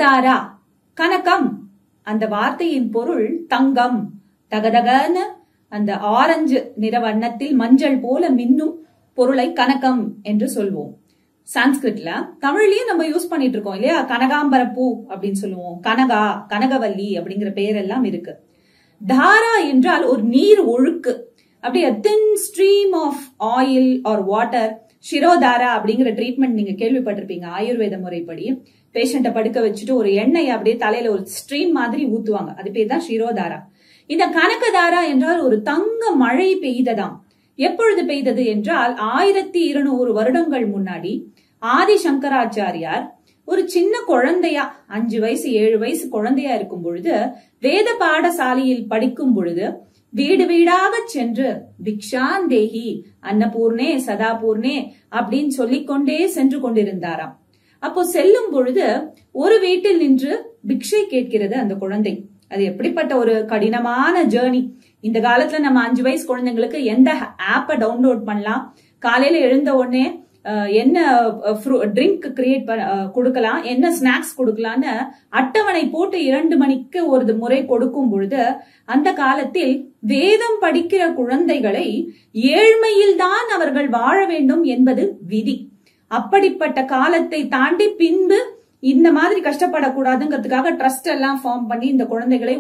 கனகதாரா, கனகம், அந்த வார்த்தையின் பொருள் தங்கம். தகதகன்னு அந்த ஆரஞ்சு நிற வண்ணத்தில் மஞ்சள் போல மின்னும் பொருளை கனகம் என்று சொல்வோம். சான்ஸ்கிரிட்ல, தமிழ்லயும் நம்ம யூஸ் பண்ணிட்டு இருக்கோம் இல்லையா, கனகாம்பர பூ அப்படின்னு சொல்லுவோம், கனகா, கனகவல்லி அப்படிங்கிற பெயரெல்லாம் இருக்கு. தாரா என்றால் ஒரு நீர் ஒழுக்கு, அப்படியே thin stream of oil or water. ஷிரோதாரா அப்படிங்கிற ட்ரீட்மெண்ட் நீங்க கேள்விப்பட்டிருப்பீங்க. ஆயுர்வேத முறைப்படி பேஷண்ட படுக்க வச்சுட்டு ஒரு எண்ணெயை அப்படியே தலையில ஒரு ஸ்ட்ரீம் மாதிரி ஊத்துவாங்க, அது பேர் தான் ஷிரோதாரா. இந்த கனகதாரா என்றால் ஒரு தங்க மழை பெய்ததாம். எப்பொழுது பெய்தது என்றால் 1200 வருடங்கள் முன்னாடி ஆதி சங்கராச்சாரியார் ஒரு சின்ன குழந்தையா, 5 வயசு 7 வயசு குழந்தையா இருக்கும் பொழுது, வேத பாடசாலையில் படிக்கும் பொழுது வீடு வீடாக சென்று பிக்ஷாந்தேகி, அன்னபூர்ணே சதாபூர்ணே அப்படின்னு சொல்லிக்கொண்டே சென்று கொண்டிருந்தாராம். அப்போ செல்லும் பொழுது ஒரு வீட்டில் நின்று பிக்ஷை கேட்கிறது அந்த குழந்தை. அது எப்படிப்பட்ட ஒரு கடினமான ஜேர்னி. இந்த காலத்துல நம்ம 5 வயசு குழந்தைங்களுக்கு எந்த ஆப்பை டவுன்லோட் பண்ணலாம், காலையில எழுந்த உடனே என்ன ட்ரிங்க் கிரியேட் கொடுக்கலாம், என்ன ஸ்நாக்ஸ் கொடுக்கலான்னு அட்டவணை போட்டு 2 மணிக்கு ஒரு முறை கொடுக்கும் பொழுது, அந்த காலத்தில் வேதம் படிக்கிற குழந்தைகளை ஏழ்மையில் தான் அவர்கள் வாழ வேண்டும் என்பது விதி. அப்படிப்பட்ட காலத்தை தாண்டி பின்பு இந்த மாதிரி கஷ்டப்படக்கூடாதுங்கிறதுக்காக ட்ரஸ்ட் எல்லாம் ஃபார்ம் பண்ணி இந்த குழந்தைகளை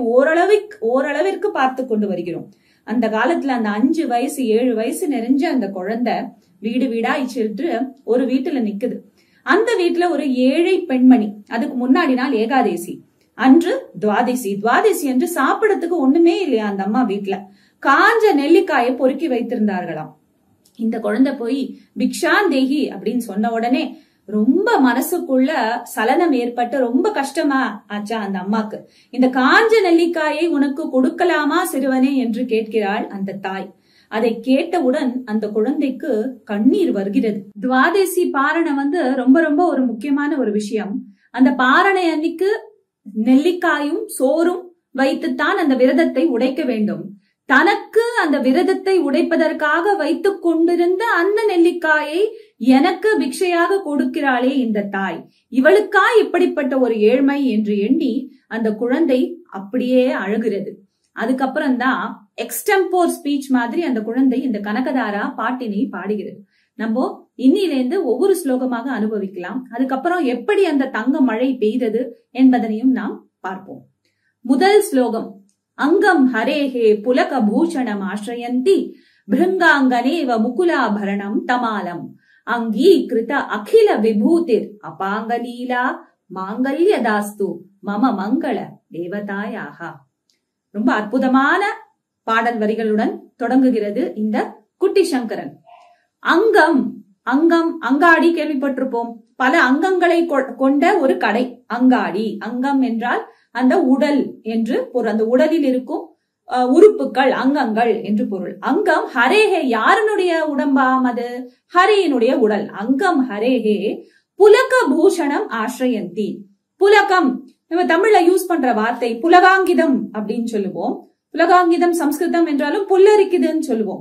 ஓரளவிற்கு பார்த்து கொண்டு வருகிறோம். அந்த காலத்துல அந்த 5 வயசு 7 வயசு நிறைஞ்ச அந்த குழந்தை வீடு வீடா சென்று ஒரு வீட்டுல நிக்குது. அந்த வீட்டுல ஒரு ஏழை பெண்மணி, அதுக்கு முன்னாடி நாள் ஏகாதேசி, அன்று துவாதசி. துவாதசி என்று சாப்பிடறதுக்கு ஒண்ணுமே இல்லையா அந்த அம்மா வீட்டுல. காஞ்ச நெல்லிக்காயை பொறுக்கி வைத்திருந்தார்களாம். இந்த குழந்தை போய் பிக்ஷாந்தேகி அப்படின்னு சொன்ன உடனே ரொம்ப மனசுக்குள்ள சலனம் ஏற்பட்டு ரொம்ப கஷ்டமா ஆச்சா அந்த அம்மாக்கு. இந்த காஞ்ச நெல்லிக்காயை உனக்கு கொடுக்கலாமா சிறுவனே என்று கேட்கிறாள் அந்த தாய். அதை கேட்டவுடன் அந்த குழந்தைக்கு கண்ணீர் வருகிறது. துவாதசி பாரணை ரொம்ப ரொம்ப ஒரு முக்கியமான ஒரு விஷயம். அந்த பாரணை அன்னைக்கு நெல்லிக்காயும் சோறும் வைத்துத்தான் அந்த விரதத்தை உடைக்க வேண்டும். தனக்கு அந்த விரதத்தை உடைப்பதற்காக வைத்துக் கொண்டிருந்த அந்த நெல்லிக்காயை எனக்கு பிக்ஷையாக கொடுக்கிறாளே இந்த தாய், இவளுக்கா இப்படிப்பட்ட ஒரு ஏழ்மை என்று எண்ணி அந்த குழந்தை அப்படியே அழுகிறது. அதுக்கப்புறம் தான் எக்ஸ்டெம்போர் ஸ்பீச் மாதிரி அந்த குழந்தை இந்த கனகதாரா பாட்டினை பாடுகிறது. நம்ம இன்னிலேந்து ஒவ்வொரு ஸ்லோகமாக அனுபவிக்கலாம். அதுக்கப்புறம் எப்படி அந்த தங்க மழை பெய்தது என்பதனையும் நாம் பார்ப்போம். முதல் ஸ்லோகம். அங்கம் ஹரேஹே புலக பூஷணம் ஆශ්‍රயந்தி பிருங்காங்கனேவ முகுலாபரணம் தமாலம் அங்கீகிருத அகில விபூதிர் அபாங்கலீலா மாங்கல்யதாஸ்து மம மங்கள தேவதாயாக. ரொம்ப அற்புதமான பாடல் வரிகளுடன் தொடங்குகிறது இந்த குட்டி சங்கரன். அங்கம், அங்கம், அங்காடி கேள்விப்பட்டிருப்போம். பல அங்கங்களை கொண்ட ஒரு கடை அங்காடி. அங்கம் என்றால் அந்த உடல் என்று பொருள். அந்த உடலில் இருக்கும் உறுப்புகள் அங்கங்கள் என்று பொருள். அங்கம் ஹரேஹே, யாருடைய உடம்பாம் அது? ஹரியினுடைய உடல். அங்கம் ஹரேஹே புலக பூஷணம் ஆශ්‍රயந்தி. புலகம் நம்ம தமிழ்ல யூஸ் பண்ற வார்த்தை புலகாங்கிதம் அப்படின்னு சொல்லுவோம். புலகாங்கிதம் சம்ஸ்கிருதம் என்றாலும் புல்லரிக்குதுன்னு சொல்லுவோம்.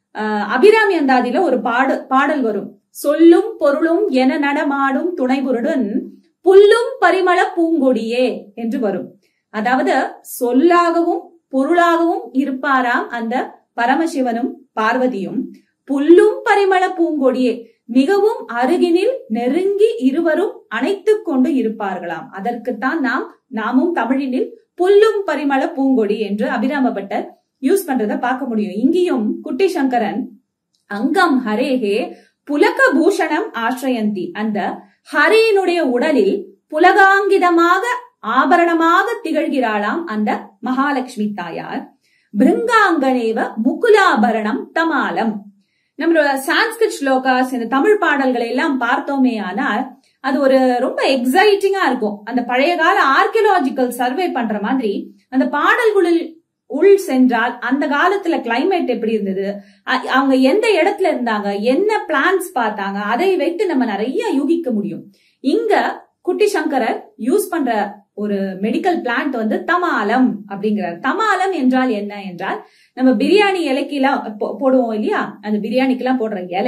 அபிராமி அந்தாதியில ஒரு பாடல் வரும். சொல்லும் பொருளும் என நடமாடும் துணைபுருடன் புல்லும் பரிமள பூங்கொடியே என்று வரும். அதாவது சொல்லாகவும் பொருளாகவும் இருப்பாராம் அந்த பரமசிவனும் பார்வதியும். புல்லும் பரிமள பூங்கொடியே, மிகவும் அருகினில் நெருங்கி இருவரும் அணைத்துக் கொண்டு இருப்பார்களாம். அதற்குத்தான் நாமும் தமிழினில் புல்லும் பரிமள பூங்கொடி என்று அபிராம பட்டர் யூஸ் பண்றத பார்க்க முடியும். இங்கேயும் குட்டி சங்கரன் அங்கம் ஹரேஹே புலக பூஷணம் ஆශ්‍රயந்தி, அந்த ஹரியினுடைய உடலில் புலகாங்கிதமாக ஆபரணமாக திகழ்கிறாளாம் அந்த மகாலட்சுமி தாயார். பிருங்காங்கனேவ முகுலாபரணம் தமாலம். நம்மளோட சான்ஸ்கிரிட் ஸ்லோகாஸ், இந்த தமிழ் பாடல்களை எல்லாம் பார்த்தோமே ஆனால் அது ஒரு ரொம்ப எக்ஸைட்டிங்கா இருக்கும். அந்த பழைய கால ஆர்கியலாஜிக்கல் சர்வே பண்ற மாதிரி அந்த பாடல்களில் உள் சென்றால் அந்த காலத்துல கிளைமேட் எப்படி இருந்தது, அவங்க எந்த இடத்துல இருந்தாங்க, என்ன பிளான்ஸ் பார்த்தாங்க, அதை வைத்து நம்ம நிறைய யூகிக்க முடியும். இங்க குட்டி சங்கரர் யூஸ் பண்ற ஒரு மெடிக்கல் பிளான்ட் தமாலம் அப்படிங்கிறார். தமாலம் என்றால் என்ன என்றால், நம்ம பிரியாணி இலைக்கெல்லாம் போடுவோம் இல்லையா, அந்த பிரியாணிக்கெல்லாம் போடுற இலை,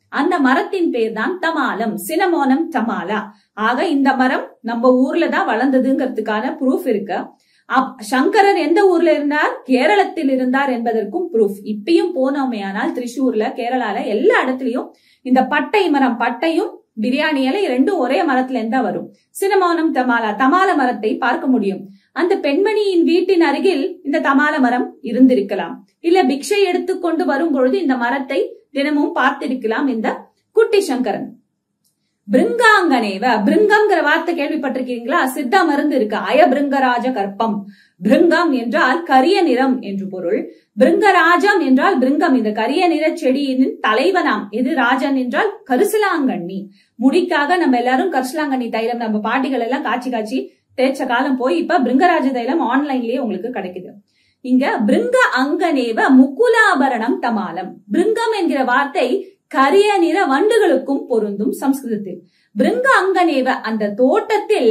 அந்த மரத்தின் பேர் தான் தமாலம், சினமோனம் தமாலா. ஆக இந்த மரம் நம்ம ஊர்ல தான் வளர்ந்ததுங்கிறதுக்கான ப்ரூஃப் இருக்கு. சங்கரர் எந்த ஊர்ல இருந்தார்? கேரளத்தில் இருந்தார் என்பதற்கும் ப்ரூஃப். இப்பயும் போனோமே ஆனால் திரிசூர்ல, கேரளால எல்லா இடத்துலயும் இந்த பட்டை மரம், பட்டையும் பிரியாணி இலை ரெண்டும் ஒரே மரத்துல இருந்தா வரும். சினமோனம் தமாலா, தமால மரத்தை பார்க்க முடியும். அந்த பெண்மணியின் வீட்டின் அருகில் இந்த தமால மரம் இருந்திருக்கலாம். இல்ல பிக்ஷை எடுத்துக்கொண்டு வரும் பொழுது இந்த மரத்தை தினமும் பார்த்திருக்கலாம் இந்த குட்டி சங்கரன். பிருங்காங்கனேவ, பிருங்கம்ங்கிற வார்த்தை கேள்விப்பட்டிருக்கீங்களா? சித்த மருந்து இருக்கு. அயபிருங்கராஜ கற்பம். பிருங்கம் என்றால் கரிய நிறம் என்று பொருள். பிருங்கராஜம் என்றால் பிருங்கம், இந்த கரிய நிற செடியின் தலைவனாம். எது? ராஜன் என்றால் கரிசலாங்கண்ணி. முடிக்காக நம்ம எல்லாரும் கரிசலாங்கண்ணி தைலம் நம்ம பாட்டிகள் எல்லாம் காய்ச்சி காய்ச்சி தேய்ச்ச காலம் போய் இப்ப பிருங்கராஜ தைலம் ஆன்லைன்லயே உங்களுக்கு கிடைக்குது. இங்க பிருங்க அங்கனேவ முகுலாபரணம் தமாலம். பிருங்கம் என்கிற வார்த்தை கரிய நிற வண்டுகளுக்கும் பொருந்தும் சம்ஸ்கிருதத்தில். பிருங்க அங்கனேவ, அந்த தோட்டத்தில்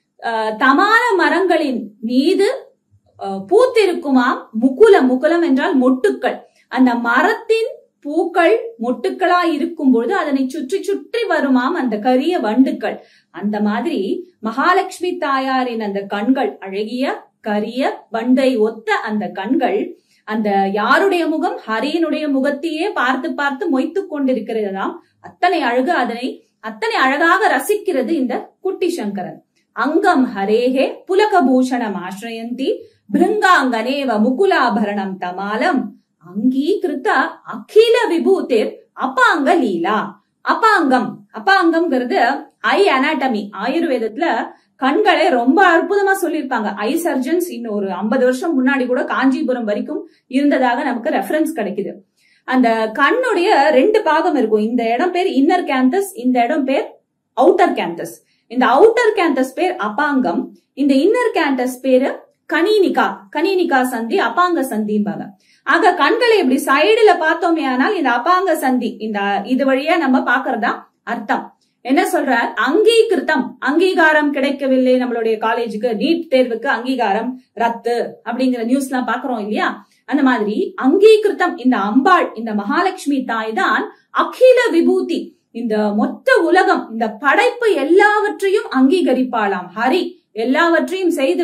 தமால மரங்களின் மீது பூத்திருக்குமாம் முகுலம். முகுலம் என்றால் மொட்டுக்கள். அந்த மரத்தின் பூக்கள் மொட்டுக்களா இருக்கும் பொழுது அதனை சுற்றி சுற்றி வருமாம் அந்த கரிய வண்டுக்கள். அந்த மாதிரி மகாலட்சுமி தாயாரின் அந்த கண்கள், அழகிய கரிய வண்டை ஒத்த அந்த கண்கள், அந்த யாருடைய முகம்? ஹரியினுடைய முகத்தையே பார்த்து பார்த்து மொய்த்து கொண்டிருக்கிறதாம். அத்தனை அழகு, அதனை அத்தனை அழகாக ரசிக்கிறது இந்த குட்டி சங்கரன். அங்கம் ஹரேஹே புலகபூஷணம் ஆஸ்ரயந்தி பிருங்காங்கனேவ முகுலாபரணம் தமாலம் அங்கீகிருத்த அகில விபூதிர் அபாங்க லீலா. அபாங்கம், அபாங்கம்ங்கிறது ஐ அனாட்டமி. ஆயுர்வேதத்துல கண்களை ரொம்ப அற்புதமா சொல்லியிருப்பாங்க. ஐ சர்ஜன்ஸ் இன்னும் ஒரு 50 வருஷம் முன்னாடி கூட காஞ்சிபுரம் வரைக்கும் இருந்ததாக நமக்கு ரெஃபரன்ஸ் கிடைக்குது. அந்த கண்ணுடைய 2 பாகம் இருக்கும். இந்த இடம் பேர் இன்னர் கேந்தஸ், இந்த இடம் பேர் அவுட்டர் கேந்தஸ். இந்த அவுட்டர் கேந்தஸ் பேர் அபாங்கம், இந்த இன்னர் கேந்தஸ் பேரு கனீனிகா. கனீனிகா சந்தி, அபாங்க சந்திம்பாங்க. ஆக கண்களை இப்படி சைடுல பார்த்தோமே ஆனால் இந்த அபாங்க சந்தி, இந்த இது வழியா நம்ம பாக்குறதா அர்த்தம். என்ன சொல்றார்? அங்கீகிருத்தம், அங்கீகாரம் கிடைக்கவில்லை நம்மளுடைய காலேஜுக்கு, நீட் தேர்வுக்கு அங்கீகாரம் ரத்து அப்படிங்கிற நியூஸ் எல்லாம் பாக்குறோம் இல்லையா? அந்த மாதிரி அங்கீகிருத்தம், இந்த அம்பாள், இந்த மகாலட்சுமி தாய் தான் அகில விபூதி, இந்த மொத்த உலகம், இந்த படைப்பு எல்லாவற்றையும் அங்கீகரிப்பாளாம். ஹரி எல்லாவற்றையும் செய்து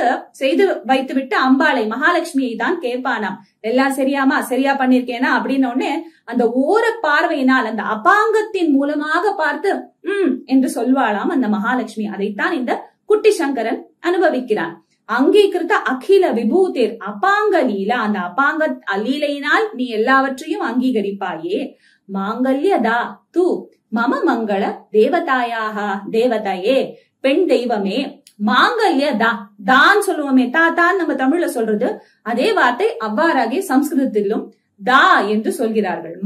வைத்துவிட்டு அம்பாளை, மகாலட்சுமியை தான் கேட்பானாம். எல்லாம் சரியா பண்ணிருக்கேனா அப்படின்னு உடனே அந்த ஓர பார்வையினால், அந்த அபாங்கத்தின் மூலமாக பார்த்து என்று சொல்வாளாம் அந்த மகாலட்சுமி. அதைத்தான் இந்த குட்டி சங்கரன் அனுபவிக்கிறான். அங்கீகிருத்த அகில விபூதிர் அபாங்க லீலா, அந்த அபாங்க லீலையினால் நீ எல்லாவற்றையும் அங்கீகரிப்பாயே. மாங்கல்யதா தூ மம மங்கள தேவதாயாக, தேவதையே பெண் தெய்வமே. மாங்கல்ய தான் சொல்லுவோமே, தான் நம்ம தமிழ்ல சொல்றது அதே வார்த்தை அவ்வாறாக சம்ஸ்கிருதத்திலும் தா என்று சொல்கிறார்கள்.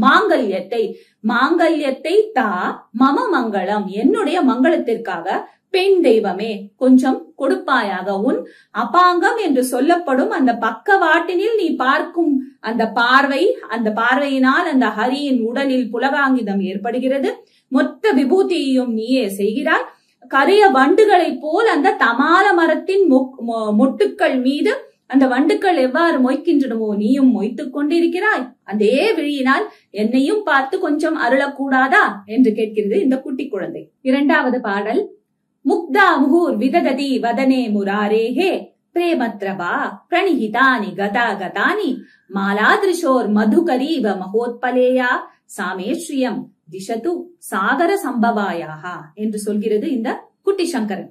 மாங்கல்யத்தை தா மம மங்களம், என்னுடைய மங்களத்திற்காக பெண் தெய்வமே கொஞ்சம் கொடுப்பாயாக. உன் அபாங்கம் என்று சொல்லப்படும் அந்த பக்கவாட்டினில் நீ பார்க்கும் அந்த பார்வை, அந்த பார்வையினால் அந்த ஹரியின் உடலில் புலகாங்கிதம் ஏற்படுகிறது. மொத்த விபூதியையும் நீயே செய்கிறாய். கரிய வண்டுகளை போல் அந்த தமால மரத்தின் மொட்டுக்கள் மீது அந்த வண்டுக்கள் எவ்வாறு மொய்க்கின்றனவோ நீயும் மொய்த்துக் கொண்டிருக்கிறாய். அதே விழியினால் என்னையும் பார்த்து கொஞ்சம் அருளக்கூடாதா என்று கேட்கிறது இந்த குட்டி குழந்தை. 2வது பாடல். முக்தா முகூர் விதததி வதனே முராரேஹே பிரேமத்ரவா பிரணிஹிதானி கதாகதானி மாலாதிருஷோர் மதுகரீவ மகோத்பலேயா சாமேஸ்ரியம் திஷது சாகர சம்பவாயாக என்று சொல்கிறது இந்த குட்டி சங்கரன்.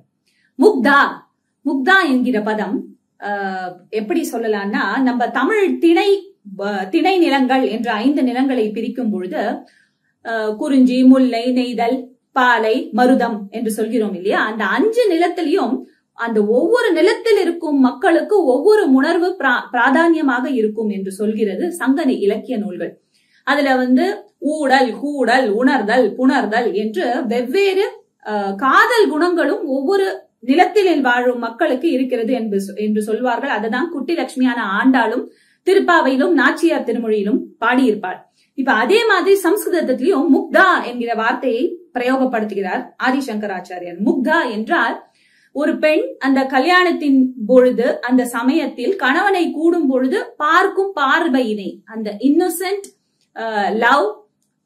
முக்தா என்கிற பதம் எப்படி சொல்லலாம்னா, நம்ம தமிழ் திணை நிலங்கள் என்ற 5 நிலங்களை பிரிக்கும் பொழுது குறிஞ்சி, முல்லை, நெய்தல், பாலை, மருதம் என்று சொல்கிறோம் இல்லையா? அந்த 5 நிலத்திலையும் அந்த ஒவ்வொரு நிலத்தில் இருக்கும் மக்களுக்கு ஒவ்வொரு உணர்வு பிராதானியமாக இருக்கும் என்று சொல்கிறது சங்க இலக்கிய நூல்கள். அதுல ஊடல், கூடல், உணர்தல், புணர்தல் என்று வெவ்வேறு காதல் குணங்களும் ஒவ்வொரு நிலத்தில் வாழும் மக்களுக்கு இருக்கிறது என்று சொல்வார்கள். அதுதான் குட்டி லட்சுமியான ஆண்டாளும் திருப்பாவையிலும் நாச்சியார் திருமொழியிலும் பாடியிருப்பாள். இப்ப அதே மாதிரி சம்ஸ்கிருதத்திலையும் முக்தா என்கிற வார்த்தையை பிரயோகப்படுத்துகிறார் ஆதிசங்கராச்சாரியர். முக்தா என்றால் ஒரு பெண் அந்த கல்யாணத்தின் பொழுது, அந்த சமயத்தில் கணவனை கூடும் பொழுது பார்க்கும் பார்வையினை, அந்த இன்னோசென்ட் லவ்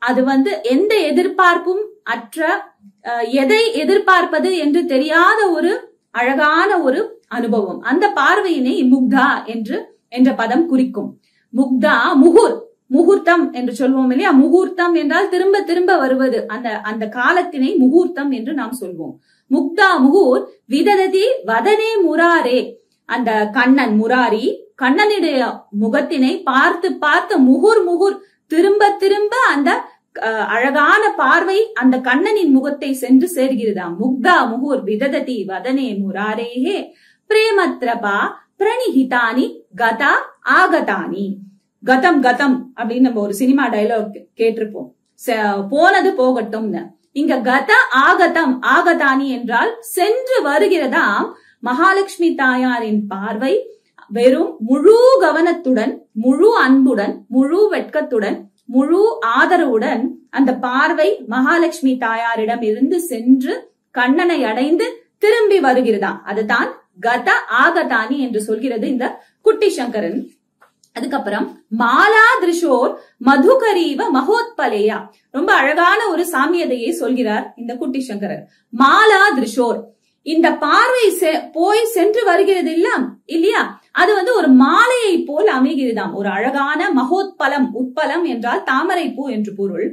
அது எந்த எதிர்பார்ப்பும் அற்ற, எதை எதிர்பார்ப்பது என்று தெரியாத ஒரு அழகான ஒரு அனுபவம். அந்த பார்வையினை முக்தா என்ற பதம் குறிக்கும். முக்தா முகூர்த்தம் என்று சொல்வோம் இல்லையா? முகூர்த்தம் என்றால் திரும்ப திரும்ப வருவது, அந்த காலத்தினை முகூர்த்தம் என்று நாம் சொல்வோம். முக்தா முகூர் விதததி வதனே முராரே. அந்த கண்ணன் முராரி கண்ணனுடைய முகத்தினை பார்த்து பார்த்து முகுர் திரும்ப திரும்ப அந்த அழகான பார்வை அந்த கண்ணனின் முகத்தை சென்று சேர்கிறதாம். முக்தா முகூர் விதததி வதனே முராரேஹே பிரேமத்ரபா பிரணிஹிதானி கதா ஆகதானி. கதம் கதம் அப்படின்னு நம்ம ஒரு சினிமா டயலாக் கேட்டிருப்போம், போனது போகட்டும்னு. இங்க கத ஆகதம் ஆகதானி என்றால் சென்று வருகிறதாம். மகாலட்சுமி தாயாரின் பார்வை வெறும் முழு கவனத்துடன், முழு அன்புடன், முழு வெட்கத்துடன், முழு ஆதரவுடன் அந்த பார்வை மகாலட்சுமி தாயாரிடம் இருந்து சென்று கண்ணனை அடைந்து திரும்பி வருகிறதா. அதுதான் கத ஆகதானி என்று சொல்கிறது இந்த குட்டி சங்கரன். அதுக்கப்புறம் மாலா திருஷோர் மதுகரீவ மகோத்பலேயா. ரொம்ப அழகான ஒரு சாமியதையை சொல்கிறார் இந்த குட்டி சங்கரர். மாலா திருஷோர், இந்த பார்வை போய் சென்று வருகிறது இல்லையா, அது ஒரு மாலையை போல் அமைகிறதாம். ஒரு அழகான மகோத்பலம், உட்பலம் என்றால் தாமரை பூ என்று பொருள்.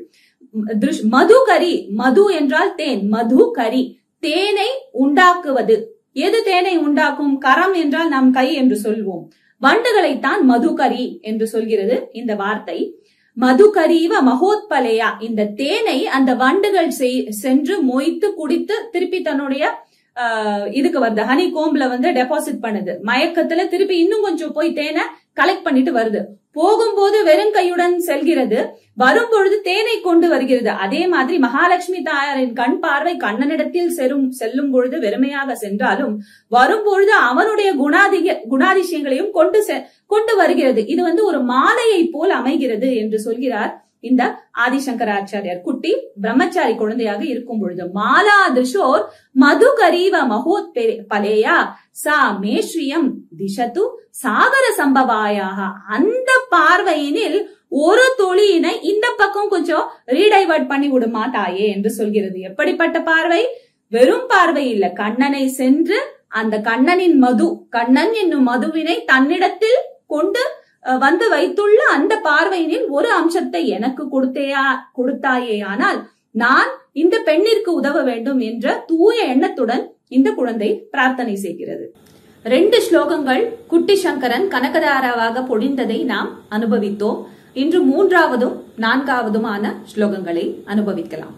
மதுகரி, மது என்றால் தேன், மதுகரி தேனை உண்டாக்குவது. எது தேனை உண்டாக்கும்? கரம் என்றால் நம் கை என்று சொல்வோம். வண்டுகளைத்தான் மதுகரி என்று சொல்கிறது இந்த வார்த்தை. மதுகரீவ மகோத்பலேயா, இந்த தேனை அந்த வண்டுகள் சென்று மொய்த்து குடித்து திருப்பி தன்னுடைய இதுக்கு வருது, ஹனி கோம்புல டெபாசிட் பண்ணுது. மயக்கத்துல திருப்பி இன்னும் கொஞ்சம் போய் தேனை கலெக்ட் பண்ணிட்டு வருது. போகும்போது வெறும் கையுடன் செல்கிறது, வரும்பொழுது தேனை கொண்டு வருகிறது. அதே மாதிரி மகாலட்சுமி தாயாரின் கண் பார்வை கண்ணனிடத்தில் செல்லும் பொழுது வெறுமையாக சென்றாலும் வரும்பொழுது அவனுடைய குணாதிசயங்களையும் கொண்டு வருகிறது. இது ஒரு மாலையை போல் அமைகிறது என்று சொல்கிறார் இந்த ஆதிசங்கராச்சாரியார். குட்டி பிரம்மச்சாரி குழந்தையாக இருக்கும் பொழுது மாலா திருஷோர் மதுகரீவ மகோத்பலேயா சா மேஸ்ரியம் திசது சாகர சம்பவாயாக. அந்த பார்வையினில் ஒரு துளியினை இந்த பக்கம் கொஞ்சம் ரீடைவர்ட் பண்ணி விடுமா தாயே என்று சொல்கிறது. எப்படிப்பட்ட பார்வை? வெறும் பார்வை இல்ல, கண்ணனை சென்று அந்த கண்ணனின் கண்ணன் என்னும் மதுவினை தன்னிடத்தில் கொண்டு வைத்துள்ள அந்த பார்வையினில் ஒரு அம்சத்தை எனக்கு கொடுத்தாயே, ஆனால் நான் இந்த பெண்ணிற்கு உதவ வேண்டும் என்ற தூய எண்ணத்துடன் இந்த குழந்தை பிரார்த்தனை செய்கிறது. 2 ஸ்லோகங்கள் குட்டி சங்கரன் கனகதாராவாக பொழிந்ததை நாம் அனுபவித்தோம். இன்று 3வதும் 4வதுமான ஸ்லோகங்களை அனுபவிக்கலாம்.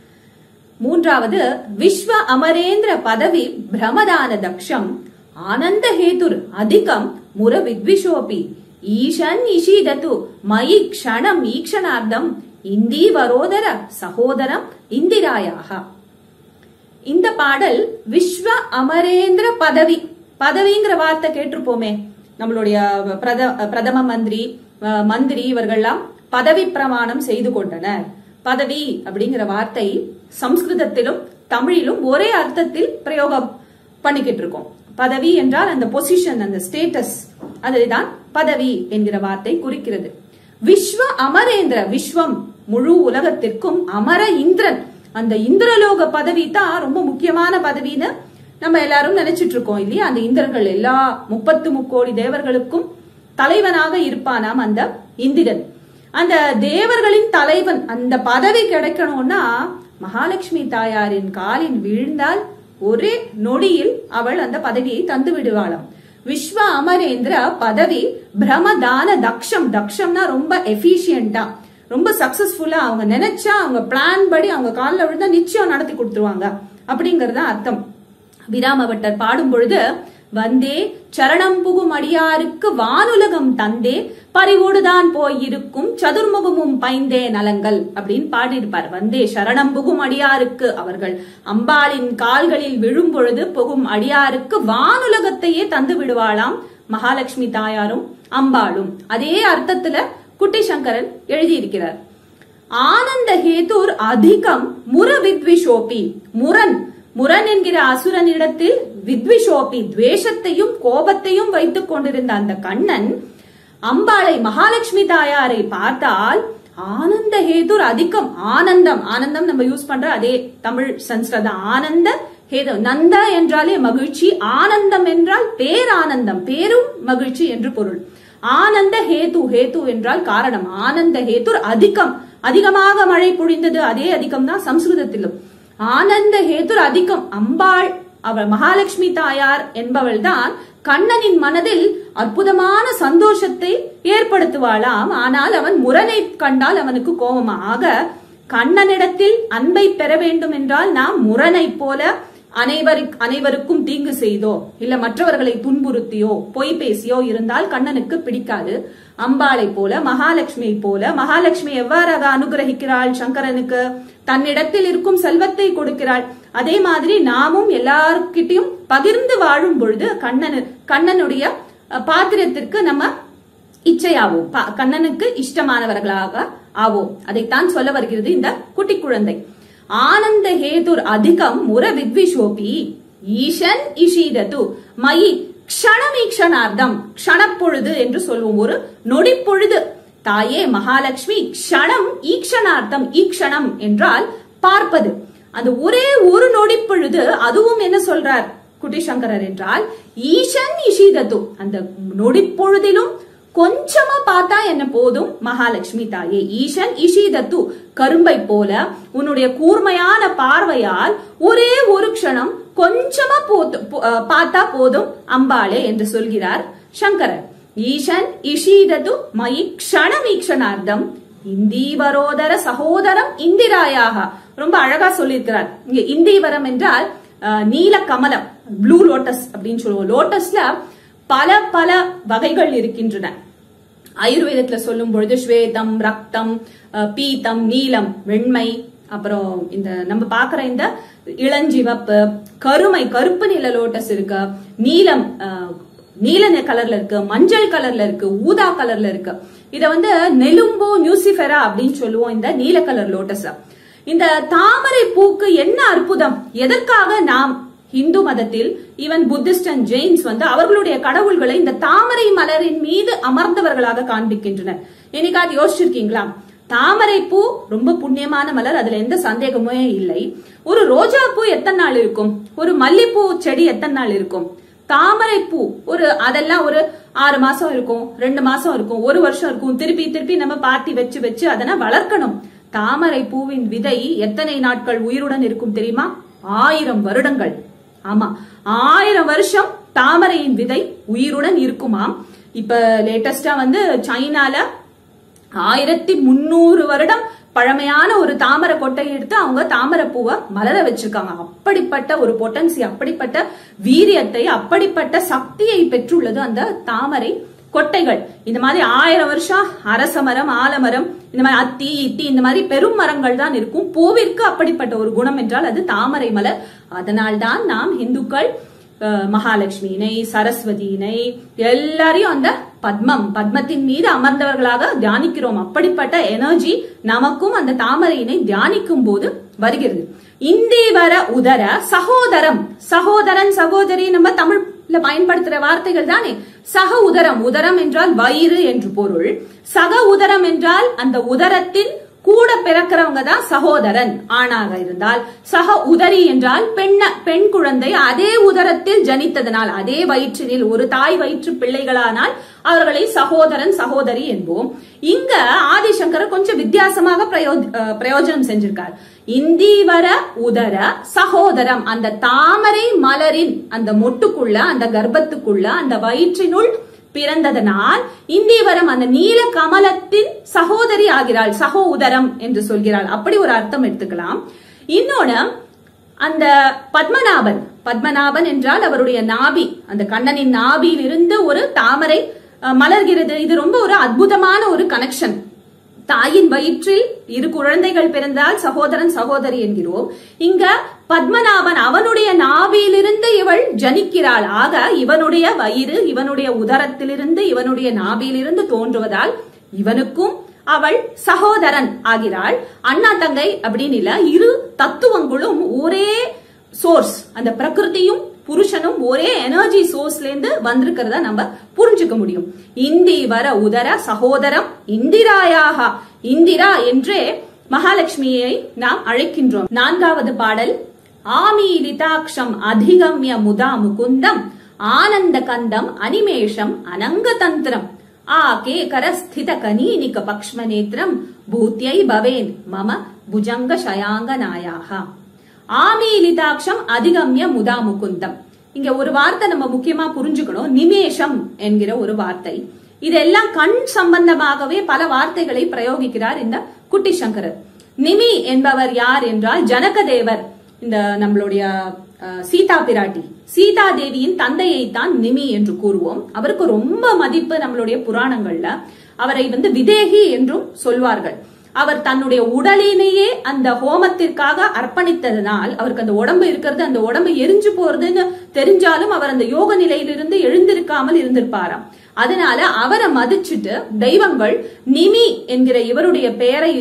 3வது விஸ்வ அமரேந்திர பதவி பிரமதான தக்ஷம் ஆனந்த ஹேதுர் அதிகம் முர வித்விஷோபி ஈஷன் இஷீதத்து மயி க்ஷணம் ஈக்ஷணார்த்தம் இந்தி வரோதர சகோதரம் இந்திராயாக. இந்த பாடல் விஸ்வ அமரேந்திர பதவிங்கிற வார்த்தை கேட்டிருப்போமே. நம்மளுடைய பிரதம மந்திரி இவர்கள்லாம் பதவி பிரமாணம் செய்து கொண்டனர். பதவி அப்படிங்கிற வார்த்தை சம்ஸ்கிருதத்திலும் தமிழிலும் ஒரே அர்த்தத்தில் பிரயோகம் பண்ணிக்கிட்டு இருக்கோம். பதவி என்றால் அந்த பொசிஷன், அந்த ஸ்டேட்டஸ், அதுதான் பதவி என்கிற வார்த்தை குறிக்கிறது. விஸ்வ அமரேந்திர, விஸ்வம் முழு உலகத்திற்கும், அமர இந்திரன், அந்த இந்திரலோக பதவி தான் ரொம்ப முக்கியமான பதவின்னு நம்ம எல்லாரும் நினைச்சிட்டு இருக்கோம் இல்லையா? அந்த இந்திரர்கள் எல்லா 33 கோடி தேவர்களுக்கும் தலைவனாக இருப்பானாம் அந்த இந்திரன். அந்த தேவர்களின் தலைவன் அந்த பதவி கிடைக்கணும்னா மகாலட்சுமி தாயாரின் காலில் விழுந்தால் ஒரே நொடியில் அவள் அந்த பதவியை தந்து விடுவாளாம். விஸ்வ அமரேந்திர பதவி பிரமதான தக்ஷம். தக்ஷம்னா ரொம்ப எஃபிஷியன்டா, ரொம்ப சக்சஸ்ஃபுல்லா, அவங்க நினைச்சா அவங்க பிளான் படி அவங்க காலில் விழுந்தா நிச்சயம் நடத்தி கொடுத்துருவாங்க அப்படிங்கறத அர்த்தம். விராமபட்டர் பாடும் பொழுது வந்தே சரணம் புகும் அடியாருக்கு வானுலகம் தந்தே பறிவோடுதான் போயிருக்கும் சதுர்முகமும் பைந்தே நலங்கள் அப்படின்னு பாடியிருப்பார். வந்தே சரணம் புகும் அடியாருக்கு, அவர்கள் அம்பாளின் கால்களில் விழும் பொழுது புகும் அடியாருக்கு வானுலகத்தையே தந்து விடுவாளாம் மகாலட்சுமி தாயாரும் அம்பாளும். அதே அர்த்தத்துல குட்டி சங்கரன் எழுதியிருக்கிறார். ஆனந்த ஹேதுர் அதிகம் முர வித்விஷோபி. முரன் என்கிற அசுரனிடத்தில் வித்விஷோபி துவேஷத்தையும் கோபத்தையும் வைத்துக் கொண்டிருந்த அந்த கண்ணன் அம்பாளை மகாலட்சுமி தாயாரை பார்த்தால் ஆனந்த ஹேதுர் அதிகம். ஆனந்தம், ஆனந்தம் நம்ம யூஸ் பண்ற அதே தமிழ் சன்ஸ்கிருத ஆனந்த ஹேது. நந்த என்றாலே மகிழ்ச்சி, ஆனந்தம் என்றால் பேரானந்தம், பேரும் மகிழ்ச்சி என்று பொருள். ஆனந்த ஹேது, ஹேது என்றால் காரணம். ஆனந்த ஹேதுர் அதிகம், அதிகமாக மழை பொழிந்தது, அதே அதிகம் தான் சம்ஸ்கிருதத்திலும். ஆனந்த ஹேதுர் அதிகம். அம்பாள், அவள் மகாலட்சுமி தாயார் என்பவள் தான் கண்ணனின் மனதில் அற்புதமான சந்தோஷத்தை ஏற்படுத்துவாளாம். ஆனால் அவன் முரனை கண்டால் அவனுக்கு கோபமாக, கண்ணனிடத்தில் அன்பை பெற வேண்டும் என்றால் நாம் முரனை போல அனைவருக்கும் தீங்கு செய்தோ இல்ல மற்றவர்களை துன்புறுத்தியோ பொய் பேசியோ இருந்தால் கண்ணனுக்கு பிடிக்காது. அம்பாளை போல, மகாலட்சுமியை போல, மகாலட்சுமி எவ்வாறாக அனுகிரகிக்கிறாள் சங்கரனுக்கு, தன்னிடத்தில் இருக்கும் செல்வத்தை கொடுக்கிறாள். அதே மாதிரி நாமும் எல்லார்கிட்டையும் பகிர்ந்து வாழும் பொழுது கண்ணனுடைய பாத்திரத்திற்கு நம்ம இச்சையாவோம், கண்ணனுக்கு இஷ்டமானவர்களாக ஆவோம். அதைத்தான் சொல்ல வருகிறது இந்த குட்டி குழந்தை. ஆனந்த ஹேதுர் அதிகம் முர வித்விஷோபி ஈஷன் இஷீதது மயி க்ஷணமீக்ஷணார்த்தம். க்ஷணப்பொழுது என்று சொல்வோம், ஒரு நொடி பொழுது. தாயே மகாலட்சுமி க்ஷணம் ஈக்ஷணார்த்தம், ஈக்ஷணம் என்றால் பார்ப்பது. அந்த ஒரே ஒரு நொடி பொழுது, அதுவும் என்ன சொல்றார் குட்டி சங்கரர் என்றால் ஈஷன் இஷீதது, அந்த நொடி பொழுதிலும் கொஞ்சமா பார்த்தா என்ன போதும் மகாலட்சுமி தாயே. ஈஷன் இஷீதத்து, கரும்பை போல உன்னுடைய கூர்மையான பார்வையால் ஒரே ஒரு க்ஷணம் கொஞ்சமா பார்த்தா போதும் அம்பாளே என்று சொல்கிறார் சங்கரர். ஈஷன் இஷீதத்து மயி க்ஷணமீக்ஷணார்த்தம் இந்தீவரோதர சகோதரம் இந்திராயாக. ரொம்ப அழகா சொல்லியிருக்கிறார். இங்க இந்தீவரம் என்றால் நீல கமலம், ப்ளூ லோட்டஸ் அப்படின்னு சொல்லுவோம். லோட்டஸ்ல பல பல வகைகள் இருக்கின்றன. ஆயுர்வேதத்துல சொல்லும் பொழுது ஸ்வேதம், ரக்தம், பீத்தம், நீலம், வெண்மை, அப்புறம் இந்த நம்ம பாக்குற இந்த இளஞ்சிவப்பு, கருமை, கருப்பு நில லோட்டஸ் இருக்கு, நீலம் நீல கலர்ல இருக்கு, மஞ்சள் கலர்ல இருக்கு, ஊதா கலர்ல இருக்கு. இத நெலும்போ நியூசிஃபெரா அப்படின்னு சொல்லுவோம் இந்த நீல கலர் லோட்டஸ். இந்த தாமரை பூக்கு என்ன அற்புதம்! எதற்காக நாம் இந்து மதத்தில் ஈவன் புத்திஸ்ட் அண்ட் ஜெயின்ஸ் அவர்களுடைய கடவுள்களை இந்த தாமரை மலரின் மீது அமர்ந்தவர்களாக காண்பிக்கின்றனர். என்னைக்காவது யோசிச்சிருக்கீங்களா? தாமரை பூ ரொம்ப புண்ணியமான மலர், அதுல எந்த சந்தேகமே இல்லை. ஒரு ரோஜா பூ எத்தனை நாள் இருக்கும்? ஒரு மல்லிப்பூ செடி எத்தனை நாள் இருக்கும்? தாமரை பூ அதெல்லாம் ஒரு 6 மாசம் இருக்கும், 2 மாசம் இருக்கும், 1 வருஷம் இருக்கும். திருப்பி திருப்பி நம்ம பாத்தி வச்சு வச்சு அதனை வளர்க்கணும். தாமரை பூவின் விதை எத்தனை நாட்கள் உயிருடன் இருக்கும் தெரியுமா? 1000 வருடங்கள். ஆமா, 1000 வருஷம் தாமரையின் விதை உயிருடன் இருக்குமாம். இப்ப லேட்டஸ்டா சைனால 1300 வருடம் பழமையான ஒரு தாமரை கொட்டையை எடுத்து அவங்க தாமரை பூவை மலர வச்சிருக்காங்க. அப்படிப்பட்ட ஒரு பொட்டன்சி, அப்படிப்பட்ட வீரியத்தை, அப்படிப்பட்ட சக்தியை பெற்றுள்ளது அந்த தாமரை கொட்டைகள். இந்த மாதிரி 1000 வருஷம் அரச மரம், ஆலமரம், இந்த மாதிரி அத்தி, இத்தி, இந்த மாதிரி பெரும் மரங்கள் தான் இருக்கும். பூவிற்கு அப்படிப்பட்ட ஒரு குணம் என்றால் அது தாமரை மலர். அதனால்தான் நாம் இந்துக்கள் மகாலட்சுமியினை, சரஸ்வதியினை எல்லாரையும் அந்த பத்மத்தின் மீது அமர்ந்தவர்களாக தியானிக்கிறோம். அப்படிப்பட்ட எனர்ஜி நமக்கும் அந்த தாமரையினை தியானிக்கும் போது வருகிறது. இந்தீவர உதர சகோதரம், சகோதரன் சகோதரி நம்ம தமிழ்ல பயன்படுத்துற வார்த்தைகள் தானே. சக உதரம், உதரம் என்றால் வயிறு என்று பொருள். சக உதரம் என்றால் அந்த உதரத்தின் கூட பிறக்கிறவங்க தான் சகோதரன். ஆணாக இருந்தால் சக உதரி என்றால் பெண் குழந்தை அதே உதரத்தில் ஜனித்ததனால், அதே வயிற்றினில் ஒரு தாய் வயிற்று பிள்ளைகளானால் அவர்களை சகோதரன் சகோதரி என்போம். இங்க ஆதிசங்கரர் கொஞ்சம் வித்தியாசமாக பிரயோஜனம் செஞ்சிருக்கார். இந்தீவர உதர சகோதரம், அந்த தாமரை மலரின் அந்த மொட்டுக்குள்ள, அந்த கர்ப்பத்துக்குள்ள, அந்த வயிற்றினுள் பிறந்ததனால் இந்தீவரம் அந்த நீல கமலத்தின் சகோதரி ஆகிறாள், சகோ உதரம் என்று சொல்கிறாள். அப்படி ஒரு அர்த்தம் எடுத்துக்கலாம். இன்னொன்னு, அந்த பத்மநாபன் என்றால் அவருடைய நாபி, அந்த கண்ணனின் நாபியில் இருந்து ஒரு தாமரை மலர்கிறது. இது ரொம்ப ஒரு அற்புதமான ஒரு கனெக்ஷன். தாயின் வயிற்றில் 2 குழந்தைகள் பிறந்தால் சகோதரன் சகோதரி என்கிறோம். இங்க பத்மநாபன், அவனுடைய நாபியிலிருந்து இவள் ஜனிக்கிறாள். ஆக இவனுடைய வயிறு, இவனுடைய உதரத்திலிருந்து, இவனுடைய நாபியிலிருந்து தோன்றுவதால் இவனுக்கும் அவள் சகோதரன் ஆகிறாள். அண்ணா தங்கை அப்படின்னு இல்ல, 2 தத்துவங்களும் ஒரே சோர்ஸ், அந்த பிரகிருதியும் புருஷனும் ஒரே எனர்ஜி சோர்ஸ்ல இருந்து வந்திருக்கிறத நம்ம புரிஞ்சுக்க முடியும். இந்தி வர உதர சகோதரம் இந்திராயாக, இந்திரா என்றே மகாலட்சுமியை நாம் அழைக்கின்றோம். 4வது பாடல். ஆமீலிதாட்சம் அதிகம்ய முதா முகுந்தம் ஆனந்த கந்தம் அனிமேஷம் அனங்க தந்திரம் ஆகே கரஸ்தித கனீனிக பக்ஷ்மநேத்ரம் பூத்யை பவேன் மம புஜங்க சயாங்கநாயாக. ஆமீலிதாட்சம் அதிகம்ய முதா முகுந்தம். இங்க ஒரு வார்த்தை நம்ம முக்கியமா புரிஞ்சுக்கணும். நிமேஷம் என்கிற ஒரு வார்த்தை. இதெல்லாம் கண் சம்பந்தமாகவே பல வார்த்தைகளை பிரயோகிக்கிறார் இந்த குட்டி சங்கரர். நிமி என்பவர் யார் என்றால் ஜனகதேவர், இந்த நம்மளுடைய சீதா பிராட்டி, சீதா தேவியின் தந்தையை தான் நிமி என்று கூறுவோம். அவருக்கு ரொம்ப மதிப்பு நம்மளுடைய புராணங்கள்ல. அவரை விதேகி என்றும் சொல்வார்கள். அவர் தன்னுடைய உடலினையே அந்த ஹோமத்திற்காக அர்ப்பணித்ததனால் அவருக்கு அந்த உடம்பு இருக்கிறது, அந்த உடம்பு எரிஞ்சு போறதுன்னு தெரிஞ்சாலும் அவர் அந்த யோக நிலையிலிருந்து எழுந்திருக்காமல் இருந்திருப்பாராம். அதனால அவரை மதிச்சுட்டு தெய்வங்கள் நிமி என்கிற இவருடைய பெயரை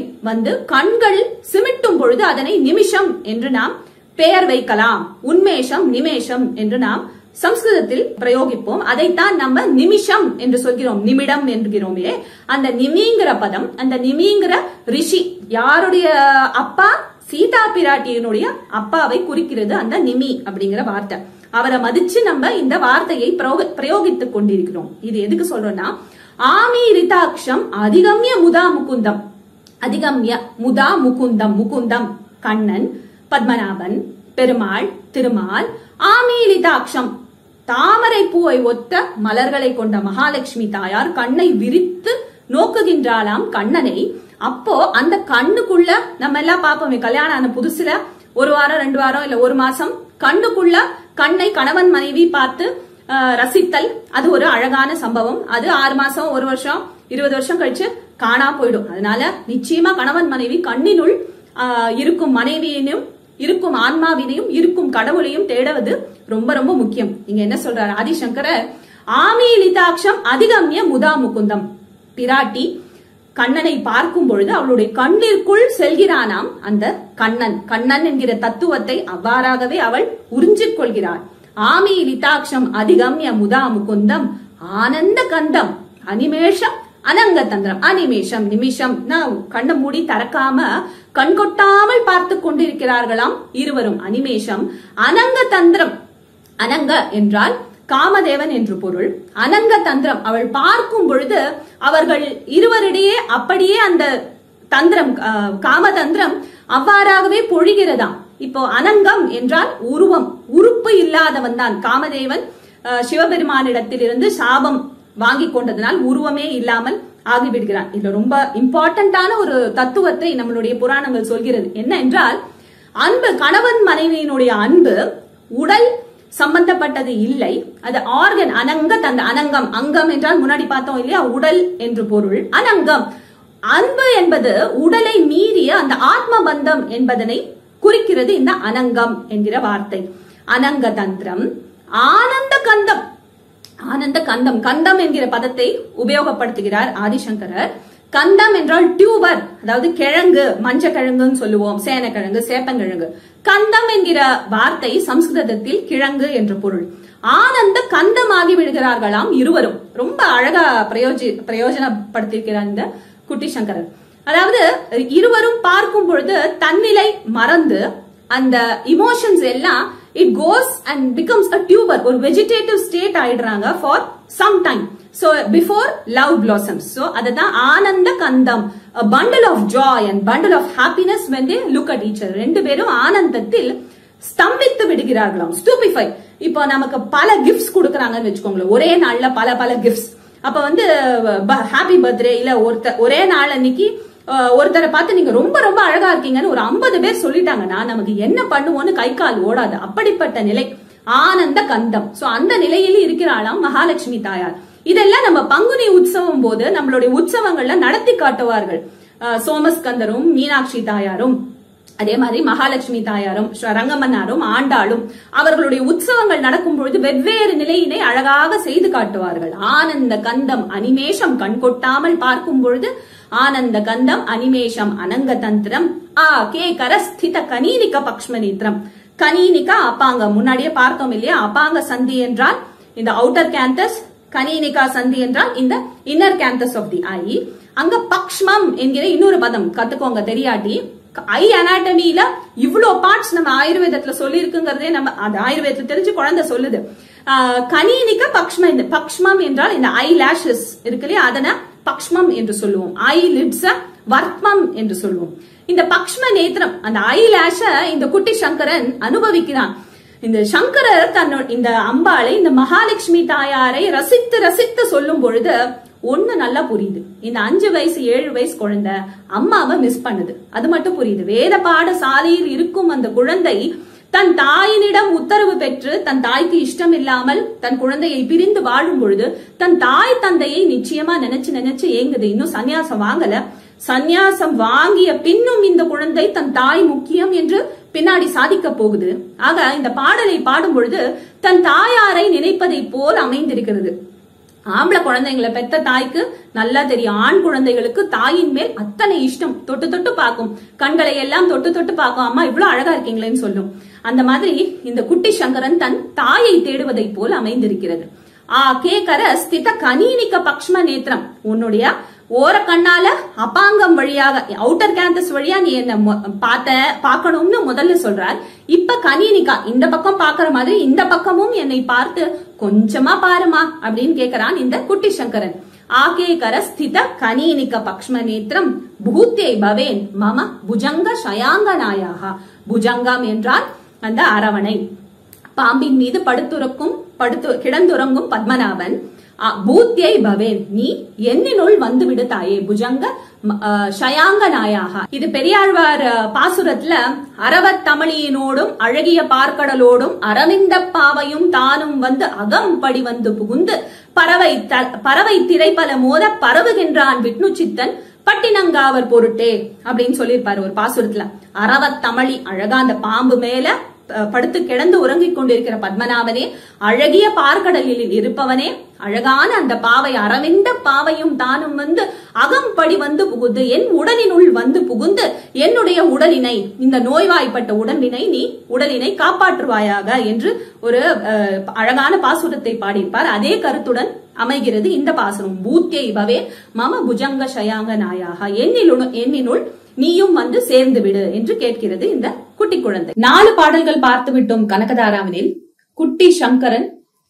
கண்கள் சிமிட்டும் பொழுது அதனை நிமிஷம் என்று நாம் பெயர் வைக்கலாம். உன்மேஷம் நிமேஷம் என்று நாம் சம்ஸ்கிருதத்தில் பிரயோகிப்போம். அதைத்தான் நம்ம நிமிஷம் என்று சொல்கிறோம், நிமிடம் என்கிறோமே. அந்த நிமிங்கிற பதம், அந்த நிமிங்கிற ரிஷி யாருடைய அப்பா? சீதா பிராட்டியினுடைய அப்பாவை குறிக்கிறது அந்த நிமி அப்படிங்கிற வார்த்தை. அவரை மதிச்சு நம்ம இந்த வார்த்தையை பிரயோகித்துக் கொண்டிருக்கிறோம். இது எதுக்கு சொல்றோம்னா, ஆமீரிதாட்சம் அதிகம்ய முதா முகுந்தம். அதிகம்ய முதா முகுந்தம். முகுந்தம் கண்ணன், பத்மநாபன், பெருமாள், திருமால். ஆமீலிதாட்சம் தாமரை பூவை ஒத்த மலர்களை கொண்ட மகாலட்சுமி தாயார் கண்ணை விரித்து நோக்குகின்றாளாம் கண்ணனை. அப்போ அந்த கண்ணுக்குள்ள நம்ம எல்லாம் பார்ப்போமே, கல்யாணம் ஆன புதுசுல 1 வாரம் 2 வாரம் இல்ல 1 மாசம் கண்ணுக்குள்ள கண்ணை கணவன் மனைவி பார்த்து ரசித்தல், அது ஒரு அழகான சம்பவம். அது 6 மாசம் 1 வருஷம் 20 வருஷம் கழிச்சு காணா போயிடும். அதனால நிச்சயமா கணவன் மனைவி கண்ணினுள் இருக்கும் மனைவியினும் இருக்கும் ஆன்மாவினையும் இருக்கும் கடவுளையும் தேடுவது ரொம்ப ரொம்ப முக்கியம். இங்க என்ன சொல்றாரு ஆதிசங்கரர்? ஆமீலிதாட்சம் அதிகம்ய முதா முகுந்தம். பிராட்டி கண்ணனை பார்க்கும் பொழுது அவளுடைய கண்ணிற்குள் செல்கிறானாம் அந்த கண்ணன். கண்ணன் என்கிற தத்துவத்தை அவ்வாறாகவே அவள் உறிஞ்சிக் கொள்கிறாள். ஆமீலிதாட்சம் அதிகம்ய முதா முகுந்தம் ஆனந்த கந்தம் அனிமேஷம் அனங்க தந்திரம். அனிமேஷம் நிமிஷம் கண்ணை மூடி திறக்காம கண் கொட்டாமல் பார்த்து கொண்டிருக்கிறார்களாம் இருவரும். அனிமேஷம் அனங்க தந்திரம். அனங்க என்றால் காமதேவன் என்று பொருள். அனங்க தந்திரம், அவள் பார்க்கும் பொழுது அவர்கள் இருவரிடையே அப்படியே அந்த தந்திரம், காமதந்திரம் அவ்வாறாகவே பொழிகிறதாம். இப்போ அனங்கம் என்றால் உருவம், உறுப்பு இல்லாதவன் தான் காமதேவன். சிவபெருமானிடத்தில் இருந்து சாபம் வாங்கி கொண்டதனால் உருவமே இல்லாமல் ஆகிவிடுகிறான். இதுல ரொம்ப இம்பார்ட்டன்டான ஒரு தத்துவத்தை நம்மளுடைய புராணங்கள் சொல்கிறது. என்ன என்றால், அன்பு, கணவன் மனைவியினுடைய அன்பு உடல் சம்பந்தப்பட்டது இல்லை, அது ஆர்கன். அனங்க தந்த அனங்கம், அங்கம் என்றால் முன்னாடி பார்த்தோம் இல்லையா, உடல் என்று பொருள். அனங்கம் அன்பு என்பது உடலை மீறிய அந்த ஆத்ம பந்தம் என்பதனை குறிக்கிறது இந்த அனங்கம் என்கிற வார்த்தை. அனங்க தந்திரம் ஆனந்த கந்தம். ஆனந்த கந்தம், கந்தம் என்கிற பதத்தை உபயோகப்படுத்துகிறார் ஆதிசங்கரர். கந்தம் என்றால் டியூபர், அதாவது கிழங்கு, மஞ்ச கிழங்குன்னு சொல்லுவோம், சேனக்கிழங்கு, சேப்பங்கிழங்கு. கந்தம் என்கிற வார்த்தை சம்ஸ்கிருதத்தில் கிழங்கு என்ற பொருள். ஆனந்த கந்தமாகி விடுகிறார்களாம் இருவரும். ரொம்ப அழகா பிரயோஜனப்படுத்திருக்கிறார் இந்த குட்டி சங்கரர். அதாவது இருவரும் பார்க்கும் பொழுது தன்னிலை மறந்து அந்த இமோஷன்ஸ் எல்லாம் it goes and becomes a tuber, ஒரு vegetative state ஆயிடுறாங்க for some time. So before love blossoms. So அதுதான் ஆனந்த கந்தம், a bundle of joy and bundle of happiness when they look at each other. ரெண்டு பேரும் ஆனந்தத்தில் ஸ்தம்பித்து விடுகிறார்களாம், stupefy. இப்போ நமக்கு பல கிஃப்ட்ஸ் கொடுக்கறாங்கன்னு வெச்சுக்கோங்களேன், ஒரே நாள்ல பல பல கிஃப்ட்ஸ். அப்ப ஹாப்பி பர்த்டே இல்ல ஒரே நாள் அன்னைக்கு ஒருத்தரை பார்த்து நீங்க ரொம்ப ரொம்ப அழகா இருக்கீங்கன்னு ஒரு 50 பேர் சொல்லிட்டாங்கன்னா நமக்கு என்ன பண்ணுவோன்னு கை கால் ஓடாது. அப்படிப்பட்ட நிலை ஆனந்த கந்தம். சோ அந்த நிலையில் இருக்கிறாளாம் மகாலட்சுமி தாயார். இதெல்லாம் நம்ம பங்குனி உற்சவம் போது நம்மளுடைய உற்சவங்கள்ல நடத்தி காட்டுவார்கள். சோமஸ்கந்தரும் மீனாட்சி தாயாரும் அதே மாதிரி மகாலட்சுமி தாயாரும் ரங்கமன்னாரும் ஆண்டாளும் அவர்களுடைய உற்சவங்கள் நடக்கும் பொழுது வெவ்வேறு நிலையினை அழகாக செய்து காட்டுவார்கள். ஆனந்த கந்தம் அனிமேஷம், கண் கொட்டாமல் பார்க்கும் பொழுது ஆனந்த கந்தம் அனிமேஷம் அனங்க தந்திரம் கே கரஸ்தித கனீனிக பக்ஷ்மநேத்ரம். கனீனிகா அபாங்கம் முன்னாடியே பார்த்தோம் இல்லையா? அபாங்க சந்தி என்றால் இந்த அவுட்டர் கேந்தஸ், கனீனிகா சந்தி என்றால் இந்த inner canthus of the eye. அங்க பக்ஷ்மம் என்கிற இன்னொரு பதம் கத்துக்கோங்க தெரியாட்டி. ஐ அனாட்டமியில இவ்வளவு பார்ட்ஸ் நம்ம ஆயுர்வேதத்துல சொல்லி இருக்குங்கிறதே நம்ம அது ஆயுர்வேதத்துல தெரிஞ்சு குழந்தை சொல்லுது. கனீனிக பக்ஷ்மம், பக்ஷ்மம் என்றால் இந்த ஐ லேஷஸ் இருக்கு இல்லையா, அதனை பக்ஷ்மம் என்று சொல்லுவோம். ஐ லிட்ஸ் வர்த்மம் என்று சொல்லுவோம். இந்த பக்ஷ்ம நேத்திரம் அந்த ஐ லேஷ இந்த குட்டி சங்கரன் அனுபவிக்கிறான். இந்த சங்கரர் தன்னோட இந்த அம்பாளை, இந்த மகாலட்சுமி தாயாரை ரசித்து ரசித்து சொல்லும் பொழுது ஒண்ணு நல்லா புரியுது. இந்த 5 வயசு 7 வயசு குழந்தை அம்மாவை மிஸ் பண்ணுது, அது மட்டும் புரியுது. வேத பாடசாலையில் இருக்கும் அந்த குழந்தை தன் தாயினிடம் உத்தரவு பெற்று தன் தாய்க்கு இஷ்டம் இல்லாமல் தன் குழந்தையை பிரிந்து வாழும் பொழுது தன் தாய் தந்தையை நிச்சயமா நினைச்சு நினைச்சு ஏங்குது. இன்னும் சன்னியாசம் வாங்கல, சந்நியாசம் வாங்கிய பின்னும் இந்த குழந்தை தன் தாய் முக்கியம் என்று பின்னாடி சாதிக்க போகுது. ஆக இந்த பாடலை பாடும் பொழுது தன் தாயாரை நினைப்பதை போல் அமைந்திருக்கிறது. ஆம்பளை குழந்தைங்களை பெத்த தாய்க்கு நல்லா தெரியும், ஆண் குழந்தைகளுக்கு தாயின் மேல் அத்தனை இஷ்டம். தொட்டு தொட்டு பார்க்கும், கண்களை எல்லாம் தொட்டு தொட்டு பார்க்கும், அம்மா இவ்வளவு அழகா இருக்கீங்களேன்னு சொல்லும். அந்த மாதிரி இந்த குட்டி சங்கரன் தன் தாயை தேடுவதை போல் அமைந்திருக்கிறது. கேக்கர ஸ்தித கனீனிக பக்ஷ்ம நேத்திரம், உன்னுடைய ஓர கண்ணால அபாங்கம் வழியாக அவுட்டர் கேந்தஸ் வழியா நீ என்ன பார்க்கணும்னு முதல்ல சொல்றார். இப்ப கனீனிகா இந்த பக்கம் பாக்குற மாதிரி இந்த பக்கமும் என்னை பார்த்து கொஞ்சமா பாருமா அப்படின்னு கேக்குறான் இந்த குட்டி சங்கரன். ஆகேகர ஸ்தித கனீனிக பக்ஷ்ம நேத்திரம் பூத்தியை பவேன் மம புஜங்க சயாங்கநாயாக. புஜங்கம் என்றால் அந்த அரவணை, பாம்பின் மீது கிடந்துறங்கும் பத்மநாபன். பூத்தியை பவேன், நீ என்னினுள் வந்து விடு தாயே. புஜங்க ஷயாங்க நாயாக. இது பெரியாழ்வார் பாசுரத்துல அரவத் தமிழினோடும் அழகிய பார்க்கடலோடும் அரவிந்த பாவையும் தானும் வந்து அகம்படி வந்து புகுந்து பறவை திரைப்பல மோத பரவுகின்றான் விஷ்ணு சித்தன் பட்டினங்காவர் பொருட்டே அப்படின்னு சொல்லியிருப்பாரு ஒரு பாசுரத்துல. அரவத் தமிழி அழகா அந்த பாம்பு மேல படுத்து கிடந்து உறங்கிக் கொண்டிருக்கிற பத்மநாபனே, அழகிய பார்க்கடலில் இருப்பவனே, அழகான அந்த பாவை அரவிந்த பாவையும் தானும் வந்து அகம்படி வந்து புகுந்து என் உடலினுள் வந்து புகுந்து என்னுடைய உடலினை, இந்த நோய்வாய்ப்பட்ட உடலினை காப்பாற்றுவாயாக என்று ஒரு அழகான பாசுரத்தை பாடியிருப்பார். அதே கருத்துடன் அமைகிறது இந்த பாசுரம். பூத்தியை பவே மம புஜங்க சயாங்க நாயாக, என்னினுள் நீயும் வந்து சேர்ந்து விடு என்று கேட்கிறது இந்த குட்டி குழந்தை. 4 பாடல்கள் பார்த்து விட்டோம் கனகதாராவினில். குட்டி சங்கரன்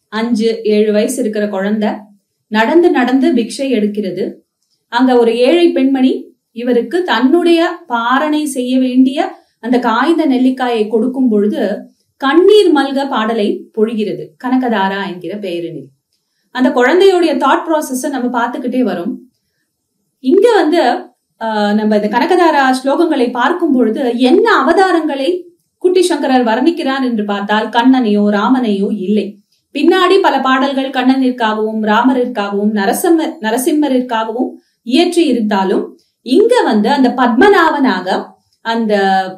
5-7 வயசு இருக்கிற குழந்தை நடந்து நடந்து பிக்ஷை எடுக்கிறது. அங்க ஒரு ஏழை பெண்மணி இவருக்கு தன்னுடைய பாரணை செய்ய வேண்டிய அந்த காய்ந்த நெல்லிக்காயை கொடுக்கும் பொழுது கண்ணீர் மல்க பாடலை பொழிகிறது கனகதாரா என்கிற பெயரினில். அந்த குழந்தையுடைய தாட் ப்ராசஸ் நம்ம பார்த்துக்கிட்டே வரும். இங்க வந்து நம்ம இந்த கனகதாரா ஸ்லோகங்களை பார்க்கும் பொழுது என்ன அவதாரங்களை குட்டி சங்கரர் வர்ணிக்கிறார் என்று பார்த்தால் கண்ணனையோ ராமனையோ இல்லை. பின்னாடி பல பாடல்கள் கண்ணனிற்காகவும் ராமரிற்காகவும் நரசிம்மரிற்காகவும் இயற்றி இருந்தாலும் இங்க வந்து அந்த பத்மநாபனாக அந்த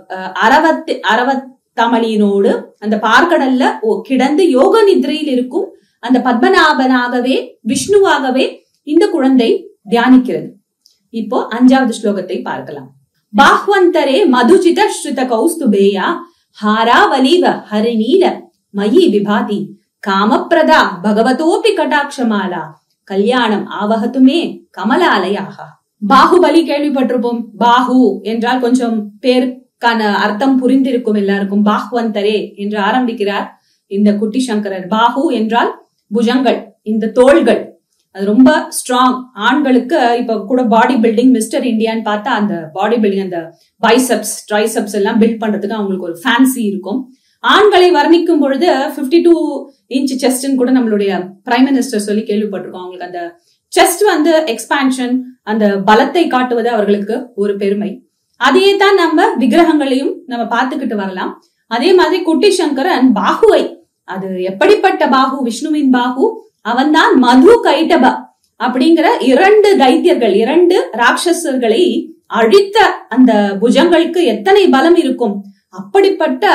அரவத் தமிழினோடு அந்த பார்க்கடல்ல கிடந்து யோக நித்ரையில் இருக்கும் அந்த பத்மநாபனாகவே விஷ்ணுவாகவே இந்த குழந்தை தியானிக்கிறது. இப்போ 5வது ஸ்லோகத்தை பார்க்கலாம். பாஹ்வந்தரே மதுஜித ஸ்ருத கௌஸ்துபேயா ஹாராவலீவ ஹரிநீல மயி விபாதி காமப்ரதா பகவதோபி கடாட்சமாலா கல்யாணம் ஆவகத்துமே கமலாலயாக. பாகுபலி கேள்விப்பட்டிருப்போம். பாகு என்றால் கொஞ்சம் பேருக்கான அர்த்தம் புரிந்திருக்கும் எல்லாருக்கும். பாஹ்வந்தரே என்று ஆரம்பிக்கிறார் இந்த குட்டி சங்கரர். பாகு என்றால் புஜங்கள், இந்த தோள்கள், அது ரொம்ப ஸ்ட்ராங். ஆண்களுக்கு இப்ப கூட பாடி பில்டிங் மிஸ்டர் இந்தியான்னு பார்த்தா அந்த பாடி பில்டிங் அந்த பைசப்ஸ் ட்ரைசப்ஸ் எல்லாம் பில்ட் பண்றதுக்கு அவங்களுக்கு ஒரு ஃபேன்சி இருக்கும். ஆண்களை வர்ணிக்கும் பொழுது 52 இன்ச் செஸ்ட்னு கூட நம்மளுடைய பிரைம் மினிஸ்டர் சொல்லி கேள்விப்பட்டிருக்கோம். அவங்களுக்கு அந்த செஸ்ட் வந்து எக்ஸ்பான்ஷன், அந்த பலத்தை காட்டுவது அவர்களுக்கு ஒரு பெருமை. அதே தான் நம்ம விக்கிரகங்களையும் நம்ம பார்த்துக்கிட்டு வரலாம். அதே மாதிரி குட்டி சங்கரன் பாகுவை, அது எப்படிப்பட்ட பாகு, விஷ்ணுவின் பாகு, அவன்தான் மது கைட்டப அப்படிங்கிற 2 தைத்தியர்கள், 2 ராட்சசர்களை அழித்த அந்த புஜங்களுக்கு எத்தனை பலம் இருக்கும். அப்படிப்பட்ட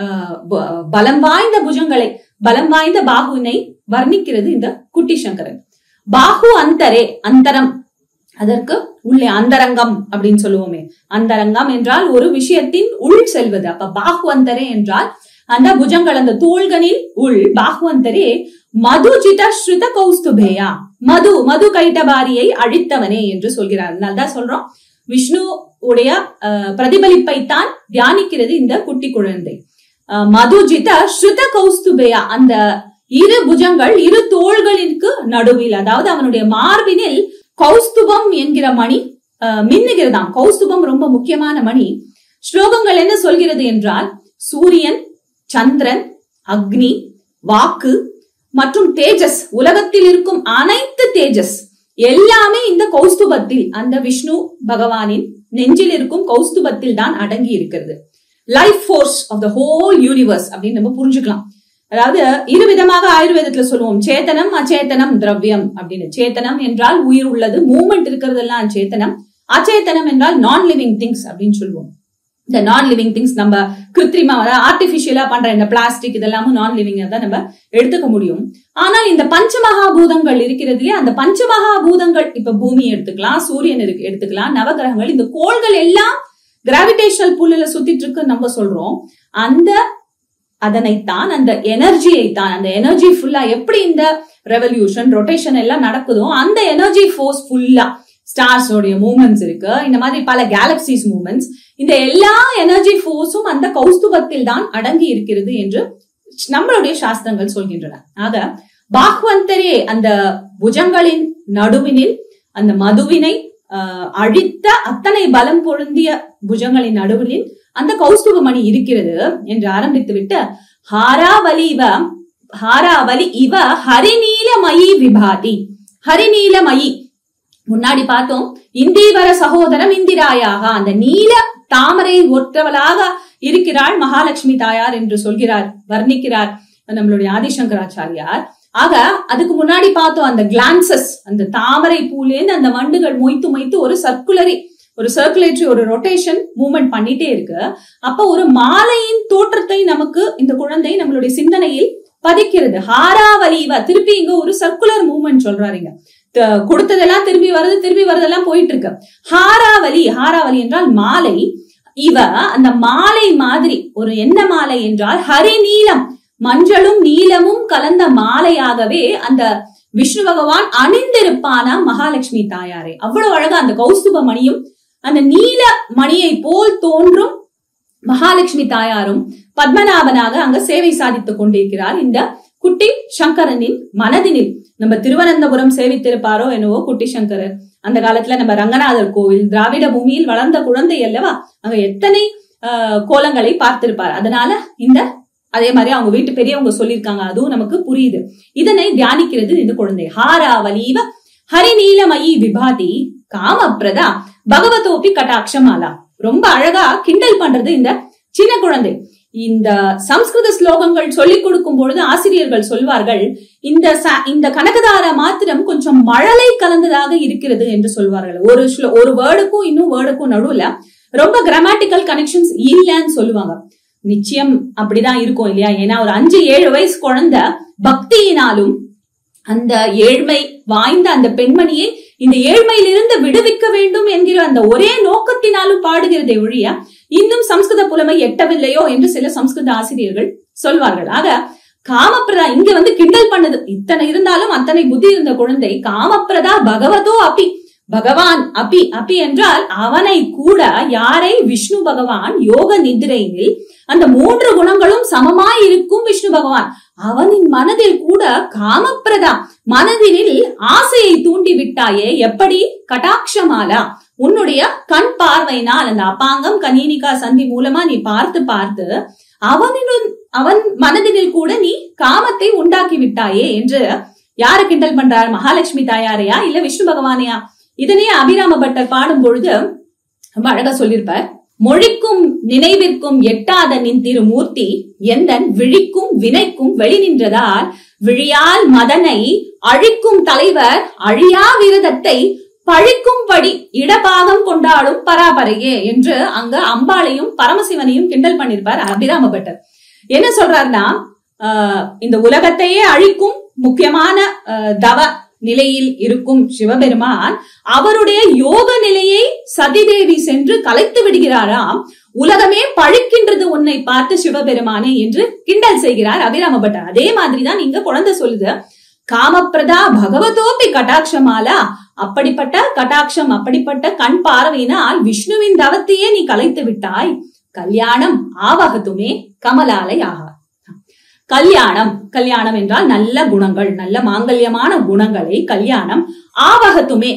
பலம் வாய்ந்த புஜங்களை, பலம் வாய்ந்த பாகுவினை வர்ணிக்கிறது இந்த குட்டி சங்கரன். பாகு அந்தரே, அந்தரம், அதற்கு உள்ளே அந்தரங்கம் அப்படின்னு சொல்லுவோமே. அந்தரங்கம் என்றால் ஒரு விஷயத்தின் உள் செல்வது. அப்ப பாகு அந்தரே என்றால் அந்த புஜங்கள் அந்த தோள்களில் உள் பாகவந்தரே மதுஜித ஸ்ருத கௌஸ்துபேயா, மது கைட்டபாரியை அழித்தவனே என்று சொல்கிறார். அதனால்தான் சொல்றோம் விஷ்ணு உடைய பிரதிபலிப்பைத்தான் தியானிக்கிறது இந்த குட்டி குழந்தை. மதுஜித ஸ்ருத கௌஸ்துபேயா, அந்த இரு புஜங்கள் இரு தோள்களிற்கு நடுவில், அதாவது அவனுடைய மார்பினில் கௌஸ்துபம் என்கிற மணி மின்னுகிறதாம். கௌஸ்துபம் ரொம்ப முக்கியமான மணி. ஸ்லோகங்கள் என்ன சொல்கிறது என்றால், சூரியன், சந்திரன், அக்னி, வாக்கு மற்றும் தேஜஸ், உலகத்தில் இருக்கும் அனைத்து தேஜஸ் எல்லாமே இந்த கௌஸ்துபத்தில், அந்த விஷ்ணு பகவானின் நெஞ்சில் இருக்கும் கௌஸ்துபத்தில் தான் அடங்கி இருக்கிறது. Life force of the whole universe அப்படின்னு நம்ம புரிஞ்சுக்கலாம். அதாவது இரு விதமாக ஆயுர்வேதத்துல சொல்லுவோம், சேத்தனம் அச்சேதனம் திரவியம் அப்படின்னு. சேத்தனம் என்றால் உயிர் உள்ளது, மூவ்மெண்ட் இருக்கிறதெல்லாம் சேத்தனம். அச்சேதனம் என்றால் நான் லிவிங் திங்ஸ் அப்படின்னு சொல்லுவோம். இந்த நான் லிவிங் திங்ஸ் நம்ம கிருத்திரிமா ஆர்டிபிஷியலா பண்ற இந்த பிளாஸ்டிக் இதெல்லாமும் நான் லிவிங் தான் நம்ம எடுத்துக்க முடியும். ஆனால் இந்த பஞ்சமகாபூதங்கள் இருக்கிறது இல்லையா, அந்த பஞ்சமகாபூதங்கள், இப்ப பூமி எடுத்துக்கலாம், சூரியன் எடுத்துக்கலாம், நவகிரகங்கள், இந்த கோள்கள் எல்லாம் கிராவிடேஷனல் புல்லுல சுத்திட்டு இருக்கு நம்ம சொல்றோம். அதனைத்தான், அந்த எனர்ஜியை தான், அந்த எனர்ஜி ஃபுல்லா எப்படி இந்த ரெவல்யூஷன் ரொட்டேஷன் எல்லாம் நடக்குதோ அந்த எனர்ஜி ஃபோர்ஸ் ஃபுல்லா, ஸ்டார்ஸோடைய மூவ்மெண்ட்ஸ் இருக்கு, இந்த மாதிரி பல கேலக்சிஸ் மூவ்மெண்ட்ஸ், இந்த எல்லா எனர்ஜி ஃபோர்ஸும் அந்த கௌஸ்துபத்தில் தான் அடங்கி இருக்கிறது என்று நம்மளுடைய சாஸ்திரங்கள் சொல்கின்றன. ஆக பாக்வந்தரே, அந்த புஜங்களின் நடுவினில் அந்த மதுவினை அழித்த அத்தனை பலம் பொருந்திய புஜங்களின் நடுவிலில் அந்த கௌஸ்துப மணி இருக்கிறது என்று ஆரம்பித்து விட்டு, ஹாராவலி இவ ஹரிநீலமயி விபாதி. ஹரிநீலமயி முன்னாடி பார்த்தோம், இந்தீவர சகோதரம் இந்திராயாக, அந்த நீல தாமரை ஒற்றவளாக இருக்கிறாள் மகாலட்சுமி தாயார் என்று சொல்கிறார், வர்ணிக்கிறார் நம்மளுடைய ஆதிசங்கராச்சாரியார். ஆக அதுக்கு முன்னாடி பார்த்தோம், அந்த கிளான்சஸ், அந்த தாமரை பூலேந்து அந்த வண்டுகள் மொய்த்து மொய்த்து ஒரு சர்க்குலேட்டரி ஒரு ரொட்டேஷன் மூவ்மெண்ட் பண்ணிட்டே இருக்கு. அப்ப ஒரு மாலையின் தோற்றத்தை நமக்கு இந்த குழந்தை நம்மளுடைய சிந்தனையில் பதிக்கிறது. ஹாராவலிவ, திருப்பி இங்க ஒரு சர்க்குலர் மூவ்மெண்ட் சொல்றாருங்க, கொடுத்ததெல்லாம் திரும்பி வருதெல்லாம் போயிட்டு இருக்கு. ஹாராவலி என்றால் மாலை. இவ, அந்த மாலை மாதிரி, ஒரு என்ன மாலை என்றால் ஹரிநீலம், மஞ்சளும் நீலமும் கலந்த மாலையாகவே அந்த விஷ்ணு பகவான் அணிந்திருப்பானா மகாலட்சுமி தாயாரே. அவ்வளவு அழகா அந்த கௌஸ்துப மணியும் அந்த நீல மணியை போல் தோன்றும் மகாலட்சுமி தாயாரும் பத்மநாபனாக அங்க சேவை சாதித்துக் கொண்டிருக்கிறார் இந்த குட்டி சங்கரனின் மனதினில். நம்ம திருவனந்தபுரம் சேவித்திருப்பாரோ என்னவோ குட்டி சங்கரர். அந்த காலத்துல நம்ம ரங்கநாதர் கோவில், திராவிட பூமியில் வளர்ந்த குழந்தை அல்லவா, அங்க எத்தனை கோலங்களை பார்த்திருப்பார். அதனால அதே மாதிரி அவங்க வீட்டு பெரியவங்க சொல்லியிருக்காங்க, அதுவும் நமக்கு புரியுது. இதனை தியானிக்கிறது இந்த குழந்தை. ஹாராவலீவ ஹரிநீலமயி விபாதி காமப்ரதா பகவதோபி கடாட்சமாலா. ரொம்ப அழகா கிண்டல் பண்றது இந்த சின்ன குழந்தை. இந்த சம்ஸ்கிருத ஸ்லோகங்கள் சொல்லிக் கொடுக்கும் பொழுது ஆசிரியர்கள் சொல்வார்கள், இந்த கனகதார மாத்திரம் கொஞ்சம் மழலை கலந்ததாக இருக்கிறது என்று சொல்வார்கள். ஒரு வேர்டுக்கும் இன்னும் வேர்டுக்கும் நடுவுல ரொம்ப கிராமட்டிக்கல் கனெக்ஷன்ஸ் இல்லன்னு சொல்லுவாங்க. நிச்சயம் அப்படிதான் இருக்கும் இல்லையா? ஏன்னா ஒரு 5-7 வயசு குழந்தை பக்தியினாலும் அந்த ஏழ்மை வாய்ந்த அந்த பெண்மணியை இந்த ஏழ்மையிலிருந்து விடுவிக்க வேண்டும் என்கிற அந்த ஒரே நோக்கத்தினாலும் பாடுகிறதை ஒழிய இன்னும் சம்ஸ்கிருத புலமை எட்டவில்லையோ என்று சில சம்ஸ்கிருத ஆசிரியர்கள் சொல்வார்கள். ஆக காமப்பிரதா இங்க கிண்டல் பண்ணது. இத்தனை இருந்தாலும் அத்தனை புத்தி இருந்த குழந்தை காமப்பிரதா பகவதோ அப்பி, பகவான் அப்பி என்றால் அவனை கூட, யாரை? விஷ்ணு பகவான் யோக நிதிரையில் அந்த 3 குணங்களும் சமமாய் இருக்கும் விஷ்ணு பகவான், அவனின் மனதில் கூட காமப்பிரதா, மனதினில் ஆசையை தூண்டி விட்டாயே. எப்படி? கடாட்சமாலா, உன்னுடைய கண் பார்வையினால், அந்த அபாங்கம் கனீனிகா சந்தி மூலமா நீ பார்த்து அவன் மனதினில் கூட நீ காமத்தை உண்டாக்கி விட்டாயே என்று யாரு கிண்டல் பண்றார்? மகாலட்சுமி தாயாரையா இல்ல விஷ்ணு பகவானையா? இதனையே அபிராம பட்டர் பாடும் பொழுது ரொம்ப அழகா சொல்லியிருப்பார். மொழிக்கும் நினைவிற்கும் எட்டாத நின் திருமூர்த்தி எந்தன் விழிக்கும் வினைக்கும் வெளி நின்றதால் விழியால் மதனை அழிக்கும் தலைவர் அழியா விரதத்தை பழிக்கும்படி இடபாகம் கொண்டாடும் பராபரையே என்று அங்க அம்பாளையும் பரமசிவனையும் கிண்டல் பண்ணிருப்பார் அபிராம பட்டர். என்ன சொல்றாருன்னா, இந்த உலகத்தையே அழிக்கும் முக்கியமான நிலையில் இருக்கும் சிவபெருமான் அவருடைய யோக நிலையை சதிதேவி சென்று கலைத்து விடுகிறாராம். உலகமே பழிக்கின்றது உன்னை பார்த்து சிவபெருமானே என்று கிண்டல் செய்கிறார் அபிராம பட்டர். அதே மாதிரிதான் இங்க குழந்தை சொல்லுது, காமப்பிரதா பகவதோபி கடாட்சமாலா, அப்படிப்பட்ட கடாட்சம், அப்படிப்பட்ட கண் பார்வையினால் விஷ்ணுவின் தவத்தையே நீ கலைத்து விட்டாய். கல்யாணம் ஆவகத்துமே கமலாலயாக. கல்யாணம், கல்யாணம் என்றால் நல்ல குணங்கள், நல்ல மாங்கல்யமான குணங்களை கல்யாணம் ஆவகத்துமே,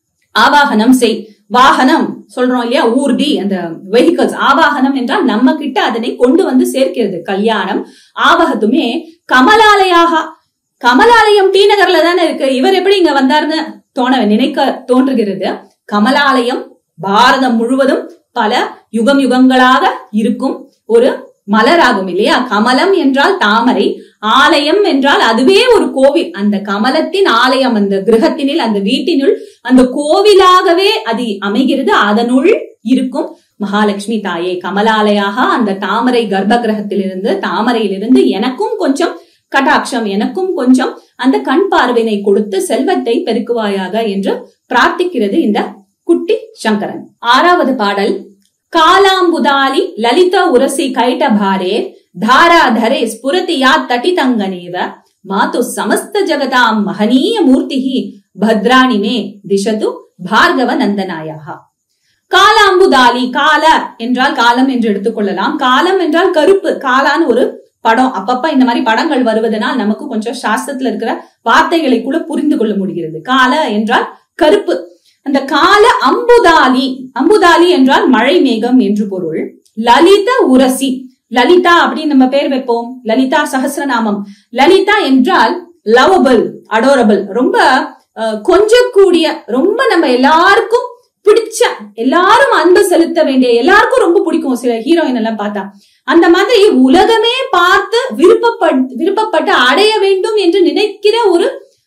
ஆவாகனம் செய். வாகனம் சொல்றோம் இல்லையா, ஊர்தி, அந்த வெஹிக்கல்ஸ். ஆவாகனம் என்றால் நம்ம கிட்ட அதனை கொண்டு வந்து சேர்க்கிறது. கல்யாணம் ஆவகத்துமே கமலாலயாக. கமலாலயம் டி நகர்ல தானே இருக்கு, இவர் எப்படி இங்க வந்தார்னு நினைக்க தோன்றுகிறது. கமலாலயம் பாரதம் முழுவதும் பல யுகம் யுகங்களாக இருக்கும் ஒரு மலராகும் இல்லையா. கமலம் என்றால் தாமரை, ஆலயம் என்றால் அதுவே ஒரு கோவில். அந்த கமலத்தின் ஆலயம், அந்த கிரகத்தினில், அந்த வீட்டினுள் அந்த கோவிலாகவே அது அமைகிறது. அதனுள் இருக்கும் மகாலட்சுமி தாயே கமலாலயாக. அந்த தாமரை கர்ப்ப கிரகத்திலிருந்து, தாமரையிலிருந்து எனக்கும் கொஞ்சம் கடாட்சம், எனக்கும் கொஞ்சம் அந்த கண் பார்வையினை கொடுத்து செல்வத்தை பெருக்குவாயாக என்று பிரார்த்திக்கிறது இந்த குட்டி சங்கரன். 6வது பாடல். காலாம்புதாலி லலித உரசி கைட்டபாரே தாராதரே ஸ்புரதி யா தட்டிதங்கனேவ மாது சமஸ்த ஜகதாம் மகனீய மூர்த்திஹி பத்ராணி மே திஷது பார்கவ நந்தனாயாக. காலாம்புதாலி, கால என்றால் காலம் என்று எடுத்துக்கொள்ளலாம். காலம் என்றால் கருப்பு. காலான்னு ஒரு படம், அப்பப்ப இந்த மாதிரி படங்கள் வருவதனால் நமக்கு கொஞ்சம் சாஸ்திரத்துல இருக்கிற வார்த்தைகளை கூட புரிந்து கொள்ள முடிகிறது. கால என்றால் கருப்பு. அந்த கால அம்புதாலி, அம்புதாலி என்றால் மழை மேகம் என்று பொருள். லலித உரசி, லலிதா அப்படின்னு நம்ம பேர் வைப்போம், லலிதா சஹஸ்ரநாமம். லலிதா என்றால் லவபிள், அடோரபிள், ரொம்ப கொஞ்சக்கூடிய, ரொம்ப நம்ம எல்லாருக்கும் பிடிச்ச, எல்லாரும் அன்பு செலுத்த வேண்டிய, எல்லாருக்கும் ரொம்ப பிடிக்கும் சில ஹீரோயின் எல்லாம் பார்த்தா. அந்த மாதிரி உலகமே பார்த்து விருப்பப்பட்டு அடைய வேண்டும் என்று நினைக்கிற ஒரு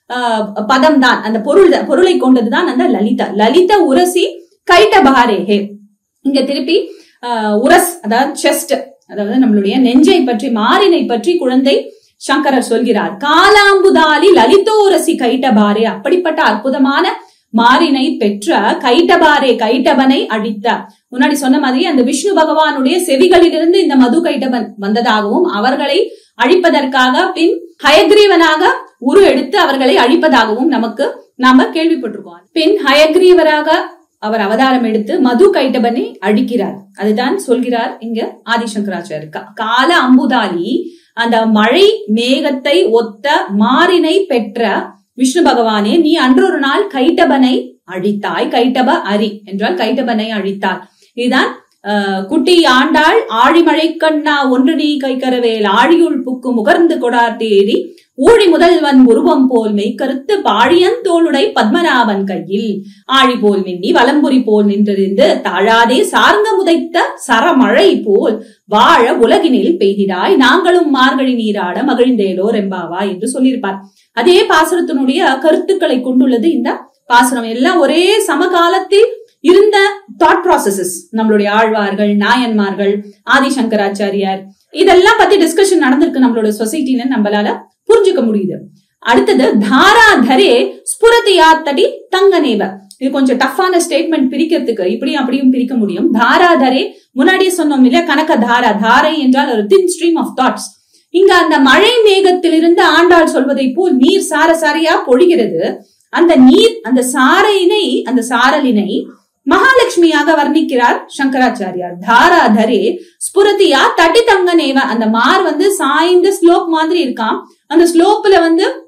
பதம் தான், அந்த பொருளை கொண்டதுதான் அந்த லலிதா. லலித உரசி கைட்டபாரேஹே. இங்க திருப்பி உரஸ், அதாவது செஸ்ட், அதாவது நம்மளுடைய நெஞ்சை பற்றி, மாரினை பற்றி குழந்தை சங்கரர் சொல்கிறார். காலாம்புதாலி லலிதோரசி கைட்டபாரே, அப்படிப்பட்ட அற்புதமான மாரினை பெற்ற கைட்டபாரே, கைட்டபனை அழித்த. முன்னாடி சொன்ன மாதிரி அந்த விஷ்ணு பகவானுடைய செவிகளிலிருந்து இந்த மது கைட்டபன் வந்ததாகவும் அவர்களை அழிப்பதற்காக பின் ஹயக்ரீவனாக உரு எடுத்து அவர்களை அழிப்பதாகவும் நாம கேள்விப்பட்டிருக்கோம். பின் ஹயக்ரீவராக அவர் அவதாரம் எடுத்து மது கைட்டபனை அழிக்கிறார். அதுதான் சொல்கிறார் இங்க ஆதிசங்கராச்சாரியர். கால அம்புதாலி, அந்த மழை மேகத்தை ஒத்த மாரினை பெற்ற விஷ்ணு பகவானே, நீ அன்றொரு நாள் கைட்டபனை அழித்தாய். கைட்டப அரி என்றால் கைட்டபனை அழித்தார். இதுதான் குட்டி ஆண்டாள் ஆழிமழை கண்ணா ஒன்று நீ கைக்கரவேல் ஆழியுள் புக்கு முகர்ந்து கொடார் தேடி ஊழி முதல்வன் உருவம் போல் மெய்கருத்து பாழியன் தோளுடை பத்மநாபன் கையில் ஆழி போல் மின்னி வலம்புரி போல் நின்றிருந்து தாழாதே சார்ந்த முதைத்த சரமழை போல் வாழ உலகினில் பெய்திடாய் நாங்களும் மார்கழி நீராட மகிழ்ந்தேலோ ரெம்பாவா என்று சொல்லியிருப்பார். அதே பாசுரத்தினுடைய கருத்துக்களை கொண்டுள்ளது இந்த பாசுரம். எல்லாம் ஒரே சமகாலத்தில் இருந்த தாட் ப்ராசஸஸ். நம்மளுடைய ஆழ்வார்கள், நாயன்மார்கள், ஆதிசங்கராச்சாரியார், இதெல்லாம் பத்தி டிஸ்கஷன் நடந்திருக்கு நம்மளோட சொசைட்டின்னு நம்மளால புரிஞ்சுக்க முடியுது. அடுத்தது தாராதரே ஸ்புரதியா தடி தங்கனேவ. இது கொஞ்சம் டஃப்பான ஸ்டேட்மெண்ட், பிரிக்கிறதுக்கு இப்படியும் அப்படியும் பிரிக்க முடியும். தாராதரே முன்னாடியே சொன்னோம் இல்லையா, கனக தாரா. தாரை என்றால் ஒரு தின் ஸ்ட்ரீம் ஆஃப் தாட்ஸ். இங்க அந்த மழை மேகத்திலிருந்து ஆண்டாள் சொல்வதை போல் நீர் சார சாரையா பொழிகிறது. அந்த நீர், அந்த சாரையினை, அந்த சாரலினை மகாலட்சுமியாக வர்ணிக்கிறார் சங்கராச்சாரியார். தாராதரே ஸ்புரதியா தட்டி தங்கனேவ. அந்த மார் சாய்ந்த ஸ்லோப் மாதிரி இருக்காம். அந்த ஸ்லோப்ல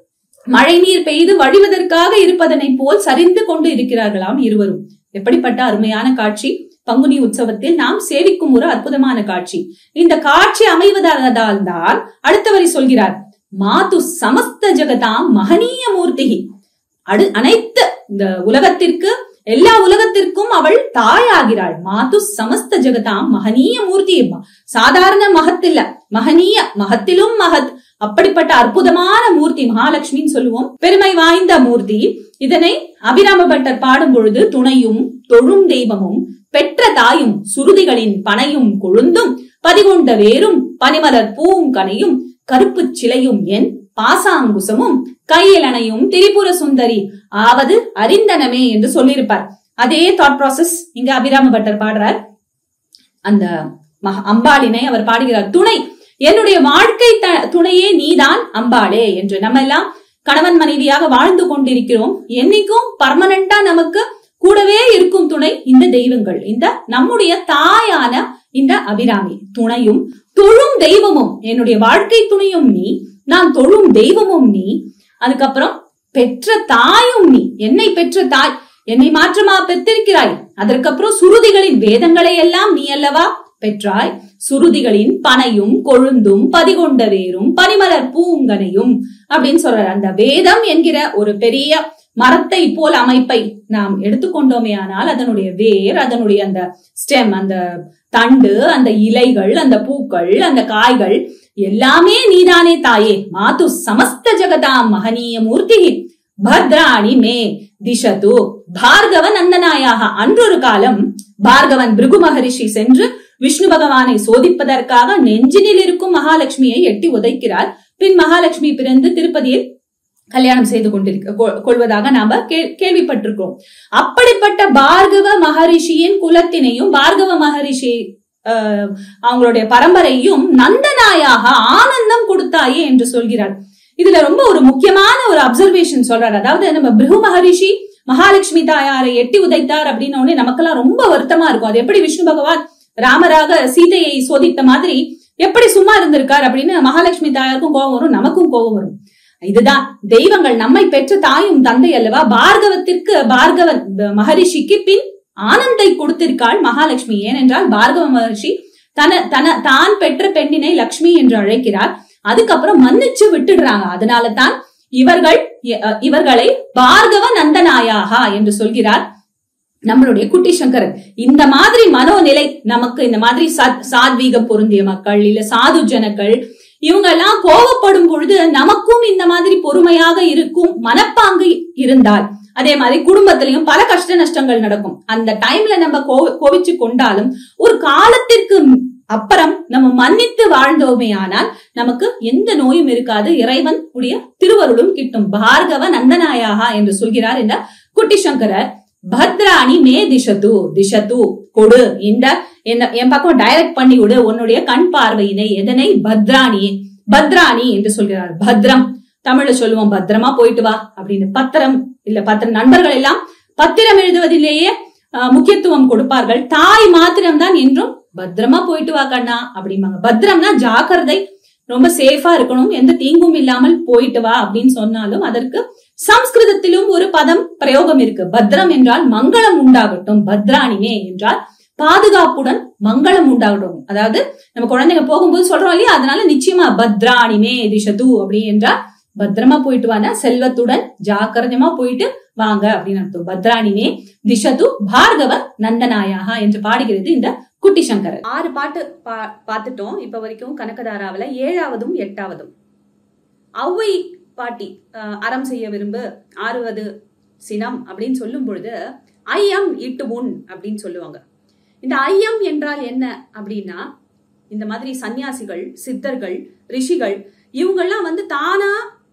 மழை நீர் பெய்து வழிவதற்காக இருப்பதனை போல் சரிந்து கொண்டு இருக்கிறார்களாம் இருவரும். எப்படிப்பட்ட அருமையான காட்சி! பங்குனி உற்சவத்தில் நாம் சேவிக்கும் ஒரு அற்புதமான காட்சி. இந்த காட்சி அமைவதால் தான் அடுத்த வரி சொல்கிறார், மாது சமஸ்த ஜகதாம் மகனீய மூர்த்திகி. அனைத்து இந்த உலகத்திற்கு, எல்லா உலகத்திற்கும் அவள் தாயாகிறாள். மாது சமஸ்த ஜகதாம் மகனீய மூர்த்தி. சாதாரண மகத் இல்ல, மகனீய, மகத்திலும் மகத். அப்படிப்பட்ட அற்புதமான மூர்த்தி மகாலட்சுமின்னு சொல்லுவோம். பெருமை வாய்ந்த மூர்த்தி. இதனை அபிராம பட்டர் பாடும் பொழுது துணையும் தொழும் தெய்வமும் பெற்ற தாயும் சுருதிகளின் பனையும் கொழுந்தும் பதிகொண்ட வேரும் பனிமலர் பூவும் கனையும் கருப்பு சிலையும் என் பாசாங்குசமும் கையிலனையும் திரிபுர சுந்தரி ஆவது அறிந்தனமே என்று சொல்லியிருப்பார். அதே தாட் ப்ராசஸ் இங்க அபிராம பட்டர் பாடுறார். அந்த அம்பாளினை அவர் பாடுகிறார். துணை, என்னுடைய வாழ்க்கை துணையே நீதான் அம்பாளே என்று. நம்ம எல்லாம் கணவன் மனைவியாக வாழ்ந்து கொண்டிருக்கிறோம். என்னைக்கும் பர்மனண்டா நமக்கு கூடவே இருக்கும் துணை இந்த தெய்வங்கள், இந்த நம்முடைய தாயான இந்த அபிராமி. துணையும் தொழும் தெய்வமும், என்னுடைய வாழ்க்கை துணையும் நீ, நான் தொழும் தெய்வமும் நீ, அதுக்கப்புறம் பெற்ற தாயும் நீ, என்னை பெற்ற தாய், என்னை மாற்றமா பெற்றிருக்கிறாய். அதற்கப்புறம் சுருதிகளின் வேதங்களை எல்லாம் நீ அல்லவா பெற்றாய். சுருதிகளின் பனையும் கொழுந்தும் பதிகொண்ட வேரும் பனிமலர் பூங்கனையும் அப்படின்னு சொல்றாரு. அந்த வேதம் என்கிற ஒரு பெரிய மரத்தை போல் அமைப்பை நாம் எடுத்துக்கொண்டோமே ஆனால் அதனுடைய வேர், அதனுடைய அந்த ஸ்டெம், அந்த தண்டு, அந்த இலைகள், அந்த பூக்கள், அந்த காய்கள் எல்லாமே நீதானே தாயே. மாது சமஸ்த ஜகதாம் மகனீய மூர்த்தி பத்ராணி மே திஷது பார்கவ நந்தனாயாக. அன்றொரு காலம் பார்கவன் பிருகு மகரிஷி சென்று விஷ்ணு பகவானை சோதிப்பதற்காக நெஞ்சினில் இருக்கும் மகாலட்சுமியை எட்டி உதைக்கிறார். பின் மகாலட்சுமி பிறந்து திருப்பதியில் கல்யாணம் செய்து கொள்வதாக நாம கேள்விப்பட்டிருக்கோம். அப்படிப்பட்ட பார்கவ மகரிஷியின் குலத்தினையும் பார்கவ மகரிஷி அவங்களுடைய பரம்பரையும் நந்தனாயாக ஆனந்தம் கொடுத்தாயே என்று சொல்கிறார். இதுல ரொம்ப ஒரு முக்கியமான ஒரு அப்சர்வேஷன் சொல்றாரு. அதாவது நம்ம பிருகு மகரிஷி மகாலட்சுமி தாயாரை எட்டி உதைத்தார் அப்படின்னு உடனே நமக்கெல்லாம் ரொம்ப வருத்தமா இருக்கும். அது எப்படி விஷ்ணு பகவான் ராமராக சீதையை சோதித்த மாதிரி எப்படி சும்மா இருந்திருக்கார் அப்படின்னு மகாலட்சுமி தாயாருக்கும் கோபம் வரும், நமக்கும் கோபம் வரும். இதுதான் தெய்வங்கள் நம்மை பெற்ற தாயும் தந்தை அல்லவா. பார்கவத்திற்கு பார்கவ மகரிஷிக்கு பின் ஆனந்தை கொடுத்திருக்காள் மகாலட்சுமி. ஏனென்றால் பார்கவ மகரிஷி தான் பெற்ற பெண்ணினை லட்சுமி என்று அழைக்கிறார். அதுக்கப்புறம் மன்னிச்சு விட்டுடுறாங்க. அதனால தான் இவர்களை பார்கவ நந்தனாயாக என்று சொல்கிறார் நம்மளுடைய குட்டி சங்கரர். இந்த மாதிரி மனோநிலை நமக்கு, இந்த மாதிரி சாத்வீகம் பொருந்திய மக்கள் இல்ல சாது ஜனங்கள், இவங்க எல்லாம் கோவப்படும் பொழுது நமக்கும் இந்த மாதிரி பொறுமையாக இருக்கும் மனப்பாங்கு இருந்தால், அதே மாதிரி குடும்பத்திலையும் பல கஷ்ட நஷ்டங்கள் நடக்கும். அந்த டைம்ல நம்ம கோவிச்சு கொண்டாலும் ஒரு காலத்திற்கு அப்புறம் நம்ம மன்னித்து வாழ்ந்தோமே ஆனால் நமக்கு எந்த நோயும் இருக்காது. இறைவன் உடைய திருவருளும் கிட்டும். பார்கவ நந்தனாயாக என்று சொல்கிறார் இந்த குட்டி சங்கரர். பத்ராணி மே திஷது, திஷது கொடு, இந்த என் பக்கம் டைரக்ட் பண்ணி விடு உன்னுடைய கண் பார்வையினை. எதனை? பத்ராணி, பத்ராணி என்று சொல்கிறார். பத்ரம் தமிழ்ல சொல்லுவோம், பத்திரமா போயிட்டு வா அப்படின்னு. பத்திரம் இல்ல, பத்திரம் நண்பர்கள் எல்லாம் பத்திரம் எழுதுவதிலேயே முக்கியத்துவம் கொடுப்பார்கள். தாய் மாத்திரம்தான் என்றும் பத்திரமா போயிட்டு வா கண்ணா அப்படிம்பாங்க. பத்திரம்னா ஜாக்கிரதை, ரொம்ப சேஃபா இருக்கணும், எந்த தீங்கும் இல்லாமல் போயிட்டு வா அப்படின்னு சொன்னாலும் அதற்கு சம்ஸ்கிருதத்திலும் ஒரு பதம் பிரயோகம் இருக்கு. பத்ரம் என்றால் மங்களம் உண்டாகட்டும், பத்ராணிமே என்றால் பாதுகாப்புடன் மங்களம் உண்டாகட்டும். அதாவது நம்ம குழந்தைங்க போகும்போது சொல்றோம் இல்லையா, அதனால நிச்சயமா பத்ராணிமே திஷது அப்படி என்றால் பத்திரமா போயிட்டு வாங்க, செல்வத்துடன் ஜாக்கிரதமா போயிட்டு வாங்க அப்படின்னு அர்த்தம். பத்ராணிமே திஷது பார்கவ நந்தனாயாக என்று பாடுகிறது இந்த குட்டி சங்கரர். 6 பாட்டு பார்த்துட்டோம் இப்ப வரைக்கும் கனகதாராவில. 7வதும் 8வதும் ஔவை பாட்டி அறம் செய்ய விரும்பு 6வது சினம் அப்படின்னு சொல்லும் பொழுது ஐயம் இட்டு உன் அப்படின்னு சொல்லுவாங்க. இந்த ஐயம் என்றால் என்ன அப்படின்னா, இந்த மாதிரி சன்னியாசிகள், சித்தர்கள், ரிஷிகள் இவங்கெல்லாம் தானா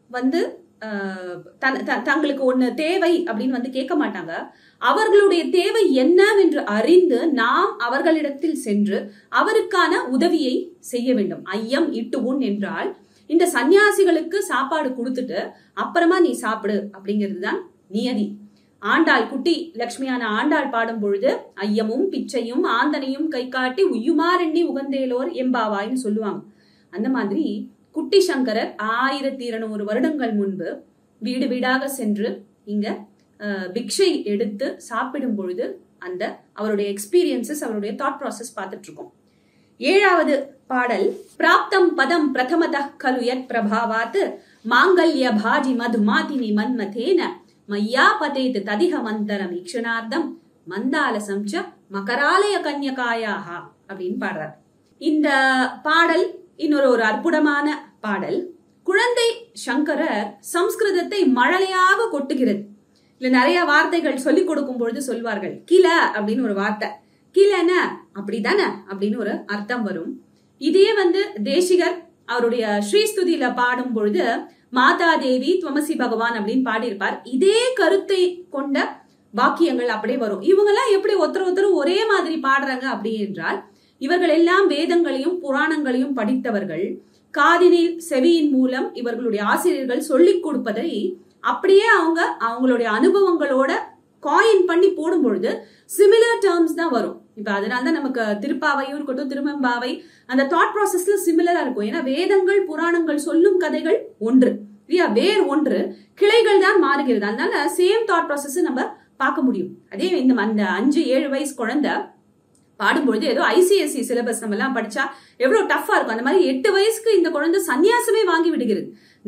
தங்களுக்கு ஒண்ணு தேவை அப்படின்னு கேட்க மாட்டாங்க. அவர்களுடைய தேவை என்னவென்று அறிந்து நாம் அவர்களிடத்தில் சென்று அவருக்கான உதவியை செய்ய வேண்டும். ஐயம் இட்டு உன் என்றால் இந்த சன்னியாசிகளுக்கு சாப்பாடு கொடுத்துட்டு அப்புறமா நீ சாப்பிடு அப்படிங்கிறது தான் நியதி. ஆண்டாள், குட்டி லட்சுமியான ஆண்டாள் பாடும் பொழுது ஐயமும் பிச்சையும் ஆந்தனையும் கை காட்டி உய்யுமாரெண்ணி உகந்தேலோர் எம்பாவாய்னு சொல்லுவாங்க. அந்த மாதிரி குட்டி சங்கரர் 1200 வருடங்கள் முன்பு வீடு வீடாக சென்று இங்க பிக்ஷை எடுத்து சாப்பிடும் பொழுது அந்த அவருடைய எக்ஸ்பீரியன்சஸ், அவருடைய தாட் ப்ராசஸ் பார்த்துட்டு இருக்கோம். 7வது பாடல் பிராப்தம் பதம் பிரதமத கலுயத் பிரபாவாத் மாங்கல்ய பாஜி மதுமாதினி மன்மதேன மையா பதேத் ததிக மந்தரம் ஈக்ஷணார்த்தம் மந்தாலசம் ச மகராலய கன்யகாயாக அப்படின்னு பாடுறார். இந்த பாடல் இன்னொரு அற்புதமான பாடல். குழந்தை சங்கரர் சம்ஸ்கிருதத்தை மழலையாக கொட்டுகிறது. இல்ல நிறைய வார்த்தைகள் சொல்லிக் கொடுக்கும் பொழுது சொல்வார்கள், கில அப்படின்னு ஒரு வார்த்தை, கிலன அப்படிதானே அப்படின்னு ஒரு அர்த்தம் வரும். இதே தேசிகர் அவருடைய ஸ்ரீஸ்துதியில பாடும் பொழுது மாதா தேவி துவமசி பகவான் அப்படின்னு பாடியிருப்பார். இதே கருத்தை கொண்ட வாக்கியங்கள் அப்படியே வரும். இவங்க எல்லாம் எப்படி ஒருத்தர் ஒரே மாதிரி பாடுறாங்க அப்படி என்றால், இவர்கள் எல்லாம் வேதங்களையும் புராணங்களையும் படித்தவர்கள். காதினில் செவியின் மூலம் இவர்களுடைய ஆசிரியர்கள் சொல்லிக் கொடுப்பதை அப்படியே அவங்களுடைய அனுபவங்களோட காயின் பண்ணி போடும் பொழுது சிமிலர் டேர்ம்ஸ் தான் வரும். இப்ப அதனாலதான் நமக்கு திருப்பாவையும் இருக்கட்டும், திருவெம்பாவை அந்த தாட் ப்ராசஸ்ல சிமிலரா இருக்கும். ஏன்னா வேதங்கள் புராணங்கள் சொல்லும் கதைகள் ஒன்று இல்லையா, வேர் ஒன்று, கிளைகள் தான் மாறுகிறது. அதனால சேம் தாட் ப்ராசஸ் நம்ம பார்க்க முடியும். அதே இந்த அந்த 5-7 வயசு குழந்தை பாடும்பொழுது ஏதோ ICSE சிலபஸ் நம்ம எல்லாம் படிச்சா எவ்வளவு டஃபா இருக்கும், அந்த மாதிரி 8 வயசுக்கு இந்த குழந்தை சன்னியாசமே வாங்கி விடுகிறது.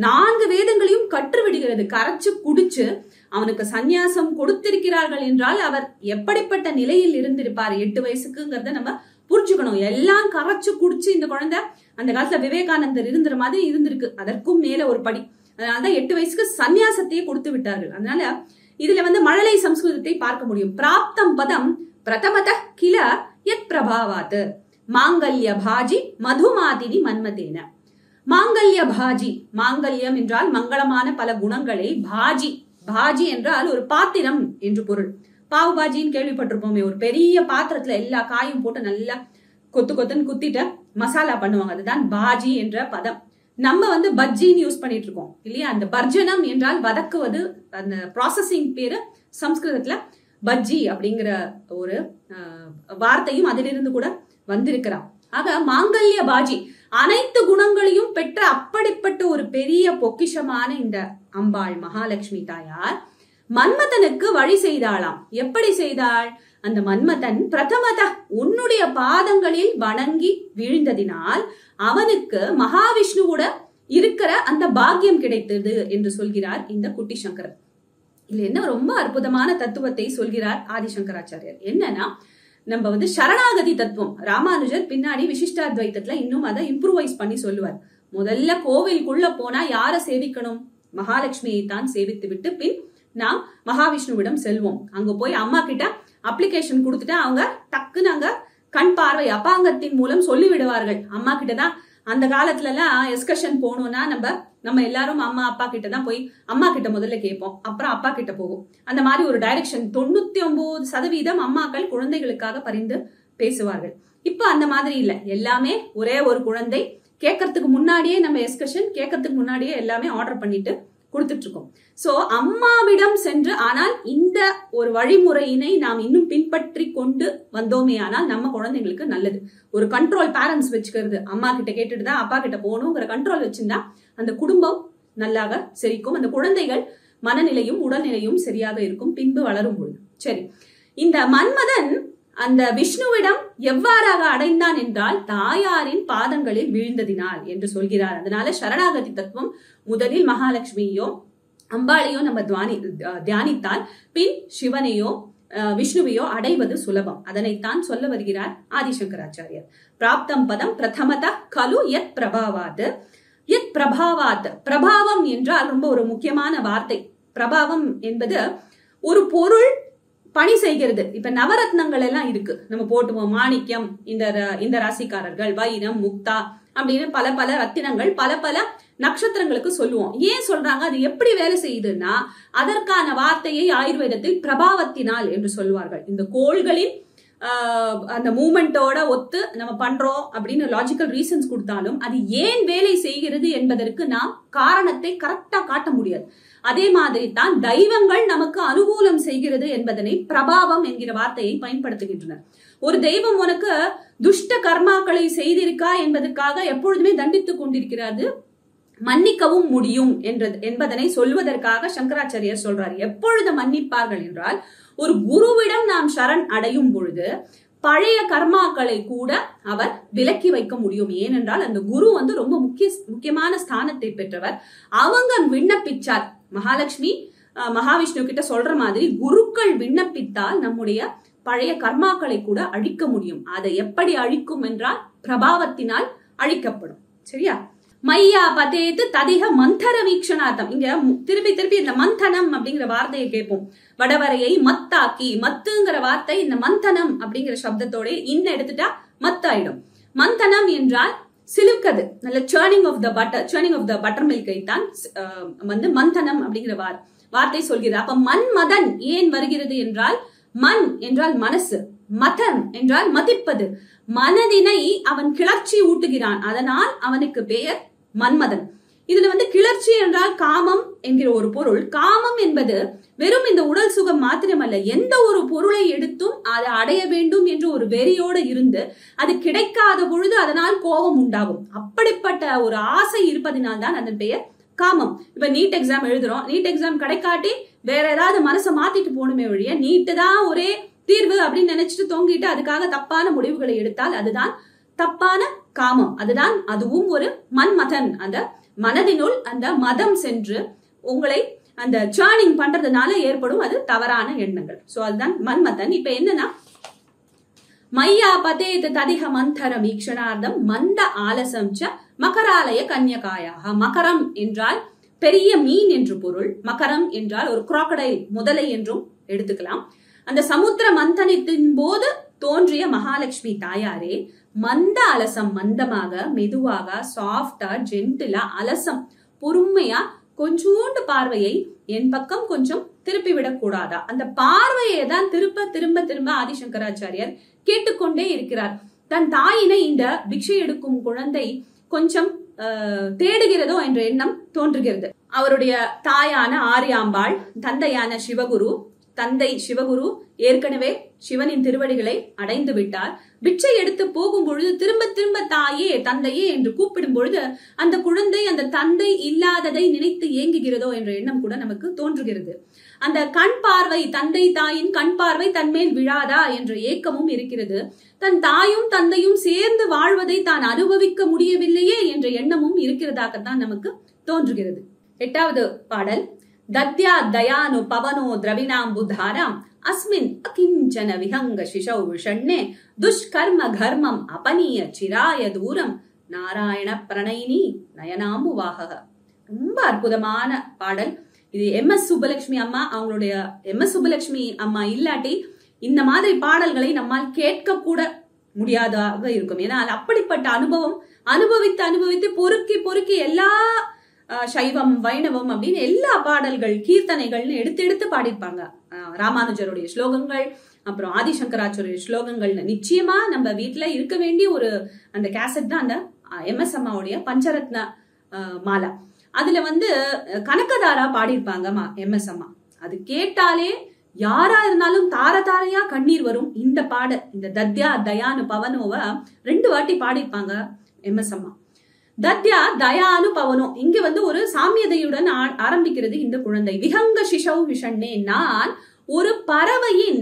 4 வேதங்களையும் கற்று விடுகிறது. கரைச்சு குடிச்சு அவனுக்கு சந்நியாசம் கொடுத்திருக்கிறார்கள் என்றால் அவர் எப்படிப்பட்ட நிலையில் இருந்திருப்பார் 8 வயசுக்குங்கிறத நம்ம புரிஞ்சுக்கணும். எல்லாம் கரைச்சு குடிச்சு இந்த குழந்தை அந்த காலத்துல விவேகானந்தர் இருந்துற மாதிரி இருந்திருக்கு, அதற்கும் மேல ஒரு படி. அதனாலதான் 8 வயசுக்கு சந்நியாசத்தையே கொடுத்து விட்டார்கள். அதனால இதுல மழலை சம்ஸ்கிருதத்தை பார்க்க முடியும். பிராப்தம் பதம் பிரதமத கில யத் பிரபாவாத் மாங்கல்ய பாஜி மதுமாதினி மன்மதேன. மாங்கல்ய பாஜி, மாங்கல்யம் என்றால் மங்களமான பல குணங்களை, பாஜி, பாஜி என்றால் ஒரு பாத்திரம் என்று பொருள். பாவு பாஜின்னு கேள்விப்பட்டிருப்போமே, ஒரு பெரிய பாத்திரத்துல எல்லா காயும் போட்டு நல்லா கொத்துன்னு குத்திட்டு மசாலா பண்ணுவாங்க, அதுதான் பாஜி என்ற பதம். நம்ம பஜ்ஜின்னு யூஸ் பண்ணிட்டு இருக்கோம் இல்லையா. அந்த பர்ஜனம் என்றால் வதக்குவது, அந்த ப்ராசஸிங் பேரு சம்ஸ்கிருதத்துல பஜ்ஜி அப்படிங்கிற ஒரு வார்த்தையும் அதிலிருந்து கூட வந்திருக்கிறான். ஆக மாங்கல்ய பாஜி, அனைத்து குணங்களையும் பெற்ற அப்படிப்பட்ட ஒரு பெரிய பொக்கிஷமான இந்த அம்பாள் மகாலட்சுமி தாயார் மன்மதனுக்கு வழி செய்தாளாம். எப்படி செய்தாள்? அந்த மன்மதன் பிரதமத உன்னுடைய பாதங்களில் வணங்கி வீழ்ந்ததினால் அவனுக்கு மகாவிஷ்ணுவோட இருக்கிற அந்த பாக்கியம் கிடைத்தது என்று சொல்கிறார் இந்த குட்டி சங்கரர். இதுல என்ன ரொம்ப அற்புதமான தத்துவத்தை சொல்கிறார் ஆதிசங்கராச்சாரியர். என்னன்னா, நம்ம சரணாகதி தத்துவம், ராமானுஜர் பின்னாடி விசிஷ்டாத்வைத்தத்துல இன்னும் அதை இம்ப்ரூவைஸ் பண்ணி சொல்லுவார். முதல்ல கோவிலுக்குள்ள போனா யார சேவிக்கணும்? மகாலட்சுமியை தான் சேவித்து விட்டு பின் நாம் மகாவிஷ்ணுவிடம் செல்வோம். அங்க போய் அம்மா கிட்ட அப்ளிகேஷன் கொடுத்துட்டு அவங்க டக்குன்னு அங்க கண் பார்வை அப்பாங்கத்தின் மூலம் சொல்லி விடுவார்கள். அம்மா கிட்டதான் அந்த காலத்துல எல்லாம் எஸ்கர்ஷன் போகணும்னா நம்ம எல்லாரும் அம்மா அப்பா கிட்ட தான் போய் அம்மா கிட்ட முதல்ல கேட்போம், அப்புறம் அப்பா கிட்ட போகும். அந்த மாதிரி ஒரு டைரக்ஷன் 99% அம்மாக்கள் குழந்தைகளுக்காக பரிந்து பேசுவார்கள். இப்ப அந்த மாதிரி இல்ல, எல்லாமே ஒரே ஒரு குழந்தை கேட்கறதுக்கு முன்னாடியே நம்ம எஸ்கர்ஷன் கேட்கறதுக்கு முன்னாடியே எல்லாமே ஆர்டர் பண்ணிட்டு கொடுத்துட்டு இருக்கோம். சோ அம்மாவிடம் சென்று, ஆனால் இந்த ஒரு வழிமுறையினை நாம் இன்னும் பின்பற்றி கொண்டு வந்தோமே ஆனால் நம்ம குழந்தைங்களுக்கு நல்லது. ஒரு கண்ட்ரோல் பேரண்ட்ஸ் வச்சுக்கிறது, அம்மா கிட்ட கேட்டுட்டு தான் அப்பா கிட்ட போகணுங்கிற கண்ட்ரோல் வச்சிருந்தா அந்த குடும்பம் நல்லாக செரிக்கும், அந்த குழந்தைகள் மனநிலையும் உடல்நிலையும் சரியாக இருக்கும் பின்பு வளரும் பொழுது. சரி, இந்த மன்மதன் அந்த விஷ்ணுவிடம் எவ்வாறாக அடைந்தான் என்றால் தாயாரின் பாதங்களில் வீழ்ந்ததினால் என்று சொல்கிறார். அதனால சரணாகதி தத்துவம் முதலில் மகாலட்சுமியோ அம்பாளையோ நம்ம தியானித்தால் பின் சிவனையோ விஷ்ணுவையோ அடைவது சுலபம். அதனைத்தான் சொல்ல வருகிறார் ஆதிசங்கராச்சாரியர். பிராப்தம் பதம் பிரதமத கலு யத் பிரபாவாத். யத் பிரபாவாத், பிரபாவம் என்றால் ரொம்ப ஒரு முக்கியமான வார்த்தை. பிரபாவம் என்பது ஒரு பொருள் பணி செய்கிறது. இப்ப நவரத்னங்கள் எல்லாம் இருக்கு, நம்ம போட்டுவோம், மாணிக்கம் இந்த ராசிக்காரர்கள், வைரம், முக்தா அப்படின்னு பல பல ரத்தினங்கள் பல பல நட்சத்திரங்களுக்கு சொல்லுவோம். ஏன் சொல்றாங்க? அது எப்படி வேலை செய்யுதுன்னா அதற்கான வார்த்தையை ஆயுர்வேதத்தில் பிரபாவத்தினால் என்று சொல்வார்கள். இந்த கோள்களின் அந்த மூமெண்டோட ஒத்து நம்ம பண்றோம் அப்படின்னு லாஜிக்கல் ரீசன்ஸ் கொடுத்தாலும் அது ஏன் வேலை செய்கிறது என்பதற்கு நாம் காரணத்தை கரெக்டா காட்ட முடியாது. அதே மாதிரி தான் தெய்வங்கள் நமக்கு அனுகூலம் செய்கிறது என்பதனை பிரபாவம் என்கிற வார்த்தையை பயன்படுத்துகின்றனர். ஒரு தெய்வம் உனக்கு துஷ்ட கர்மாக்களை செய்திருக்கா என்பதற்காக எப்பொழுதுமே தண்டித்துக் கொண்டிருக்கிறது, மன்னிக்கவும் முடியும் என்பதனை சொல்வதற்காக சங்கராச்சாரியர் சொல்றார். எப்பொழுது மன்னிப்பார்கள் என்றால், ஒரு குருவிடம் நாம் சரண் அடையும் பொழுது பழைய கர்மாக்களை கூட அவர் விலக்கி வைக்க முடியும். ஏனென்றால் அந்த குரு ரொம்ப முக்கியமான ஸ்தானத்தை பெற்றவர். அவங்க விண்ணப்பிச்சார், மகாலட்சுமி மகாவிஷ்ணு கிட்ட சொல்ற மாதிரி குருக்கள் விண்ணப்பித்தால் நம்முடைய பழைய கர்மாக்களை கூட அழிக்க முடியும். அதை எப்படி அழிக்கும் என்றால் பிரபாவத்தினால் அழிக்கப்படும். சரியா? மையா பதேத்து ததிக மந்தர வீக்ஷணார்த்தம். இங்க திருப்பி திருப்பி இந்த மந்தனம் அப்படிங்கிற வார்த்தையை கேட்போம். வடவரையை மத்தாக்கி, மத்துங்கிற வார்த்தை இந்த மந்தனம் அப்படிங்கிற சப்தத்தோட இன்ன எடுத்துட்டா மத்தாயிடும். மந்தனம் என்றால் சிலுக்கது, நல்ல சேர்னிங் ஆஃப் த பட்டர் மில்கை தான் வந்து மந்தனம் அப்படிங்கிற வார்த்தை சொல்கிறது. அப்ப மன்மதன் ஏன் வருகிறது என்றால், மன் என்றால் மனசு, மதம் என்றால் மதிப்பது, மனதினை அவன் கிளர்ச்சி ஊட்டுகிறான், அதனால் அவனுக்கு பெயர் மன்மதன். இதுல வந்து கிளர்ச்சி என்றால் காமம் என்கிற ஒரு பொருள். காமம் என்பது வெறும் இந்த உடல் சுகம் மாத்திரமல்ல, எந்த ஒரு பொருளை எடுத்தும் அதை அடைய வேண்டும் என்று ஒரு வெறியோடு இருந்து அது கிடைக்காத பொழுது அதனால் கோபம் உண்டாகும். அப்படிப்பட்ட ஒரு ஆசை இருப்பதினால் தான் அதன் பெயர் காமம். இப்ப நீட் எக்ஸாம் எழுதுறோம், நீட் எக்ஸாம் கிடைக்காட்டி வேற ஏதாவது மனசை மாத்திட்டு போகணுமே ஒழிய நீட்டு தான் ஒரே தீர்வு அப்படின்னு நினைச்சிட்டு தொங்கிட்டு அதுக்காக தப்பான முடிவுகளை எடுத்தால் அதுதான் தப்பான காமம். அதுவும் ஒரு மன்மதன், அந்த மனதினுள் அந்த மதம் சென்று உங்களை அந்த சேர்னிங் பண்றதுனால ஏற்படும் அது தவறான எண்ணங்கள். சோ அதுதான் மன்மதன். இப்ப என்னன்னா, மையா பதேத் ததிக மந்தர வீக்ஷணார்த்தம் மந்த ஆலசம் ச மகராலய கன்யகாயாக. மகரம் என்றால் பெரிய மீன் என்று பொருள். மகரம் என்றால் ஒரு கிராக்கடைல், முதலை என்றும் எடுத்துக்கலாம். அந்த சமுத்திர மந்தனத்தின் போது தோன்றிய மகாலட்சுமி தாயாரே மந்த அலசம், மந்தமாக, மெதுவாக, சாஃப்டா, ஜென்டிலா, அலசம், பொறுமையா கொஞ்சோண்டு பார்வையை என் பக்கம் கொஞ்சம் திருப்பி விடக் கூடாதா? அந்த பார்வையை தான் திரும்ப ஆதிசங்கராச்சாரியார் கேட்டுக்கொண்டே இருக்கிறார். தன் தாயினை இந்த பிக்ஷை எடுக்கும் குழந்தை கொஞ்சம் தேடுகிறதோ என்ற எண்ணம் தோன்றுகிறது. அவருடைய தாயான ஆரியாம்பாள், தந்தையான சிவகுரு, தந்தை சிவகுரு ஏற்கனவே சிவனின் திருவடிகளை அடைந்து விட்டார். பிச்சை எடுத்து போகும் பொழுது திரும்ப தாயே தந்தையே என்று கூப்பிடும் பொழுது அந்த குழந்தை அந்த தந்தை இல்லாததை நினைத்து ஏங்குகிறதோ என்ற எண்ணம் கூட நமக்கு தோன்றுகிறது. அந்த கண் பார்வை, தந்தை தாயின் கண் பார்வை தன்மேல் விழாதா என்ற ஏக்கமும் இருக்கிறது. தன் தாயும் தந்தையும் சேர்ந்து வாழ்வதை தான் அனுபவிக்க முடியவில்லையே என்ற எண்ணமும் இருக்கிறதாகத்தான் நமக்கு தோன்றுகிறது. 8வது பாடல். தத்யா தயானு பவனோ திரவிணாம்புதாராம் அஸ்மின் அகிஞ்சன விஹங்க சிசௌ விஷண்ணே துஷ்கர்ம கர்மம் அபனிய சிராய தூரம் நாராயண பிரணயினி நயனாம்புவாக. ரொம்ப அற்புதமான பாடல் இது. எம்.எஸ். சுப்புலட்சுமி அம்மா, அவங்களுடைய எம்.எஸ். சுப்புலட்சுமி அம்மா இல்லாட்டி இந்த மாதிரி பாடல்களை நம்மால் கேட்க கூட முடியாதாக இருக்கும். ஏன்னா அப்படிப்பட்ட அனுபவம் அனுபவித்து பொறுக்கி எல்லா சைவம் வைணவம் அப்படின்னு எல்லா பாடல்கள் கீர்த்தனைகள்னு எடுத்து பாடிருப்பாங்க. ராமானுஜருடைய ஸ்லோகங்கள், அப்புறம் ஆதிசங்கராச்சாரிய ஸ்லோகங்கள்னு நிச்சயமா நம்ம வீட்டுல இருக்க வேண்டிய ஒரு அந்த கேசட் தான் அந்த எம்.எஸ். அம்மாவுடைய பஞ்சரத்ன மாலா. அதுல வந்து கனகதாரா பாடியிருப்பாங்க எம்.எஸ். அம்மா. அது கேட்டாலே யாரா இருந்தாலும் தாரையா கண்ணீர் வரும். இந்த பாடல், இந்த தத்யா தயானு பவனோவ 2 வாட்டி பாடியிருப்பாங்க எம்.எஸ். அம்மா. தத்யா தயானு பவனோ, இங்க வந்து ஒரு சாமியதையுடன் ஆரம்பிக்கிறது இந்த குழந்தை. விஹங்க சிசௌ விஷண்ணே, நான் ஒரு பறவையின்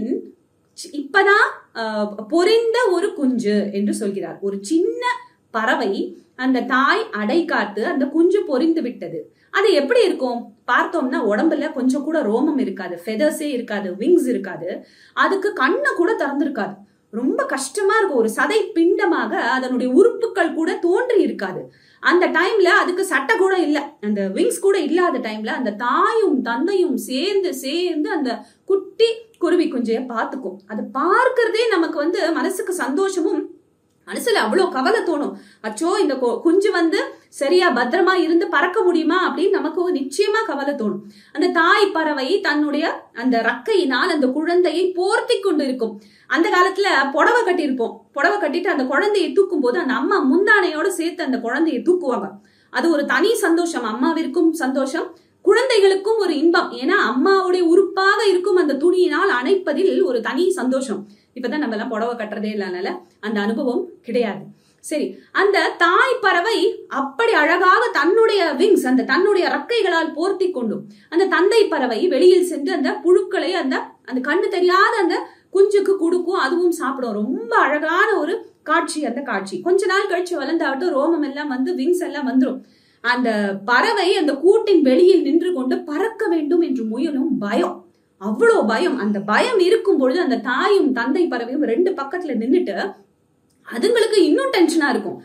இப்பதான் பொரிந்த ஒரு குஞ்சு என்று சொல்கிறார். ஒரு சின்ன பறவை, அந்த தாய் அடை காத்து அந்த குஞ்சு பொரிந்து விட்டது. அது எப்படி இருக்கும் பார்த்தோம்னா, உடம்புல கொஞ்சம் கூட ரோமம் இருக்காது, ஃபெதர்ஸே இருக்காது, விங்ஸ் இருக்காது, அதுக்கு கண்ணை கூட திறந்திருக்காது. ரொம்ப கஷ்டமா இருக்கும். ஒரு சதை பிண்டமாக அதனுடைய உறுப்புகள் கூட தோன்றி இருக்காது. அந்த டைம்ல அதுக்கு சட்டை கூட இல்ல, அந்த விங்ஸ் கூட இல்லாத டைம்ல அந்த தாயும் தந்தையும் சேர்ந்து அந்த குட்டி குருவி குஞ்சைய பாத்துக்கும். அது பார்க்கறதே நமக்கு வந்து மனசுக்கு சந்தோஷமும், மனசுல அவ்வளவு கவலை தோணும். அச்சோ, இந்த குஞ்சு வந்து சரியா பத்திரமா இருந்து பறக்க முடியுமா அப்படின்னு நமக்கு நிச்சயமா கவலை தோணும். அந்த தாய் பறவை தன்னுடைய அந்த ரக்கையினால் அந்த குழந்தையை போர்த்தி கொண்டு இருக்கும். அந்த காலத்துல புடவை கட்டியிருப்போம். புடவை கட்டிட்டு அந்த குழந்தையை தூக்கும் போது அந்த அம்மா முந்தானையோட சேர்த்து அந்த குழந்தையை தூக்குவாங்க. அது ஒரு தனி சந்தோஷம். அம்மாவிற்கும் சந்தோஷம், குழந்தைகளுக்கும் ஒரு இன்பம். ஏன்னா அம்மாவுடைய உறுப்பாக இருக்கும் அந்த துணியினால் அணைப்பதில் ஒரு தனி சந்தோஷம். இப்பதான் நம்ம எல்லாம் புடவை கட்டுறதே இல்லைனால அந்த அனுபவம் கிடையாது. சரி, அந்த தாய் பறவை அப்படி அழகாக தன்னுடைய விங்ஸ், அந்த தன்னுடைய ரக்கைகளால் போர்த்தி கொண்டும் அந்த தந்தை பறவை வெளியில் சென்று அந்த புழுக்களை அந்த கண்ணு தெரியாத அந்த குஞ்சுக்கு கொடுக்கும், அதுவும் சாப்பிடும். ரொம்ப அழகான ஒரு காட்சி அந்த காட்சி. கொஞ்ச நாள் கழிச்சு வளர்ந்தாட்டும் ரோமம் எல்லாம் வந்து விங்ஸ் எல்லாம் வந்துடும். அந்த பறவை அந்த கூட்டின் வெளியில் நின்று கொண்டு பறக்க வேண்டும் என்று முயலும். பயம், அவ்வளவு பயம். அந்த பயம் இருக்கும் பொழுது அந்த தாயும் தந்தை பறவையும் 2 பக்கத்துல நின்னுட்டு அதுங்களுக்கு இன்னும் டென்ஷனா இருக்கும்.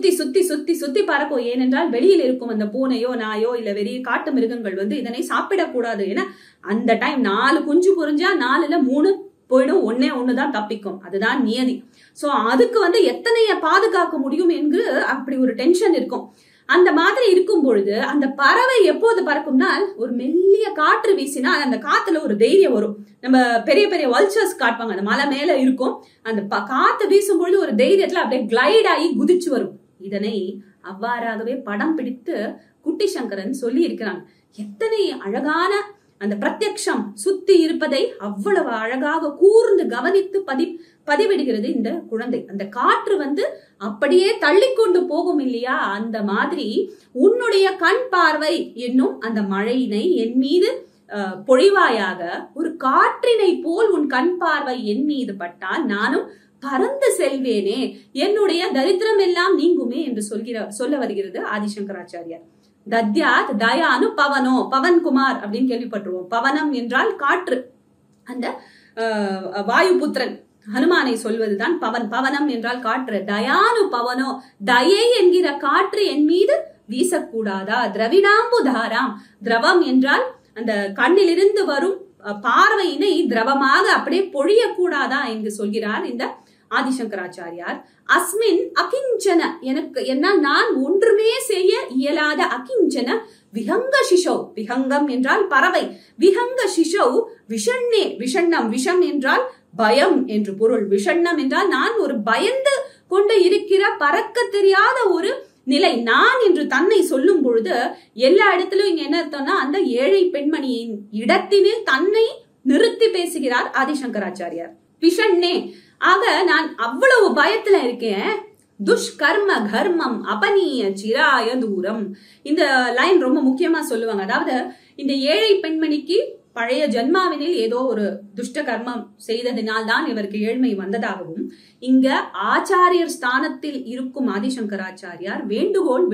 சுத்தி பறக்கும். ஏனென்றால் வெளியில் இருக்கும் அந்த பூனையோ நாயோ இல்ல வெறிய காட்டு மிருகங்கள் வந்து இதனை சாப்பிடக்கூடாது. ஏன்னா அந்த டைம் 4 குஞ்சு பொரிஞ்சா 4ல 3 போயிடும், 1 தான் தப்பிக்கும். அதுதான் நியதி. சோ அதுக்கு எத்தனைய பாதுகாக்க முடியும் என்று அப்படி ஒரு டென்ஷன் இருக்கும். அந்த மாதிரி இருக்கும் பொழுது அந்த பறவை எப்போது பறக்கும்னா, ஒரு மெல்லிய காற்று வீசினா அந்த காத்துல ஒரு தைரியம் வரும். நம்ம பெரிய பெரிய வல்ச்சர்ஸ் காட்டுவாங்க, அந்த மலை மேல இருக்கும், அந்த காத்து வீசும் பொழுது ஒரு தைரியத்துல அப்படியே கிளைட் ஆகி குதிச்சு வரும். இதனை அவ்வாறாகவே படம் பிடித்து குட்டி சங்கரன் சொல்லி இருக்கிறாங்க. எத்தனை அழகான அந்த பிரத்யக்ஷம் சுத்தி இருப்பதை அவ்வளவு அழகாக கூர்ந்து கவனித்து பதிவிடுகிறது இந்த குழந்தை. அந்த காற்று அப்படியே தள்ளி கொண்டு போகும் இல்லையா, அந்த மாதிரி உன்னுடைய கண் பார்வை என்னும் அந்த மழையினை என் மீது பொழிவாயாக, ஒரு காற்றினை போல் உன் கண் பார்வை என் மீது பட்டால் நானும் பறந்து செல்வேனே, என்னுடைய தரித்திரம் எல்லாம் நீங்குமே என்று சொல்ல வருகிறது ஆதிசங்கராச்சாரியார். தத்யாத் தயானு பவனோ, பவன்குமார் அப்படின்னு கேள்விப்பட்டிருவோம். பவனம் என்றால் காற்று. அந்த வாயுபுத்திரன் ஹனுமானை சொல்வதுதான் பவன். பவனம் என்றால் காற்று. தயானு பவனோ, தயை என்கிற காற்று என் மீது வீசக்கூடாதா? திரவிடாம்புதாராம், திரவம் என்றால் அந்த கண்ணிலிருந்து வரும் பார்வையினை திரவமாக அப்படியே பொழியக்கூடாதா என்று சொல்கிறார் இந்த ஆதிசங்கராச்சாரியார். அஸ்மின் அகிஞ்சன, எனக்கு என்ன நான் ஒன்றுமே செய்ய இயலாத அகிஞ்சன விஹங்க சிஷௌ, விஹங்கம் என்றால் பறவை, விஹங்க சிஷௌ விஷண்ணே, விஷண்ணம், விஷம் என்றால் பயம் என்று பொருள். விஷண்ணம் என்றால் நான் ஒரு பயந்து கொண்டு இருக்கிற பறக்க தெரியாத ஒரு நிலை நான் என்று தன்னை சொல்லும் பொழுது எல்லா இடத்திலும் இங்க என்ன அர்த்தம்னா, அந்த ஏழை பெண்மணியின் இடத்தினில் தன்னை நிறுத்தி பேசுகிறார் ஆதிசங்கராச்சாரியார். விஷண்ணே, ஆக நான் அவ்வளவு பயத்துல இருக்கேன். துஷ்கர்ம கர்மம் அபனீய சிராய தூரம், இந்த லைன் ரொம்ப முக்கியமா சொல்லுவாங்க. அதாவது இந்த ஏழை பெண்மணிக்கு பழைய ஜன்மாவினில் ஏதோ ஒரு துஷ்ட கர்மம் செய்ததினால் தான் இவருக்கு ஏழ்மை வந்ததாகவும், இங்க ஆச்சாரியர் ஸ்தானத்தில் இருக்கும் ஆதிசங்கராச்சாரியார் வேண்டுகோள்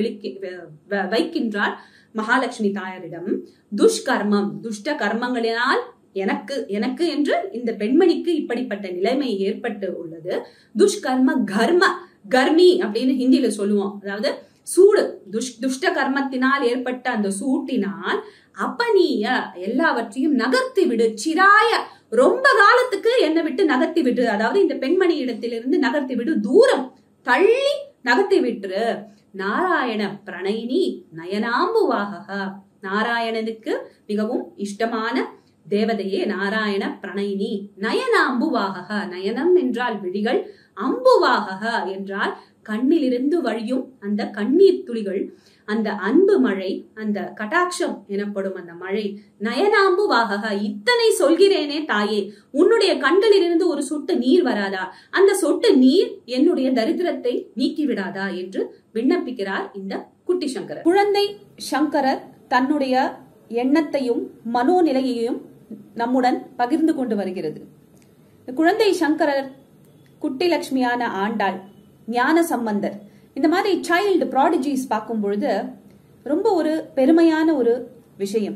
வைக்கின்றார் மகாலட்சுமி தாயாரிடம். துஷ்கர்மம், துஷ்ட கர்மங்களினால் எனக்கு என்று இந்த பெண்மணிக்கு இப்படிப்பட்ட நிலைமை ஏற்பட்டு உள்ளது. துஷ்கர்ம கர்ம, கர்மி அப்படின்னு ஹிந்தியில சொல்லுவோம், அதாவது சூடு. துஷ்ட கர்மத்தினால் ஏற்பட்ட அந்த சூட்டினால் அப்பனீய எல்லாவற்றையும் நகர்த்தி விடு, சிராய ரொம்ப காலத்துக்கு என்னை விட்டு நகர்த்தி விடு, அதாவது இந்த பெண்மணி இடத்திலிருந்து நகர்த்தி விடு, தூரம் தள்ளி நகர்த்தி விட்டுரு. நாராயண பிரணயினி நயனாம்புவாக, நாராயணனுக்கு மிகவும் இஷ்டமான தேவதையே நாராயண பிரணயினி. நயனாம்புவாக, நயனம் என்றால் விழிகள், அம்புவாக என்றால் கண்ணிலிருந்து வழியும் அந்த கண்ணீர் துளிகள், அந்த அன்பு மழை, அந்த கடாட்சம் எனப்படும் அந்த மழை. நயனாம்புவாக, இத்தனை சொல்கிறேனே தாயே, உன்னுடைய கண்களிலிருந்து ஒரு சொட்டு நீர் வராதா? அந்த சொட்டு நீர் என்னுடைய தரித்திரத்தை நீக்கிவிடாதா என்று விண்ணப்பிக்கிறார் இந்த குட்டி சங்கரர். குழந்தை சங்கரர் தன்னுடைய எண்ணத்தையும் மனோநிலையையும் நம்முடன் பகிர்ந்து கொண்டு வருகிறது. குழந்தை சங்கரர், குட்டி லட்சுமியான ஆண்டாள், ஞான சம்பந்தர், இந்த மாதிரி சைல்டு ப்ராடிஜிஸ் பார்க்கும் பொழுது ரொம்ப ஒரு பெருமையான ஒரு விஷயம்.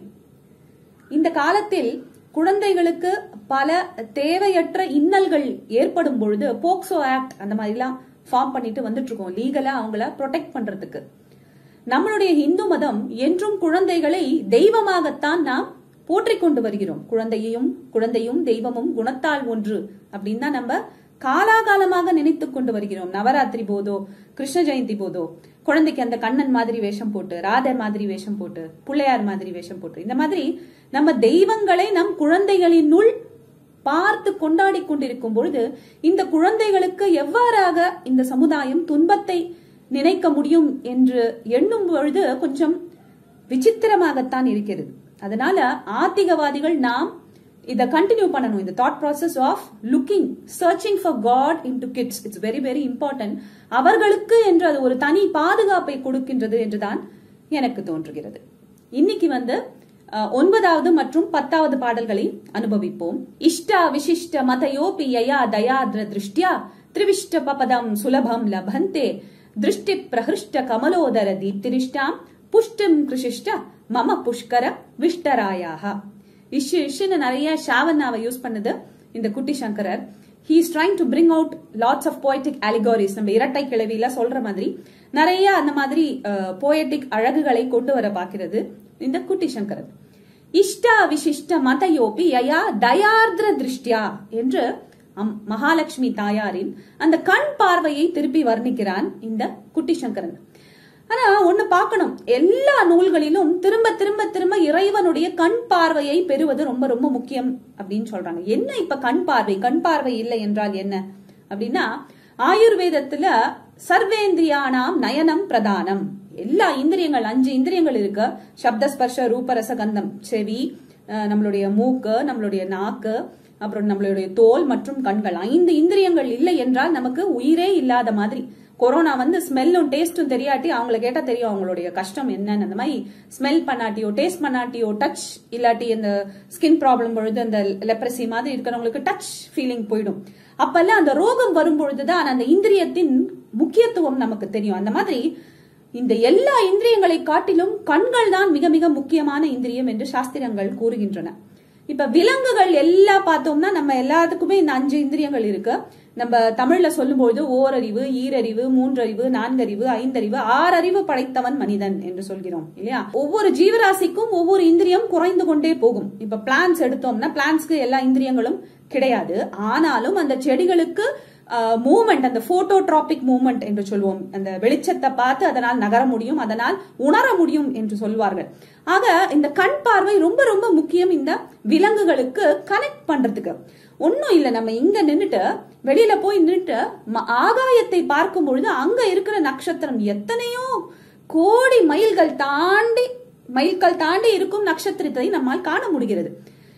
இந்த காலத்தில் குழந்தைகளுக்கு பல தேவையற்ற இன்னல்கள் ஏற்படும் பொழுது போக்சோ ஆக்ட் அந்த மாதிரிலாம் ஃபார்ம் பண்ணிட்டு வந்துட்டு இருக்கோம், லீகலா அவங்கள ப்ரொடெக்ட் பண்றதுக்கு. நம்மளுடைய இந்து மதம் என்றும் குழந்தைகளை தெய்வமாகத்தான் நாம் போற்றிக் கொண்டு வருகிறோம். குழந்தையும் தெய்வமும் குணத்தால் ஒன்று அப்படின்னு தான் நம்ம காலாகாலமாக நினைத்து கொண்டு வருகிறோம். நவராத்திரி போதோ, கிருஷ்ண ஜெயந்தி போதோ, குழந்தைக்கு அந்த கண்ணன் மாதிரி வேஷம் போட்டு, ராதர் மாதிரி வேஷம் போட்டு, பிள்ளையார் மாதிரி வேஷம் போட்டு, இந்த மாதிரி நம்ம தெய்வங்களை நம் குழந்தைகளினுள் பார்த்து கொண்டாடி கொண்டிருக்கும் பொழுது இந்த குழந்தைகளுக்கு எவ்வாறாக இந்த சமுதாயம் துன்பத்தை நினைக்க முடியும் என்று எண்ணும் பொழுது கொஞ்சம் விசித்திரமாகத்தான் இருக்கிறது. அதனால ஆத்திகவாதிகள் நாம் இதை கண்டினியூ பண்ணணும். இந்த thought process of looking, searching for God into kids, it's very very important. அவர்களுக்கு என்று அது ஒரு தனி பாதுகாப்பை கொடுக்கின்றது என்றுதான் எனக்கு தோன்றுகிறது. இன்னைக்கு 9வது மற்றும் 10வது பாடல்களை அனுபவிப்போம். இஷ்டா விசிஷ்ட மதயோபி யயா தயாத்ர திருஷ்டியா திரிவிஷ்ட பபதம் சுலபம் லபந்தே திருஷ்டி பிரஹிருஷ்ட கமலோதர தீப்திரிஷ்டாம் புஷ்டம் கிருஷிஷ்ட மம புஷ்கர விஷ்டராயாக. இஷ்ஷுன்னு நிறைய ஷாவன்னாவை யூஸ் பண்ணது இந்த குட்டி சங்கரர். he is trying to bring out lots of poetic allegories. நம்ம இரட்டை கிளவியில சொல்ற மாதிரி நிறைய அந்த மாதிரி poetic அழகுகளை கொண்டு வர பார்க்கிறது இந்த குட்டி சங்கரர். இஷ்டா விசிஷ்ட மதயோபி யயா தயார்திர திருஷ்டியா என்று மகாலட்சுமி தாயாரின் அந்த கண் பார்வையை திருப்பி வர்ணிக்கிறான் இந்த குட்டி சங்கரன். ஆனா ஒண்ணு பார்க்கணும், எல்லா நூல்களிலும் திரும்ப திரும்ப திரும்ப இறைவனுடைய கண் பார்வையை பெறுவது ரொம்ப ரொம்ப முக்கியம் அப்படின்னு சொல்றாங்க. என்ன இப்ப கண் பார்வை இல்லை என்றால் என்ன அப்படின்னா, ஆயுர்வேதத்துல சர்வேந்திரியானாம் நயனம் பிரதானம். எல்லா இந்திரியங்கள் 5 இந்திரியங்கள் இருக்கு. சப்த ஸ்பர்ஷ ரூப ரசகந்தம், செவி, நம்மளுடைய மூக்கு, நம்மளுடைய நாக்கு, அப்புறம் நம்மளுடைய தோல் மற்றும் கண்கள். 5 இந்திரியங்கள் இல்லை என்றால் நமக்கு உயிரே இல்லாத மாதிரி. கொரோனா ஸ்மெல்லும் டேஸ்டும் தெரியாட்டி அவங்களை கேட்டா தெரியும் அவங்களுடைய கஷ்டம் என்னன்னு. அந்த மாதிரி ஸ்மெல் பண்ணாட்டியோ டேஸ்ட் பண்ணாட்டியோ டச் இல்லாட்டி இந்த ஸ்கின் ப்ராப்ளம் பொழுது அந்த லெப்ரசி மாதிரி இருக்கிறவங்களுக்கு டச் ஃபீலிங் போயிடும். அப்பெல்லாம் அந்த ரோகம் வரும் பொழுதுதான் அந்த இந்திரியத்தின் முக்கியத்துவம் நமக்கு தெரியும். அந்த மாதிரி இந்த எல்லா இந்திரியங்களை காட்டிலும் கண்கள் தான் மிக மிக முக்கியமான இந்திரியம் என்று சாஸ்திரங்கள் கூறுகின்றன. இப்ப விலங்குகள் எல்லாம் பார்த்தோம்னா நம்ம எல்லாத்துக்குமே இந்த 5 இந்திரியங்கள் இருக்கு. நம்ம தமிழ்ல சொல்லும்போது ஓரறிவு, ஈரறிவு, 3 அறிவு, 4 அறிவு, 5 அறிவு, 6 அறிவு படைத்தவன் மனிதன் என்று சொல்கிறோம் இல்லையா. ஒவ்வொரு ஜீவராசிக்கும் ஒவ்வொரு இந்திரியம் குறைந்து கொண்டே போகும். இப்ப பிளான்ஸ் எடுத்தோம்னா பிளான்ஸ்க்கு எல்லா இந்திரியங்களும் கிடையாது. ஆனாலும் அந்த செடிகளுக்கு மூவ்மெண்ட், அந்த போட்டோட்ராபிக் மூவ்மெண்ட் என்று சொல்லுவோம். அந்த வெளிச்சத்தை பார்த்து அதனால் நகர முடியும், அதனால் உணர முடியும் என்று சொல்வார்கள். ஆக இந்த கண் பார்வை ரொம்ப ரொம்ப முக்கியம் இந்த விலங்குகளுக்கு கனெக்ட் பண்றதுக்கு. ஒன்னும் இல்ல, நம்ம இங்க நின்னுட்டு வெளியில போய் நின்னுட்டு ஆகாயத்தை பார்க்கும் பொழுது அங்க இருக்கிற நட்சத்திரம் எத்தனையோ கோடி மைல்கள் தாண்டி இருக்கும் நட்சத்திரத்தை நம்மால் காண முடிகிறது.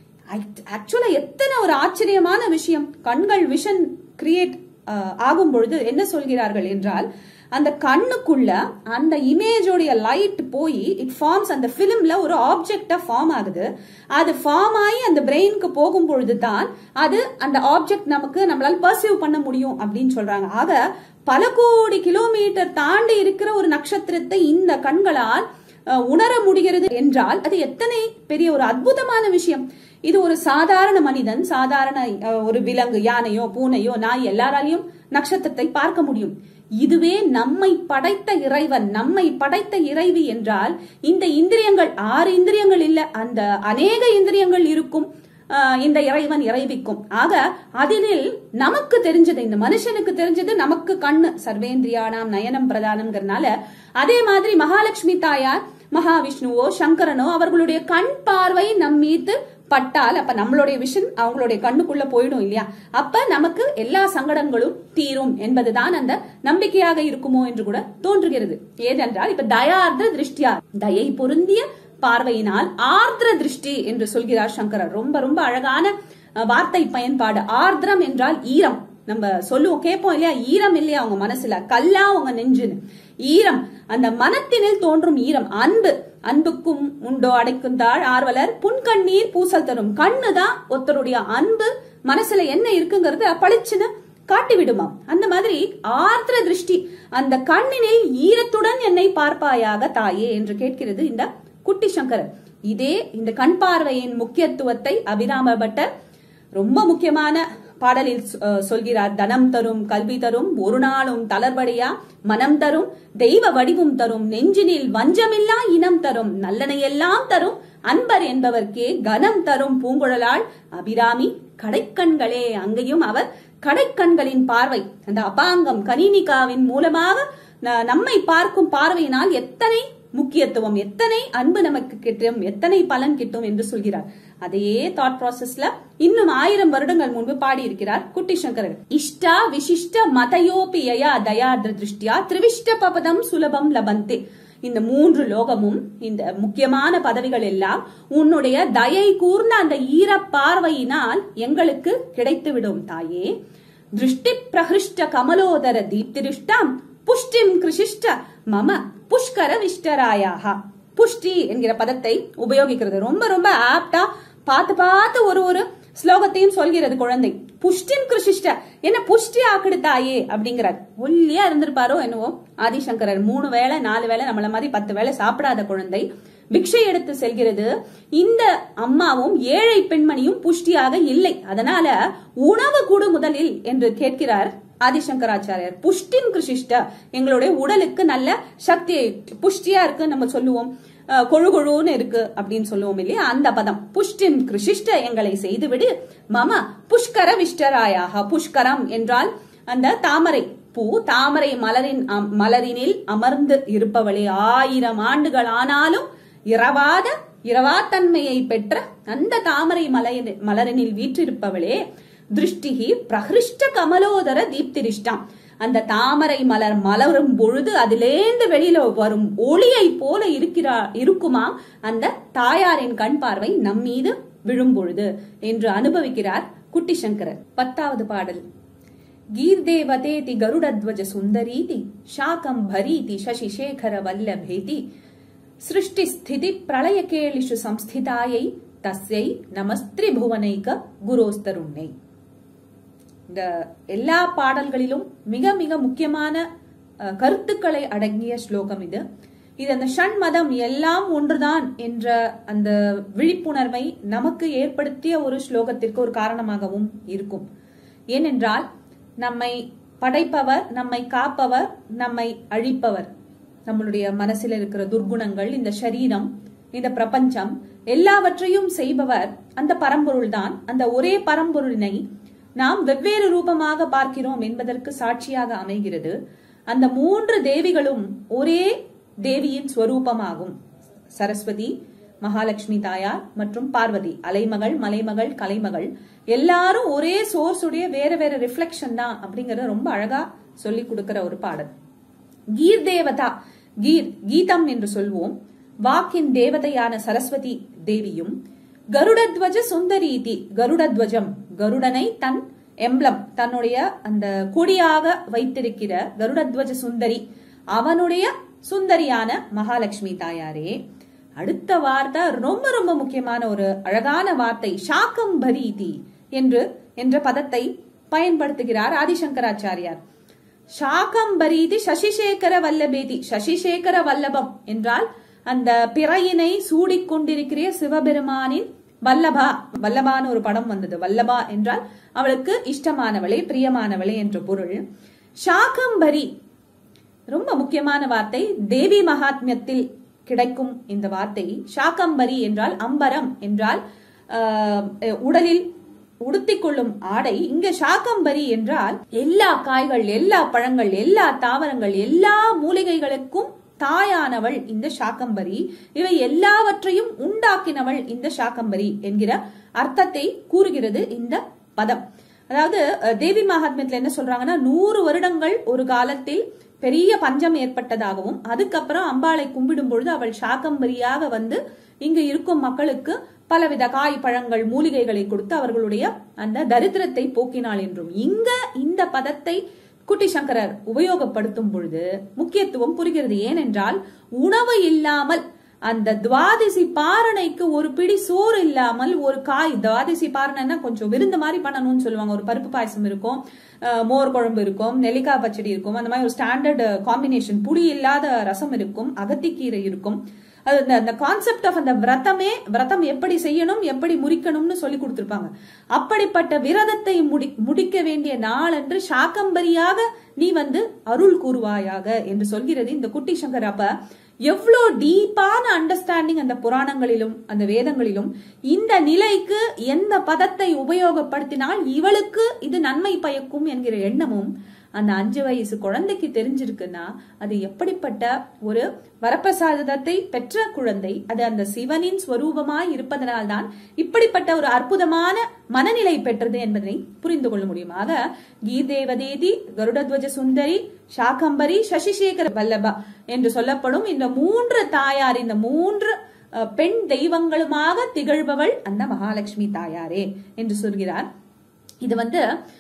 ஆக்சுவலா எத்தனை ஒரு ஆச்சரியமான விஷயம். கண்கள் விஷன் கிரியேட் ஆகும் பொழுது என்ன சொல்கிறார்கள் என்றால், அந்த கண்ணுக்குள்ள அந்த இமேஜோடைய லைட் போய் இட் ஃபார்ம்ஸ், அந்த பிலிம்ல ஒரு ஆப்ஜெக்டா ஃபார்ம் ஆகுது. அது ஃபார்ம் ஆகி அந்த பிரெயினுக்கு போகும் பொழுது தான் அது அந்த ஆப்ஜெக்ட் நம்மளால பர்சீவ் பண்ண முடியும் அப்படின்னு சொல்றாங்க. ஆக பல கோடி கிலோமீட்டர் தாண்டி இருக்கிற ஒரு நட்சத்திரத்தை இந்த கண்களால் உணர முடிகிறது என்றால் அது எத்தனை பெரிய ஒரு அற்புதமான விஷயம். இது ஒரு சாதாரண மனிதன், சாதாரண ஒரு விலங்கு, யானையோ பூனையோ நாய் எல்லாராலையும் நட்சத்திரத்தை பார்க்க முடியும். இதுவே நம்மை படைத்த இறைவன், நம்மை படைத்த இறைவி என்றால் இந்த இந்திரியங்கள் 6 இந்திரியங்கள் இல்ல, அந்த அநேக இந்திரியங்கள் இருக்கும் இந்த இறைவன் இறைவிக்கும். ஆக அதில் நமக்கு தெரிஞ்சது, இந்த மனுஷனுக்கு தெரிஞ்சது நமக்கு கண்ணு, சர்வேந்திரியானாம் நயனம் பிரதானம்ங்கிறதுனால. அதே மாதிரி மகாலட்சுமி தாயார், மகாவிஷ்ணுவோ சங்கரனோ அவர்களுடைய கண் பார்வை நம் மீது பட்டால் அப்ப நம்மளுடைய விஷன் அவங்களுடைய கண்ணுக்குள்ள போயிடும் இல்லையா. அப்ப நமக்கு எல்லா சங்கடங்களும் தீரும் என்பதுதான் அந்த நம்பிக்கையாக இருக்குமோ என்று கூட தோன்றுகிறது. ஏனென்றால் இப்ப தயார்த்த திருஷ்டியா, தயை பொருந்திய பார்வையினால் ஆர்திர திருஷ்டி என்று சொல்கிறார் சங்கரர். ரொம்ப ரொம்ப அழகான வார்த்தை பயன்பாடு. ஆர்திரம் என்றால் ஈரம். நம்ம சொல்லுவோம், கேட்போம் இல்லையா, ஈரம் இல்லையா அவங்க மனசுல, கல்லா உங்க நெஞ்சுன்னு. ஈரம், அந்த மனத்தினில் தோன்றும் ஈரம். அன்புக்கும் உண்டோ அடைக்கும் தாழ் ஆர்வலர் புன்கண்ணீர் பூசல் தரும். கண்ணுதான் ஒருத்தருடைய அன்பு மனசுல என்ன இருக்குங்கிறது பளிச்சுன்னு காட்டி விடுமாம். அந்த மாதிரி ஆர்திர திருஷ்டி, அந்த கண்ணினில் ஈரத்துடன் என்னை பார்ப்பாயாக தாயே என்று கேட்கிறது இந்த குட்டி சங்கரர். இதே இந்த கண் பார்வையின் முக்கியத்துவத்தை அபிராம பட்டர் ரொம்ப முக்கியமான பாடலில் சொல்கிறார். தனம் தரும், கல்வி தரும், ஒரு நாளும் தளர்வடையா மனம் தரும், தெய்வ வடிவும் தரும், நெஞ்சினில் வஞ்சமில்லா இனம் தரும், நல்லனையெல்லாம் தரும் அன்பர் என்பவர்க்கே கனம் தரும் பூங்குழலாள் அபிராமி கடைக்கண்களே. அங்கேயும் அவர் கடைக்கண்களின் பார்வை, அந்த அபாங்கம் கனினிகாவின் மூலமாக நம்மை பார்க்கும் பார்வையினால் எத்தனை முக்கியத்துவம், எத்தனை அன்பு நமக்கு கிட்டும், எத்தனை பலன் கிட்டும் என்று சொல்கிறார். அதே தாட் ப்ராசஸ்ல இன்னும் 1000 வருடங்கள் முன்பு பாடியிருக்கிறார் குட்டி சங்கரர். இஷ்டா விசிஷ்ட மதயோபியா தயார்த திருஷ்டியா திரிவிஷ்ட பபதம் சுலபம் லபந்தே. இந்த 3 லோகமும், இந்த முக்கியமான பதவிகள் எல்லாம் உன்னுடைய தயை கூர்ந்த அந்த ஈர பார்வையினால் எங்களுக்கு கிடைத்துவிடும் தாயே. திருஷ்டி பிரகிருஷ்ட கமலோதர தீப்திருஷ்டாம் புஷ்டிம் கிருஷிஷ்ட மம புஷ்கர விஷ்டராயாக. புஷ்டி என்கிற பதத்தை உபயோகிக்கிறது ரொம்ப ரொம்ப ஆப்டா. பார்த்து ஒரு ஸ்லோகத்தையும் சொல்கிறது குழந்தை. புஷ்டிம் கிருஷிஷ்ட, என்ன புஷ்டி ஆக்கிடு தாயே அப்படிங்கிறார். ஒல்லியா இருந்திருப்பாரோ என்னவோ ஆதிசங்கரர். 3 வேளை 4 வேளை நம்மள மாதிரி 10 வேளை சாப்பிடாத குழந்தை பிக்ஷை எடுத்து செல்கிறது. இந்த அம்மாவும் ஏழை பெண்மணியும் புஷ்டியாக இல்லை. அதனால உணவு கூடு முதலில் என்று கேட்கிறார் ஆதிசங்கராச்சாரியர். புஷ்டிம் கிருஷிஷ்ட, எங்களுடைய உடலுக்கு நல்ல சக்தியை, புஷ்டியா இருக்கு நம்ம சொல்லுவோம். கொழு கொழுன்னு இருக்கு அப்படின்னு சொல்லுவோம் இல்லையா, அந்த பதம். புஷ்டிம் கிருஷிஷ்ட எங்களை செய்துவிடு மம புஷ்கர விஷ்டராயாக. புஷ்கரம் என்றால் அந்த தாமரை பூ, தாமரை மலரினில் அமர்ந்து இருப்பவளே, 1000 ஆண்டுகள் ஆனாலும் இரவாத்தன்மையை பெற்ற அந்த தாமரை மலரினில் வீற்றிருப்பவளே, திருஷ்டிகி பிரகிருஷ்ட கமலோதர தீப்திரிஷ்டம். அந்த தாமரை மலரும் பொழுது அதிலேந்து வெளியில வரும் ஒளியை போல இருக்குமா அந்த தாயாரின் கண் பார்வை நம்மீது விழும் பொழுது என்று அனுபவிக்கிறார் குட்டி சங்கரர். 10வது பாடல். கீர்தேவதேதி கருடத்வஜ சுந்தரீதி சாகம் பரீதி சசிசேகர வல்லபேதி சிருஷ்டி ஸ்திதி பிரளய கேளிஷு சம்ஸ்திதாயை தஸ்யை நமஸ்திரி புவனைக குரோஸ்தருண்ணை. இந்த எல்லா பாடல்களிலும் மிக மிக முக்கியமான கருத்துக்களை அடங்கிய ஸ்லோகம் இது. இது அந்த ஷண்மதம் எல்லாம் ஒன்றுதான் என்ற அந்த விழிப்புணர்வை நமக்கு ஏற்படுத்திய ஒரு ஸ்லோகத்திற்கு ஒரு காரணமாகவும் இருக்கும். ஏனென்றால் நம்மை படைப்பவர், நம்மை காப்பவர், நம்மை அழிப்பவர், நம்மளுடைய மனசில் இருக்கிற துர்குணங்கள், இந்த சரீரம், இந்த பிரபஞ்சம் எல்லாவற்றையும் செய்பவர் அந்த பரம்பொருள் தான். அந்த ஒரே பரம்பொருளினை நாம் வெவ்வேறு ரூபமாக பார்க்கிறோம் என்பதற்கு சாட்சியாக அமைகிறது. அந்த 3 தேவிகளும் ஒரே தேவியின் ஸ்வரூபமாகும். சரஸ்வதி, மகாலட்சுமி தாயார் மற்றும் பார்வதி, அலைமகள், மலைமகள், கலைமகள், எல்லாரும் ஒரே சோர்ஸ் உடைய வேற வேற ரிஃப்ளெக்ஷன் தான் அப்படிங்கறத ரொம்ப அழகா சொல்லி கொடுக்கிற ஒரு பாடல். கீர் தேவதா, கீதம் என்று சொல்வோம். வாக்கின் தேவதையான சரஸ்வதி தேவியும், கருடத்வஜ சுந்தரீதி, கருடத்வஜம் கருடனை தன் எம்ப்ளம், தன்னுடைய அந்த கொடியாக வைத்திருக்கிற கருடத்வஜ சுந்தரி, அவனுடைய சுந்தரியான மகாலட்சுமி தாயாரே. அடுத்த வார்த்தை ரொம்ப ரொம்ப முக்கியமான ஒரு அழகான வார்த்தை, சாக்கம் பரீதி என்ற பதத்தை பயன்படுத்துகிறார் ஆதிசங்கராச்சாரியார். சாக்கம் பரீதி சசிசேகர வல்லபேதி. சசிசேகர வல்லபம் என்றால் அந்த பிறையினை சூடிக்கொண்டிருக்கிற சிவபெருமானின் வல்லபா. வல்லபான்னு ஒரு படம் வந்தது. வல்லபா என்றால் அவளுக்கு இஷ்டமானவளே, பிரியமானவளே என்ற பொருள். சாகம்பரி ரொம்ப முக்கியமான வார்த்தை. தேவி மகாத்மியத்தில் கிடைக்கும் இந்த வார்த்தை. சாகம்பரி என்றால் அம்பரம் என்றால் உடலில் உடுத்திக்கொள்ளும் ஆடை. இங்க சாகம்பரி என்றால் எல்லா காய்கள், எல்லா பழங்கள், எல்லா தாவரங்கள், எல்லா மூலிகைகளுக்கும் தாயானவள் இந்த சாகம்பரி. இவை எல்லாவற்றையும் உண்டாக்கினவள் இந்த சாகம்பரி என்கிற அர்த்தத்தை கூறுகிறது இந்த பதம். அதாவது தேவி மகாத்மியத்துல என்ன சொல்றாங்கன்னா, 100 வருடங்கள் ஒரு காலத்தில் பெரிய பஞ்சம் ஏற்பட்டதாகவும், அதுக்கப்புறம் அம்பாளை கும்பிடும் பொழுது அவள் சாகம்பரியாக வந்து இங்கு இருக்கும் மக்களுக்கு பலவித காய், பழங்கள், மூலிகைகளை கொடுத்து அவர்களுடைய அந்த தரித்திரத்தை போக்கினாள் என்றும் இங்க இந்த பதத்தை குட்டி சங்கரர் உபயோகப்படுத்தும் பொழுது முக்கியத்துவம் புரிகிறது. ஏனென்றால் உணவு இல்லாமல், அந்த துவாதசி பாரணைக்கு ஒரு பிடி சோறு இல்லாமல் ஒரு காய், துவாதசி பாரணைன்னா கொஞ்சம் விருந்து மாதிரி பண்ணணும்னு சொல்லுவாங்க. ஒரு பருப்பு பாயசம் இருக்கும், மோர் குழம்பு இருக்கும், நெல்லிக்காய் பச்சடி இருக்கும், அந்த மாதிரி ஒரு ஸ்டாண்டர்ட் காம்பினேஷன். புளி இல்லாத ரசம் இருக்கும், அகத்திக்கீரை இருக்கும். அந்த கான்செப்ட் ஆஃப் அந்த விரதம் எப்படி செய்யணும், எப்படி முறிக்கணும்னு சொல்லி கொடுத்திருப்பாங்க. அப்படிப்பட்ட விரதத்தை முடிக்க வேண்டிய நாள் என்று சாகம்பரியாக நீ வந்து அருள் கூறுவாயாக என்று சொல்கிறது இந்த குட்டி சங்கர். அப்ப எவ்வளோ டீப்பான அண்டர்ஸ்டாண்டிங் அந்த புராணங்களிலும் அந்த வேதங்களிலும் இந்த நிலைக்கு எந்த பதத்தை உபயோகப்படுத்தினால் இவளுக்கு இது நன்மை பயக்கும் என்கிற எண்ணமும் அந்த 5 வயசு குழந்தைக்கு தெரிஞ்சிருக்குன்னா அது எப்படிப்பட்ட ஒரு வரப்பிரசாதத்தை பெற்ற குழந்தை, அது அந்த சிவனின் ஸ்வரூபமாய் இருப்பதனால்தான் இப்படிப்பட்ட ஒரு அற்புதமான மனநிலை பெற்றது என்பதை புரிந்து கொள்ள முடியும். ஆக கீதேவதேதி, கருடத்வஜ சுந்தரி, சாகம்பரி, சசிசேகர வல்லபா என்று சொல்லப்படும் இந்த 3 தாயார், இந்த 3 பெண் தெய்வங்களுமாக திகழ்பவள் அந்த மகாலட்சுமி தாயாரே என்று சொல்கிறார். இது வந்து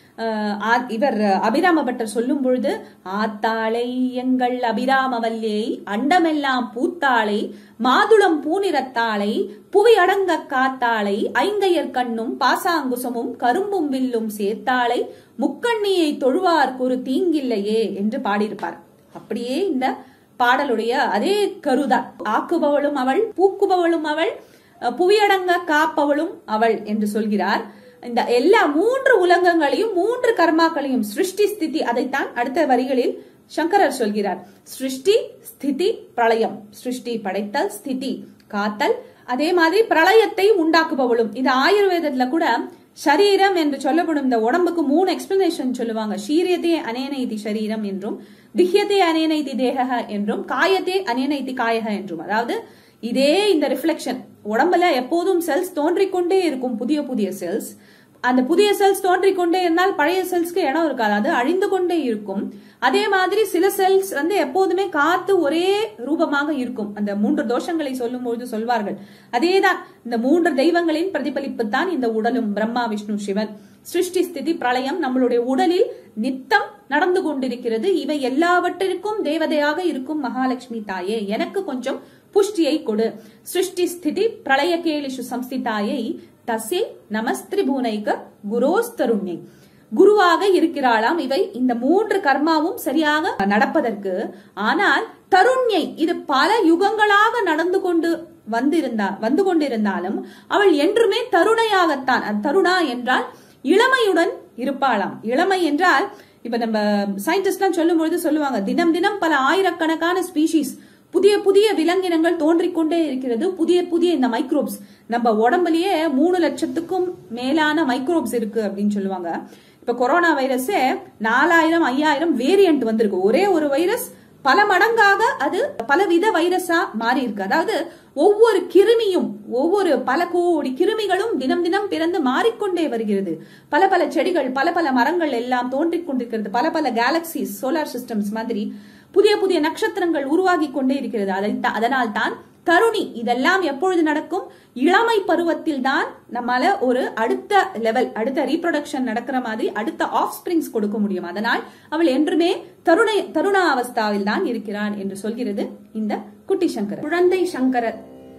இவர் அபிராம பட்டர் சொல்லும் பொழுது, ஆத்தாளை எங்கள் அபிராமவல்லியை, அண்டமெல்லாம் பூத்தாளை, மாதுளம் பூநிறத்தாளை, புவி அடங்க காத்தாளை, ஐங்கையர் கண்ணும் பாசாங்குசமும் கரும்பும் வில்லும் சேர்த்தாளை, முக்கண்ணியை தொழுவார்க்கு ஒரு தீங்கில்லையே என்று பாடியிருப்பார். அப்படியே இந்த பாடலுடைய அதே கருதான். ஆக்குபவளும் அவள், பூக்குபவளும் அவள், புவியடங்க காப்பவளும் அவள் என்று சொல்கிறார். இந்த எல்லா 3 உலகங்களையும் 3 கர்மாக்களையும் சிருஷ்டி ஸ்திதி, அதைத்தான் அடுத்த வரிகளில் சங்கரர் சொல்கிறார். சிருஷ்டி, ஸ்திதி, பிரளயம். சிருஷ்டி படைத்தல், ஸ்திதி காத்தல், அதே மாதிரி பிரளயத்தை உண்டாக்குபவளும். இது ஆயுர்வேதத்துல கூட சரீரம் என்று சொல்லப்படும் இந்த உடம்புக்கு 3 எக்ஸ்பிளனேஷன் சொல்லுவாங்க. ஷீரியதே அனேன இதி சரீரம் என்றும், திஹ்யதே அனேன இதி தேஹ என்றும், காயத்தே அனேன இதி காயக என்றும். அதாவது இதே இந்த ரிஃப்ளெக்ஷன் உடம்புல எப்போதும் செல்ஸ் தோன்றிக்கொண்டே இருக்கும், புதிய புதிய செல்ஸ். அந்த புதிய செல்ஸ் தோன்றிக்கொண்டே இருந்தால் பழைய செல்ஸ்க்கு இடம் இருக்காது, அது அழிந்து கொண்டே இருக்கும். அதே மாதிரி சில செல்ஸ் எப்போதுமே காத்து ஒரே ரூபமாக இருக்கும். அந்த 3 தோஷங்களை சொல்லும் பொழுது சொல்வார்கள், அதேதான் இந்த 3 தெய்வங்களின் பிரதிபலிப்பு தான் இந்த உடலும். பிரம்மா, விஷ்ணு, சிவன். சிருஷ்டி, ஸ்திதி, பிரளயம் நம்மளுடைய உடலில் நித்தம் நடந்து கொண்டிருக்கிறது. இவை எல்லாவற்றிற்கும் தேவதையாக இருக்கும் மகாலட்சுமி தாயே, எனக்கு கொஞ்சம் புஷ்டியை கொடு. சிருஷ்டி, ஸ்திதி, பிரளய கேலிஷு சம்ஸ்திதாயை தஸ்யை நமஸ்திரிபூனைக குரோஸ்தருண்யை. குருவாக இருக்கிறாளாம் இவை இந்த 3 கர்மாவும் சரியாக நடப்பதற்கு. ஆனால் தருண்யை, இது பல யுகங்களாக நடந்து கொண்டிருந்தாலும் அவள் என்றுமே தருணையாகத்தான். தருணா என்றால் இளமையுடன் இருப்பாளாம். இளமை என்றால் இப்ப நம்ம சயின்டிஸ்ட்லாம் சொல்லும் பொழுது சொல்லுவாங்க, தினம் தினம் பல ஆயிரக்கணக்கான ஸ்பீஷீஸ், புதிய புதிய விலங்கினங்கள் தோன்றிக்கொண்டே இருக்கிறது. புதிய புதிய இந்த மைக்ரோப்ஸ், நம்ம உடம்புலயே 3 லட்சத்துக்கும் மேலான மைக்ரோப்ஸ் இருக்கு அப்படின்னு சொல்லுவாங்க. இப்ப கொரோனா வைரஸே 4000 5000 வேரியன்ட் வந்திருக்கு. ஒரே ஒரு வைரஸ் பல மடங்காக அது பலவித வைரஸா மாறி இருக்கு. அதாவது ஒவ்வொரு கிருமியும், பல கோடி கிருமிகளும் தினம் தினம் பிறந்து மாறிக்கொண்டே வருகிறது. பல பல செடிகள், பல பல மரங்கள் எல்லாம் தோன்றிக் கொண்டிருக்கிறது. பல பல கேலக்சிஸ், சோலார் சிஸ்டம்ஸ் மாதிரி புதிய புதிய நட்சத்திரங்கள் உருவாகி கொண்டே இருக்கிறது. அதனால் தான் தருணி. இதெல்லாம் எப்பொழுது நடக்கும்? இளமை பருவத்தில் தான் நம்மால ஒரு அடுத்த லெவல், அடுத்த ரீப்ரொடக்ஷன் நடக்கிற மாதிரி அடுத்த ஆஃப் ஸ்பிரிங்ஸ் கொடுக்க முடியும். அதனால் அவள் என்றுமே தருண அவஸ்தாவில் தான் இருக்கிறான் என்று சொல்கிறது இந்த குட்டி சங்கரர். குழந்தை சங்கரர்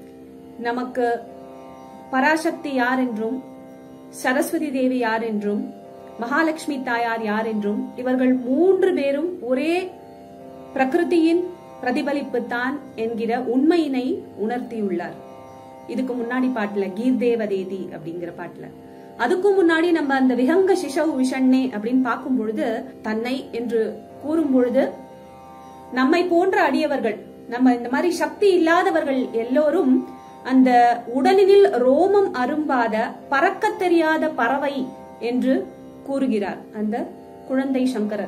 நமக்கு பராசக்தி யார் என்றும், சரஸ்வதி தேவி யார் என்றும், மகாலட்சுமி தாயார் யார் என்றும், இவர்கள் 3 பேரும் ஒரே பிரகிருதியின் பிரதிபலிப்பு தான் என்கிற உண்மையினை உணர்த்தியுள்ளார். இதுக்கு முன்னாடி பாட்டுல கீர்தேவதேதி அப்படிங்கிற பாட்டுல. அதுக்கும் முன்னாடி நம்ம அந்த விஹங்க சிசவு விஷண்ணே அப்படின்னு பார்க்கும் பொழுது, தன்னை என்று கூறும் பொழுது நம்மை போன்ற அடியவர்கள், நம்ம இந்த மாதிரி சக்தி இல்லாதவர்கள் எல்லோரும் அந்த உடலினில் ரோமம் அரும்பாத பறக்க தெரியாத பறவை என்று கூறுகிறார் அந்த குழந்தை சங்கரர்.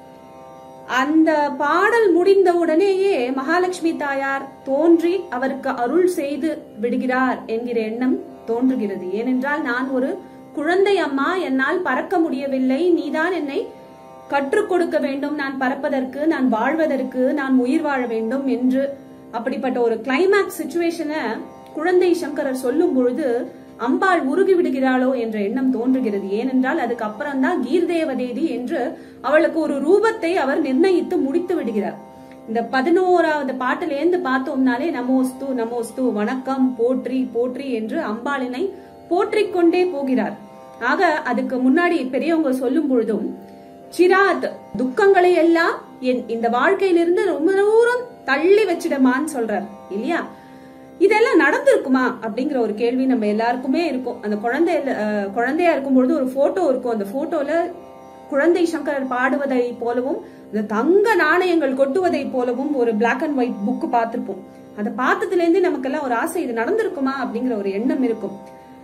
அந்த பாடல் முடிந்தவுடனேயே மகாலட்சுமி தாயார் தோன்றி அவருக்கு அருள் செய்து விடுகிறார் என்கிற எண்ணம் தோன்றுகிறது. ஏனென்றால், நான் ஒரு குழந்தை அம்மா, என்னால் பறக்க முடியவில்லை, நீதான் என்னை கற்றுக் கொடுக்க வேண்டும், நான் பறப்பதற்கு, நான் வாழ்வதற்கு, நான் உயிர் வாழ வேண்டும் என்று அப்படிப்பட்ட ஒரு கிளைமேக்ஸ் சிச்சுவேஷனை குழந்தை சங்கரர் சொல்லும் பொழுது அம்பாள் உருகி விடுகிறாளோ என்ற எண்ணம் தோன்றுகிறது. ஏனென்றால் அதுக்கு அப்புறம் தான் கீர்தேவதேதி என்று அவளுக்கு ஒரு ரூபத்தை அவர் நிர்ணயித்து முடித்து விடுகிறார். இந்த 11வது பாட்டிலேந்து பார்த்தோம்னாலே நமோஸ்து நமோஸ்து, வணக்கம், போற்றி போற்றி என்று அம்பாளினை போற்றிக் கொண்டே போகிறார். ஆக அதுக்கு முன்னாடி பெரியவங்க சொல்லும் பொழுதும் சிராத், துக்கங்களை எல்லாம் இந்த வாழ்க்கையிலிருந்து ரொம்ப தூரம் தள்ளி வச்சிடமான்னு சொல்றார் இல்லையா? இதெல்லாம் நடந்திருக்குமா அப்படிங்கிற ஒரு கேள்வி நம்ம எல்லாருக்குமே இருக்கும். அந்த குழந்தையா இருக்கும் பொழுது ஒரு போட்டோ இருக்கும். அந்த போட்டோல குழந்தை சங்கரர் பாடுவதை போலவும், இந்த தங்க நாணயங்கள் கொட்டுவதை போலவும் ஒரு பிளாக் அண்ட் ஒயிட் புக் பார்த்திருப்போம். அதை பார்த்ததுல இருந்து நமக்கெல்லாம் ஒரு ஆசை, இது நடந்திருக்குமா அப்படிங்கிற ஒரு எண்ணம் இருக்கும்.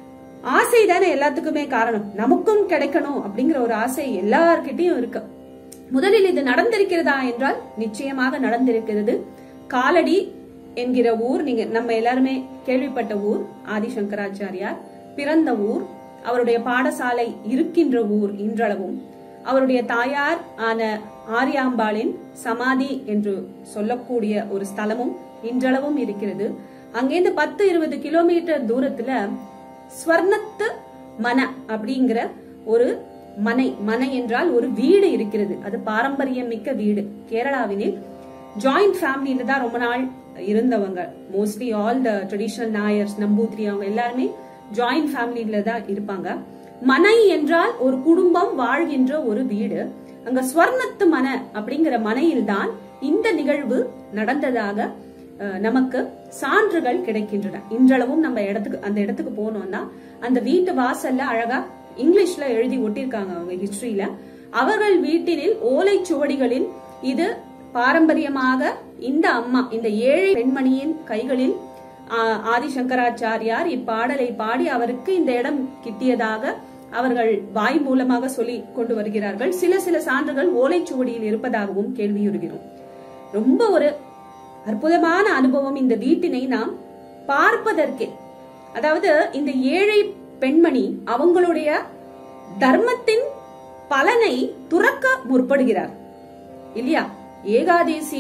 ஆசை தானே எல்லாத்துக்குமே காரணம். நமக்கும் கிடைக்கணும் அப்படிங்கிற ஒரு ஆசை எல்லார்கிட்டையும் இருக்கு. முதலில் இது நடந்திருக்கிறதா என்றால் நிச்சயமாக நடந்திருக்கிறது. காலடி என்கிற ஊர், நம்ம எல்லாருமே கேள்விப்பட்ட ஊர். ஆதிசங்கராச்சாரியார் பிறந்த ஊர், அவருடைய பாடசாலை இருக்கின்ற ஊர் இன்றளவும், அவருடைய தாயார் ஆன ஆரியாம்பாளின் சமாதி என்று சொல்லக்கூடிய ஒரு ஸ்தலமும் இன்றளவும் இருக்கிறது. அங்கேருந்து 10-20 கிலோமீட்டர் தூரத்துல ஸ்வர்ணத்து மன அப்படிங்கிற ஒரு மனை என்றால் ஒரு வீடு இருக்கிறது. அது பாரம்பரியம் மிக்க வீடு. கேரளாவினில் ஜாயிண்ட் ஃபேமிலியில தான் ரொம்ப நாள் இருந்தவங்க. Mostly all the traditional Nairs, Namboothiri, அவங்க எல்லாருமே ஜாயிண்ட் ஃபேமிலியில தான் இருப்பாங்க. மனை என்றால் ஒரு குடும்பம் வாழ்கின்ற ஒரு வீடு. அங்க ஸ்வர்ணத்து மன அப்படிங்கிற மனையில் தான் இந்த நிகழ்வு நடந்ததாக நமக்கு சான்றுகள் கிடைக்கின்றன. இன்றளவும் நம்ம அந்த இடத்துக்கு போனோம்னா அந்த வீட்டு வாசல்ல அழகா இங்கிலீஷ்ல எழுதி ஒட்டிருக்காங்க அவங்க ஹிஸ்டரியில. அவர்கள் வீட்டினில் ஓலை சுவடிகளில் இது பாரம்பரியமாக இந்த அம்மா, இந்த ஏழை பெண்மணியின் கைகளில் ஆதிசங்கராச்சாரியார் இப்பாடலை பாடி அவருக்கு இந்த இடம் கிட்டியதாக அவர்கள் வாய் மூலமாக சொல்லி கொண்டு வருகிறார்கள். சில சில சான்றுகள் ஓலைச்சுவடியில் இருப்பதாகவும் கேள்வியுறுகிறோம். ரொம்ப ஒரு அற்புதமான அனுபவம் இந்த வீட்டினை நாம் பார்ப்பதற்கே. அதாவது இந்த ஏழை பெண்மணி அவங்களுடைய தர்மத்தின் பலனை துறக்க முற்படுகிறார் இல்லையா? ஏகாதேசி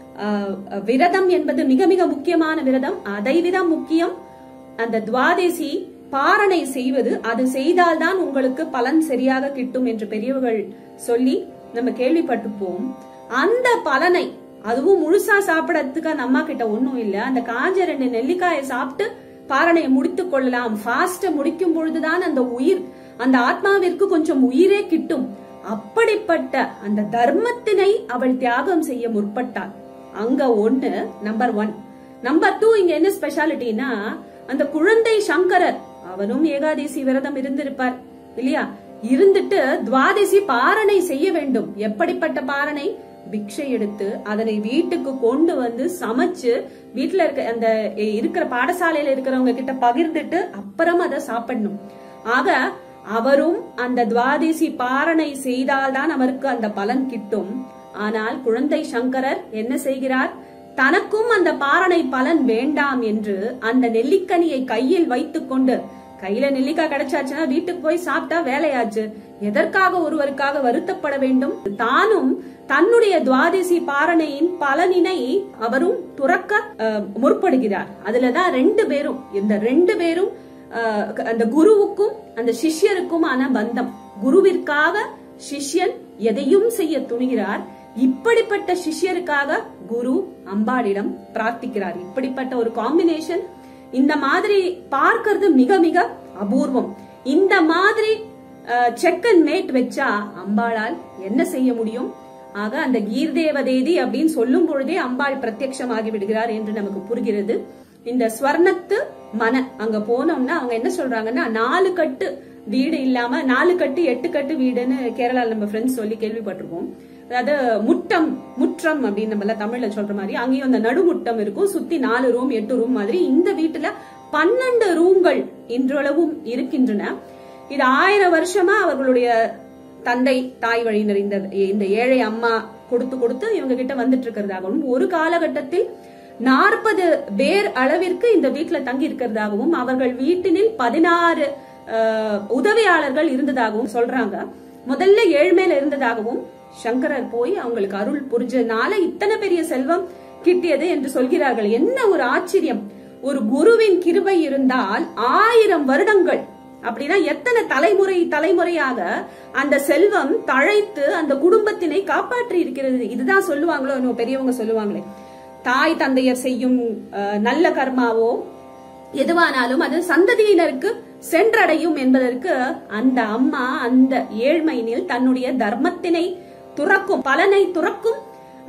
விரதம் என்பது மிக மிக முக்கியமான விரதம். அதைவிட முக்கியம் அந்த துவாதேசி பாரணை செய்வது. அது செய்தால்தான் உங்களுக்கு பலன் சரியாக கிட்டும் என்று பெரியவர்கள் சொல்லி நம்ம கேள்விப்பட்டிருப்போம். அந்த பலனை அதுவும் முழுசா சாப்பிடறதுக்கு அந்த அம்மா கிட்ட ஒண்ணும் இல்ல. அந்த காஞ்ச 2 நெல்லிக்காயை சாப்பிட்டு பாரணையை முடித்துக் கொள்ளலாம். ஃபாஸ்ட முடிக்கும் பொழுதுதான் அந்த உயிர், அந்த ஆத்மாவிற்கு கொஞ்சம் உயிரே கிட்டும். அப்படிப்பட்ட அந்த தர்மத்தினை அவள் தியாகம் செய்ய முற்பட்டாள். அங்க ஒண்ணு நம்பர் 1. நம்பர் 2 இங்க என்ன ஸ்பெஷாலிட்டினா, அந்த குழந்தை சங்கரர் அவனும் ஏகாதேசி விரதம் இருந்திருப்பார் இல்லையா? இருந்துட்டு துவாதசி பாரணை செய்ய வேண்டும். எப்படிப்பட்ட பாரணை? பிக்ஷை எடுத்து அதனை வீட்டுக்கு கொண்டு வந்து சமைச்சு வீட்டுல இருக்க அந்த இருக்கிற பாடசாலையில இருக்கிறவங்க கிட்ட பகிர்ந்துட்டு அப்புறம் அதை சாப்பிடணும். ஆக அவரும் அந்த துவாதசி பாரணை செய்தால்தான் அவருக்கு அந்த பலன் கிட்டும். ஆனால் குழந்தை சங்கரர் என்ன செய்கிறார்? தனக்கும் அந்த பாரணை பலன் வேண்டாம் என்று அந்த நெல்லிக்கனியை கையில் வைத்துக் கொண்டு, கையில நெல்லிக்காய் கிடைச்சாச்சுன்னா வீட்டுக்கு போய் சாப்பிட்டா வேலையாச்சு, எதற்காக ஒருவருக்காக வருத்தப்பட வேண்டும்? தானும் தன்னுடைய துவாதசி பாரணையின் பலனினை அவரும் துறக்க முற்படுகிறார். அதுலதான் 2 பேரும், இந்த 2 பேரும் அந்த குருவுக்கும் அந்த சிஷ்யருக்குமான பந்தம். குருவிற்காக சிஷ்யன் எதையும் செய்ய துணிகிறார். இப்படிப்பட்ட சிஷ்யருக்காக குரு அம்பாளிடம் பிரார்த்திக்கிறார். இப்படிப்பட்ட ஒரு காம்பினேஷன் இந்த மாதிரி பார்க்கிறது மிக மிக அபூர்வம். இந்த மாதிரி செக் அண்ட் மேட் வச்சா அம்பாளால் என்ன செய்ய முடியும்? ஆக அந்த கீர்தேவதேதி அப்படின்னு சொல்லும் பொழுதே அம்பாள் பிரத்யட்சமாகி விடுகிறார் என்று நமக்கு புரிகிறது. இந்த ஸ்வர்ணத்து மன அங்க போனோம்னா அவங்க என்ன சொல்றாங்கன்னா, 4 கட்டு வீடு இல்லாம 4 கட்டு 8 கட்டு வீடுன்னு கேரளால நம்ம ஃப்ரெண்ட்ஸ் சொல்லி கேள்விப்பட்டிருப்போம். அதாவது முற்றம் அப்படின்னு நம்ம தமிழ்ல சொல்ற மாதிரி அங்கேயும் அந்த நடுமுட்டம் இருக்கும். சுத்தி 4 ரூம் 8 ரூம் மாதிரி. இந்த வீட்டுல 12 ரூம்கள் இன்றளவும் இருக்கின்றன. இது 1000 வருஷமா அவர்களுடைய தந்தை தாய் வழியினர் இந்த ஏழை அம்மா கொடுத்து இவங்க கிட்ட வந்துட்டு இருக்கிறதாகவும், ஒரு காலகட்டத்தில் 40 பேர் அளவிற்கு இந்த வீட்டுல தங்கி இருக்கிறதாகவும், அவர்கள் வீட்டினில் 16 உதவியாளர்கள் இருந்ததாகவும் சொல்றாங்க. முதல்ல ஏழ்மையில இருந்ததாகவும், சங்கரர் போய் அவங்களுக்கு அருள் புரிஞ்சதுனால இத்தனை பெரிய செல்வம் கிட்டியது என்று சொல்கிறார்கள். என்ன ஒரு ஆச்சரியம்! ஒரு குருவின் கிருபை இருந்தால் 1000 வருடங்கள், அப்படின்னா எத்தனை தலைமுறையாக அந்த செல்வம் தழைத்து அந்த குடும்பத்தினை காப்பாற்றி இருக்கிறது. இதுதான் சொல்லுவாங்களோ பெரியவங்க சொல்லுவாங்களே, தாய் தந்தையர் செய்யும் நல்ல கர்மாவோ எதுவானாலும் அது சந்ததியினருக்கு சென்றடையும் என்பதற்கு அந்த அம்மா அந்த ஏழ்மையினில் தன்னுடைய தர்மத்தினை துறக்கும், பலனை துறக்கும்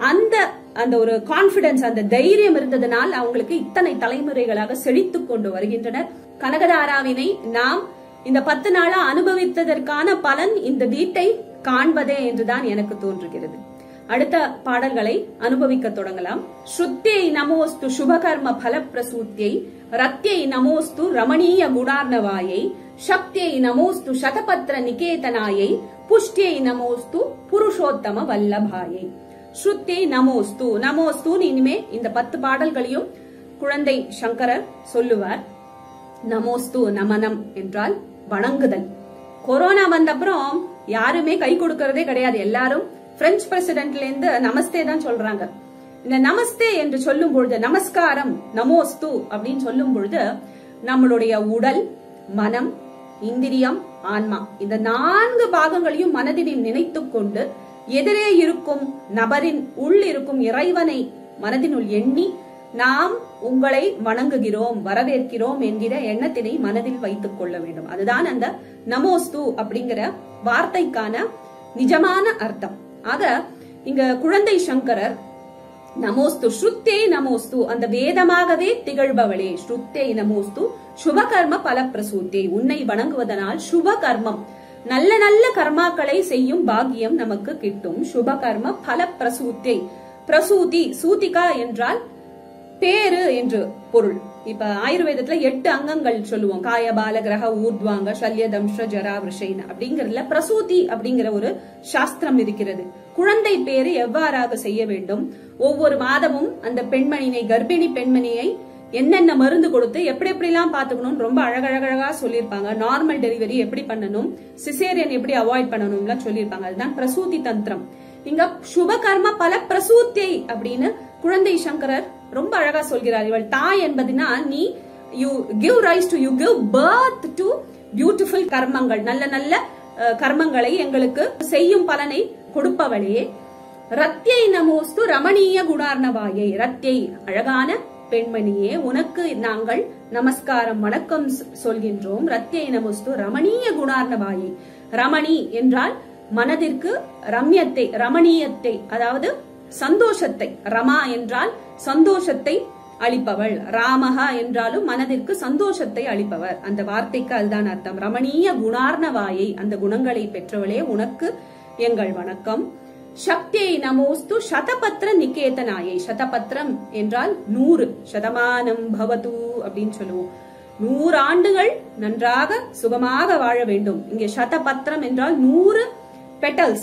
அந்த ஒரு கான்பிடன்ஸ், அந்த தைரியம் இருந்ததனால் அவங்களுக்கு இத்தனை தலைமுறைகளாக செழித்துக் கொண்டு வருகின்றனர். கனகதாராவினை நாம் இந்த 10 நாளா அனுபவித்ததற்கான பலன் இந்த வீட்டை காண்பதே என்றுதான் எனக்கு தோன்றுகிறது. அடுத்த பாடல்களை அனுபவிக்க தொடங்கலாம். ஸ்ருத்யை நமோஸ்து சுபகர்ம பல பிரசூத்யை, ரத்யை நமோஸ்து ரமணீய குணார்ணவாயை, சக்தியை நமோஸ்து சதபத்ர நிகேதனாயை, புஷ்டியை நமோஸ்து புருஷோத்தம வல்லபாயை. ஸ்ருத்யை நமோஸ்து, நமோஸ்து இனிமே இந்த 10 பாடல்களையும் குழந்தை சங்கரர் சொல்லுவார். நமோஸ்து, நமனம் என்றால் வணங்குதல். கொரோனா வந்த அப்புறம் யாருமே கை கொடுக்கறதே கிடையாது. எல்லாரும் பிரெஞ்சு பிரசிடென்ட்ல இருந்து நமஸ்தே தான் சொல்றாங்க. இந்த நமஸ்தே என்று சொல்லும் பொழுது, நமஸ்காரம் நமோஸ்து அப்படின்னு சொல்லும் பொழுது, நம்மளுடைய உடல், மனம், இந்திரியம், ஆன்மா, இந்த 4 பாகங்களையும் மனதில் நினைத்துக் கொண்டு எதிரே இருக்கும் நபரின் உள் இருக்கும் இறைவனை மனதினுள் எண்ணி நாம் உங்களை வணங்குகிறோம், வரவேற்கிறோம் என்கிற எண்ணத்தினை மனதில் வைத்துக் கொள்ள வேண்டும். அதுதான் அந்த நமோஸ்து அப்படிங்கிற வார்த்தைக்கான நிஜமான அர்த்தம். ஆக இங்க குழந்தை சங்கரர் நமோஸ்து, ஸ்ருத்தே நமோஸ்து, அந்த வேதமாகவே திகழ்பவளே, ஸ்ருத்தே நமோஸ்து சுபகர்ம பல பிரசூத்தே, உன்னை வணங்குவதனால் சுப கர்மம், நல்ல நல்ல கர்மாக்களை செய்யும் பாக்கியம் நமக்கு கிட்டும். சுப கர்ம பல பிரசூத்தை. பிரசூதி சூதிகா என்றால் பேரு என்று பொருள். இப்ப ஆயுர்வேதத்துல 8 அங்கங்கள் சொல்லுவோம். காய பால கிரக ஊர்த்வாங்க சல்ய தம்ஷ ஜரா விஷைன அப்படிங்கறதுல பிரசூதி அப்படிங்கிற ஒரு சாஸ்திரம் இருக்கிறது. குழந்தை பேரு எவ்வாறாக செய்ய வேண்டும், ஒவ்வொரு மாதமும் அந்த பெண்மணியை கர்ப்பிணி பெண்மணியை என்னென்ன மருந்து கொடுத்து எப்படி எப்படிலாம் பாத்துக்கணும் ரொம்ப அழகழகா சொல்லியிருப்பாங்க. நார்மல் டெலிவரி எப்படி பண்ணணும், சிசேரியன் எப்படி அவாய்ட் பண்ணணும்லாம் சொல்லியிருப்பாங்க. அதுதான் பிரசூதி தந்திரம். இங்க சுப கர்ம பல பிரசூத்தியை அப்படின்னு குழந்தை சங்கரர் ரொம்ப அழகா சொல்கிறார். இவள் தாய் என்பதுனா நீ you give rise to you give birth to beautiful கர்மங்கள், நல்ல நல்ல கர்மங்களை எங்களுக்கு செய்யும் பலனை கொடுப்பவளே. ரத்யை நமோஸ்து ரமணீய குணார்ணவாயை. ரத்யை அழகான பெண்மணியே, உனக்கு நாங்கள் நமஸ்காரம் வணக்கம் சொல்கின்றோம். ரத்யை நமோஸ்து ரமணீய குணார்ணவாயை. ரமணி என்றால் மனதிற்கு ரம்யத்தை, ரமணீயத்தை, அதாவது சந்தோஷத்தை. ரமா என்றால் சந்தோஷத்தை அளிப்பவள். ராமஹா என்றாலும் மனதிற்கு சந்தோஷத்தை அளிப்பவர். அந்த வார்த்தைக்கு அதுதான் அர்த்தம். ரமணீய குணார்ணவாயை, அந்த குணங்களை பெற்றவளே உனக்கு எங்கள் வணக்கம். சக்தியை நமோஸ்து சதபத்ர நிகேதனாயை. சதபத்ரம் என்றால் 100, சதமானம் பவது அப்படின்னு சொல்லுவோம். 100 ஆண்டுகள் நன்றாக சுகமாக வாழ வேண்டும். இங்கே சதபத்ரம் என்றால் 100 பெட்டல்ஸ்,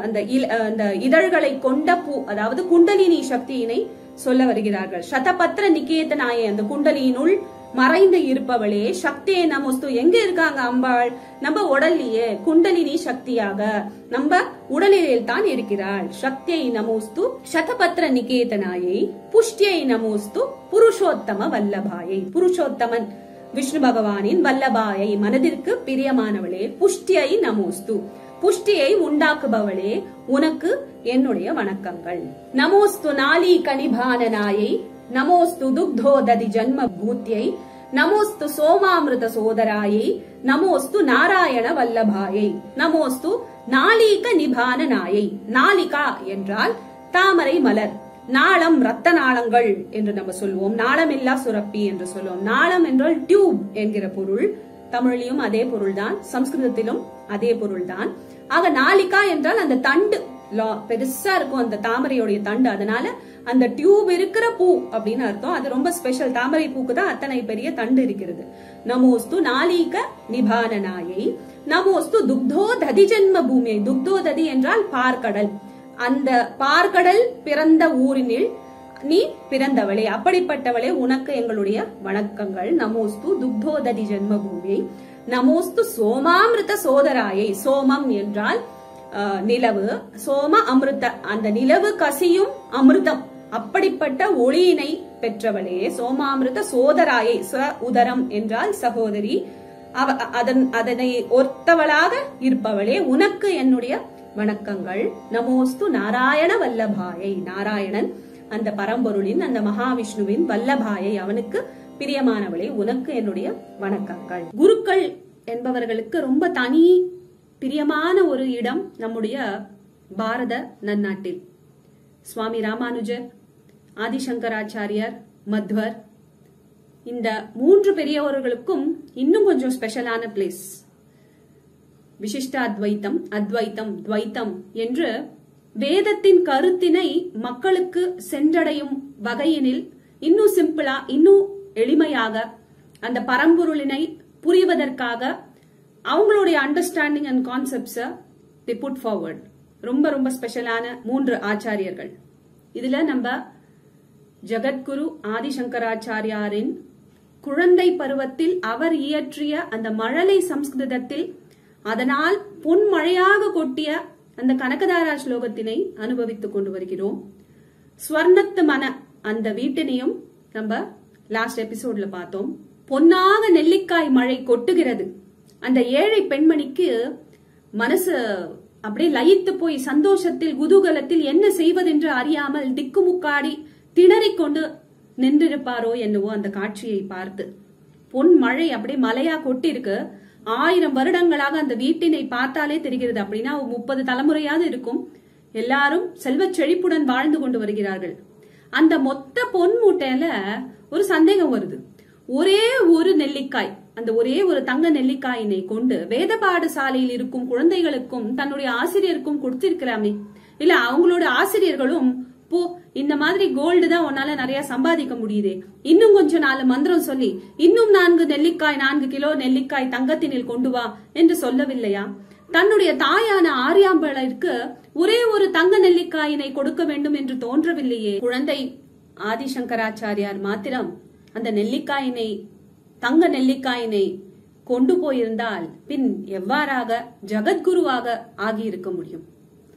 அந்த இதழ்களை கொண்ட பூ, அதாவது குண்டலினி சக்தியினை சொல்ல வருகிறார்கள். சதபத்ர நிகேதனாயை, அந்த குண்டலியினுள் மறைந்து இருப்பவளே. சக்தியை நமோஸ்து. எங்க இருக்காங்க அம்பாள்? நம்ம உடல்லையே குண்டலினி சக்தியாக நம்ம உடலில் தான் இருக்கிறாள். சக்தியை நமோஸ்து சதபத்ர நிகேதனாயை. புஷ்டியை நமோஸ்து புருஷோத்தம வல்லபாயை. புருஷோத்தமன் விஷ்ணு பகவானின் வல்லபாயை, மனதிற்கு பிரியமானவளே. புஷ்டியை நமோஸ்து. புஷ்டியை உண்டாக்குபவளே உனக்கு என்னுடைய வணக்கங்கள். நமோஸ்து நாளி கனிபானனாயை. நமோஸ்து துக்தோததி ஜன்ம பூத்தியை. நமோஸ்து சோமாமிருத சோதராயை. நமோஸ்து நாராயண வல்லபாயை. நமோஸ்து நாளிக நிபானனாயை. நாளிகா என்றால் தாமரை மலர். நாளம் ரத்த நாளங்கள் என்று நம்ம சொல்லுவோம். நாளமில்லா சுரப்பி என்று சொல்லுவோம். நாளம் என்றால் டியூப் என்கிற பொருள். தமிழிலும் அதே பொருள்தான், சம்ஸ்கிருதத்திலும் அதே பொருள்தான். ஆக நாளிகா என்றால் அந்த தண்டு பெருசா இருக்கும், அந்த தாமரையோடைய தண்டு. அதனால அந்த டியூப் இருக்கிற பூ அப்படின்னு அர்த்தம். அது ரொம்ப ஸ்பெஷல். தாமரை பூக்கு தான் அத்தனை பெரிய தண்டு இருக்கிறது. நமோஸ்து நாளிக நிபானனாயை. நமோஸ்து துக்தோ ததி ஜென்ம பூமியை. துக்தோ ததி என்றால் பார்க்கடல். அந்த பார்க்கடல் பிறந்த ஊரினில் நீ பிறந்தவளே, அப்படிப்பட்டவளே உனக்கு எங்களுடைய வணக்கங்கள். நமோஸ்து துக்தோததி ஜென்ம பூமியை. நமோஸ்து சோமாமிருத சோதராயை. சோமம் என்றால் நிலவு, சோம அமிர்த, அந்த நிலவு கசியும் அமிர்தம், அப்படிப்பட்ட ஒளியினை பெற்றவளே. சோமாமிருத சோதராயை. உதரம் என்றால் சகோதரி, அதனை ஒத்தவளாக இருப்பவளே உனக்கு என்னுடைய வணக்கங்கள். நமோஸ்து நாராயண வல்லபாயை. நாராயணன் அந்த பரம்பொருளின், அந்த மகாவிஷ்ணுவின் வல்லபாயை, அவனுக்கு பிரியமானவளே உனக்கு என்னுடைய வணக்கங்கள். குருக்கள் என்பவர்களுக்கு ரொம்ப தனி பிரியமான ஒரு இடம் நம்முடைய பாரத நன்னாட்டில். சுவாமி ராமானுஜர், ஆதிசங்கராச்சாரியார், மத்வர், இந்த 3 பெரியவர்களுக்கும் இன்னும் கொஞ்சம் ஸ்பெஷலான பிளேஸ். விசிஷ்ட அத்வைத்தம், அத்வைத்தம், துவைத்தம் என்று வேதத்தின் கருத்தினை மக்களுக்கு சென்றடையும் வகையினில் இன்னும் சிம்பிளா, இன்னும் எளிமையாக அந்த பரம்பொருளினை புரிவதற்காக அவங்களுடைய அண்டர்ஸ்டாண்டிங் அண்ட் கான்செப்ட்ஸை they put forward. ரொம்ப ரொம்ப ஸ்பெஷலான 3 ஆச்சாரியர்கள். இதுல நம்ம ஜகத்குரு ஆதிசங்கராச்சாரியாரின் குழந்தை பருவத்தில் அவர் இயற்றிய அந்த மழலை சம்ஸ்கிருதத்தில் அதனால் பொன்மழையாக கொட்டிய அந்த கனகதாரா ஸ்லோகத்தினை அனுபவித்துக் கொண்டு வருகிறோம். ஸ்வர்ணத்து மன அந்த வீட்டினையும் நம்ம லாஸ்ட் எபிசோட்ல பார்த்தோம். பொன்னாக நெல்லிக்காய் மழை கொட்டுகிறது. அந்த ஏழை பெண்மணிக்கு மனசு அப்படியே லயித்து போய் சந்தோஷத்தில் குதூகலத்தில் என்ன செய்வதென்று அறியாமல் திக்குமுக்காடி திணறிக்கொண்டு நின்றிருப்பாரோ என்னவோ அந்த காட்சியை பார்த்து. பொன் மழை அப்படியே மலையா கொட்டி இருக்கு. 1000 வருடங்களாக அந்த வீட்டினை பார்த்தாலே தெரிகிறது. அப்படின்னா 30 தலைமுறையாவது இருக்கும். எல்லாரும் செல்வ செழிப்புடன் வாழ்ந்து கொண்டு வருகிறார்கள். அந்த மொத்த பொன் மூட்டையில ஒரு சந்தேகம் வருது. ஒரே ஒரு நெல்லிக்காய், அந்த ஒரே ஒரு தங்க நெல்லிக்காயினை கொண்டு வேத பாடசாலையில் இருக்கும் குழந்தைகளுக்கும் தன்னுடைய ஆசிரியருக்கும் கொடுத்திருக்கலாமே. இல்ல அவங்களோட ஆசிரியர்களும் போ இந்த மாதிரி கோல்டு தான் உன்னால நிறைய சம்பாதிக்க முடியுதே, இன்னும் கொஞ்சம் 4 மந்திரம் சொல்லி இன்னும் 4 கிலோ நெல்லிக்காய் தங்கத்தினில் கொண்டு வா என்று சொல்லவில்லையா? தன்னுடைய தாயான ஆரியாம்பளுக்கு ஒரே ஒரு தங்க நெல்லிக்காயினை கொடுக்க வேண்டும் என்று தோன்றவில்லையே? குழந்தை ஆதிசங்கராச்சாரியார் மாத்திரம் அந்த நெல்லிக்காயினை, தங்க நெல்லிக்காயினை கொண்டு போயிருந்தால் பின் எவ்வாறாக ஜகத்குருவாக ஆகியிருக்க முடியும்?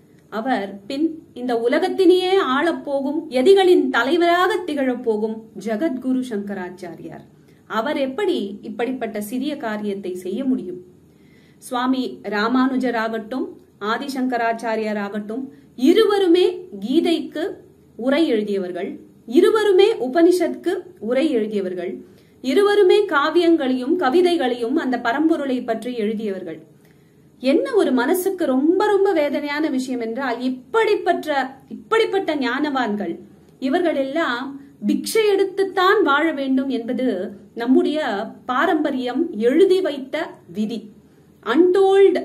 அவர் பின் இந்த உலகத்திலேயே ஆளப்போகும் யதிகளின் தலைவராக திகழப் போகும் ஜகத்குரு சங்கராச்சாரியார். அவர் எப்படி இப்படிப்பட்ட சிறிய காரியத்தை செய்ய முடியும்? சுவாமி ராமானுஜராகட்டும் ஆதிசங்கராச்சாரியார் ஆகட்டும் இருவருமே கீதைக்கு உரை எழுதியவர்கள், இருவருமே உபனிஷத்துக்கு உரை எழுதியவர்கள், இருவருமே காவியங்களையும் கவிதைகளையும் அந்த பரம்பொருளை பற்றி எழுதியவர்கள். என்ன ஒரு மனசுக்கு ரொம்ப ரொம்ப வேதனையான விஷயம் என்றால், இப்படிப்பட்ட ஞானவான்கள் இவர்கள் எல்லாம் பிக்ஷை எடுத்துத்தான் வாழ வேண்டும் என்பது நம்முடைய பாரம்பரியம் எழுதி வைத்த விதி. அன்டோல்டு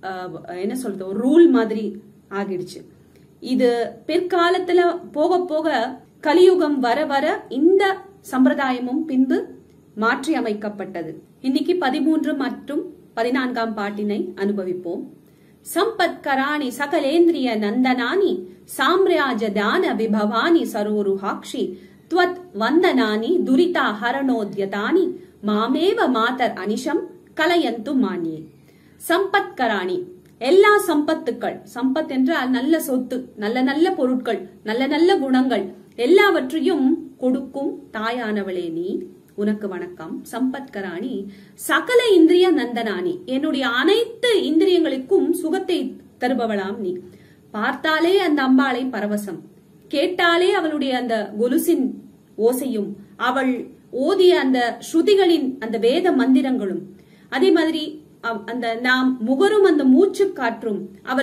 என்ன சொல்றது, ஒரு ரூல் மாதிரி ஆகிடுச்சு. இது பிற்காலத்துல போக போக கலியுகம் வர வர இந்த சம்பிரதாயமும் பின்பு மாற்றி அமைக்கப்பட்டது. இன்னைக்கு 13 மற்றும் 14ஆம் பாட்டினை அனுபவிப்போம். சம்பத்கராணி சகலேந்திரிய நந்தனானி சாம்ராஜ தான விபவானி சரோருஹாக்ஷி த்வத் வந்தனானி துரிதா ஹரணோத்யதானி மாமேவ மாதர் அனிஷம் கலயந்து மானியே. சம்பத்கராணி எல்லா சம்பத்துக்கள், சம்பத் என்றால் நல்ல சொத்து, நல்ல நல்ல பொருட்கள், நல்ல நல்ல குணங்கள் எல்லாவற்றையும் கொடுக்கும் தாயானவளே நீ, உனக்கு வணக்கம். சம்பத்கராணி சகல இந்திரிய நந்தனானி, என்னுடைய அனைத்து இந்திரியங்களுக்கும் சுகத்தை தருபவளாம் நீ. பார்த்தாலே அந்த அம்பாளை பரவசம், கேட்டாலே அவளுடைய அந்த கொலுசின் ஓசையும், அவள் ஓதிய அந்த ஸ்ருதிகளின் அந்த வேத மந்திரங்களும், அதே மாதிரி அந்த நாம் முகரும் அந்த மூச்சு காற்றும்,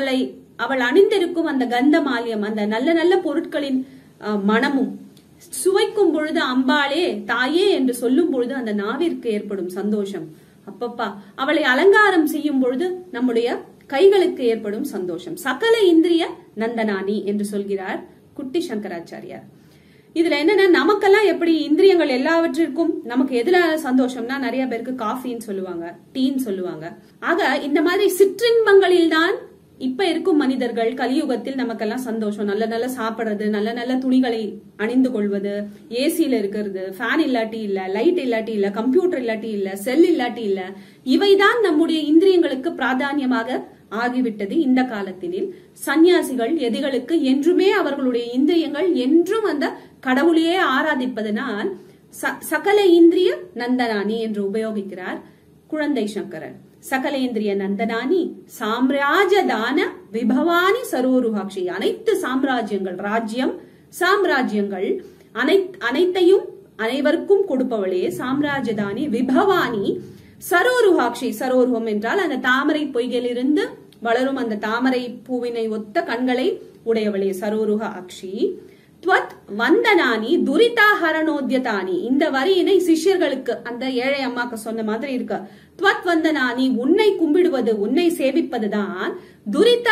அவள் அணிந்திருக்கும் அந்த கந்த மாலியம், அந்த நல்ல நல்ல பொருட்களின் மனமும் சுவைக்கும் பொழுது அம்பாளே தாயே என்று சொல்லும் பொழுது அந்த நாவிற்கு ஏற்படும் சந்தோஷம், அப்பப்பா. அவளை அலங்காரம் செய்யும் பொழுது நம்முடைய கைகளுக்கு ஏற்படும் சந்தோஷம். சகல இந்திரிய நந்தனானி என்று சொல்கிறார் குட்டி சங்கராச்சாரியார். இதுல என்னன்னா, நமக்கெல்லாம் எப்படி இந்திரியங்கள் எல்லாவற்றிற்கும் நமக்கு எதுல சந்தோஷம்னா, நிறைய பேருக்கு காஃபின்னு சொல்லுவாங்க, டீன்னு சொல்லுவாங்க. ஆக இந்த மாதிரி சிற்றின்பங்களில் தான் இப்ப இருக்கும் மனிதர்கள் கலியுகத்தில் நமக்கெல்லாம் சந்தோஷம். நல்ல நல்ல சாப்பிடுறது, நல்ல நல்ல துணிகளை அணிந்து கொள்வது, ஏசியில இருக்கிறது, ஃபேன் இல்லாட்டி இல்ல, லைட் இல்லாட்டி இல்ல, கம்ப்யூட்டர் இல்லாட்டி இல்ல, செல் இல்லாட்டி இல்ல, இவைதான் நம்முடைய இந்திரியங்களுக்கு பிராதானியமாக ஆகிவிட்டது இந்த காலத்தினில். சன்னியாசிகள் எதிகளுக்கு என்றுமே அவர்களுடைய இந்திரியங்கள் என்றும் அந்த கடவுளையே ஆராதிப்பதனால் சகல இந்திரிய நந்தனானி என்று உபயோகிக்கிறார் குழந்தை சங்கரர். சகலேந்திரிய நந்தனானி சாம்ராஜதான விபவானி சரோருஹாக்ஷி, அனைத்து சாம்ராஜ்யங்கள், ராஜ்யம் சாம்ராஜ்யங்கள் அனைத்தையும் அனைவருக்கும் கொடுப்பவளே சாம்ராஜதானி விபவானி சரோருஹாக்ஷி. சரோருகம் என்றால் அந்த தாமரை பொய்களிலிருந்து வளரும் அந்த தாமரை பூவினை ஒத்த கண்களை உடையவளே சரோருஹாக்ஷி. த்வத் வந்தனானி துரிதா ஹரணோத்யதானி, இந்த வரியினை சிஷ்யர்களுக்கு அந்த ஏழை அம்மாக்கு சொன்ன மாதிரி இருக்கு. த்வத் வந்தனானி, உன்னை கும்பிடுவது, உன்னை சேவிப்பதுதான் துரிதா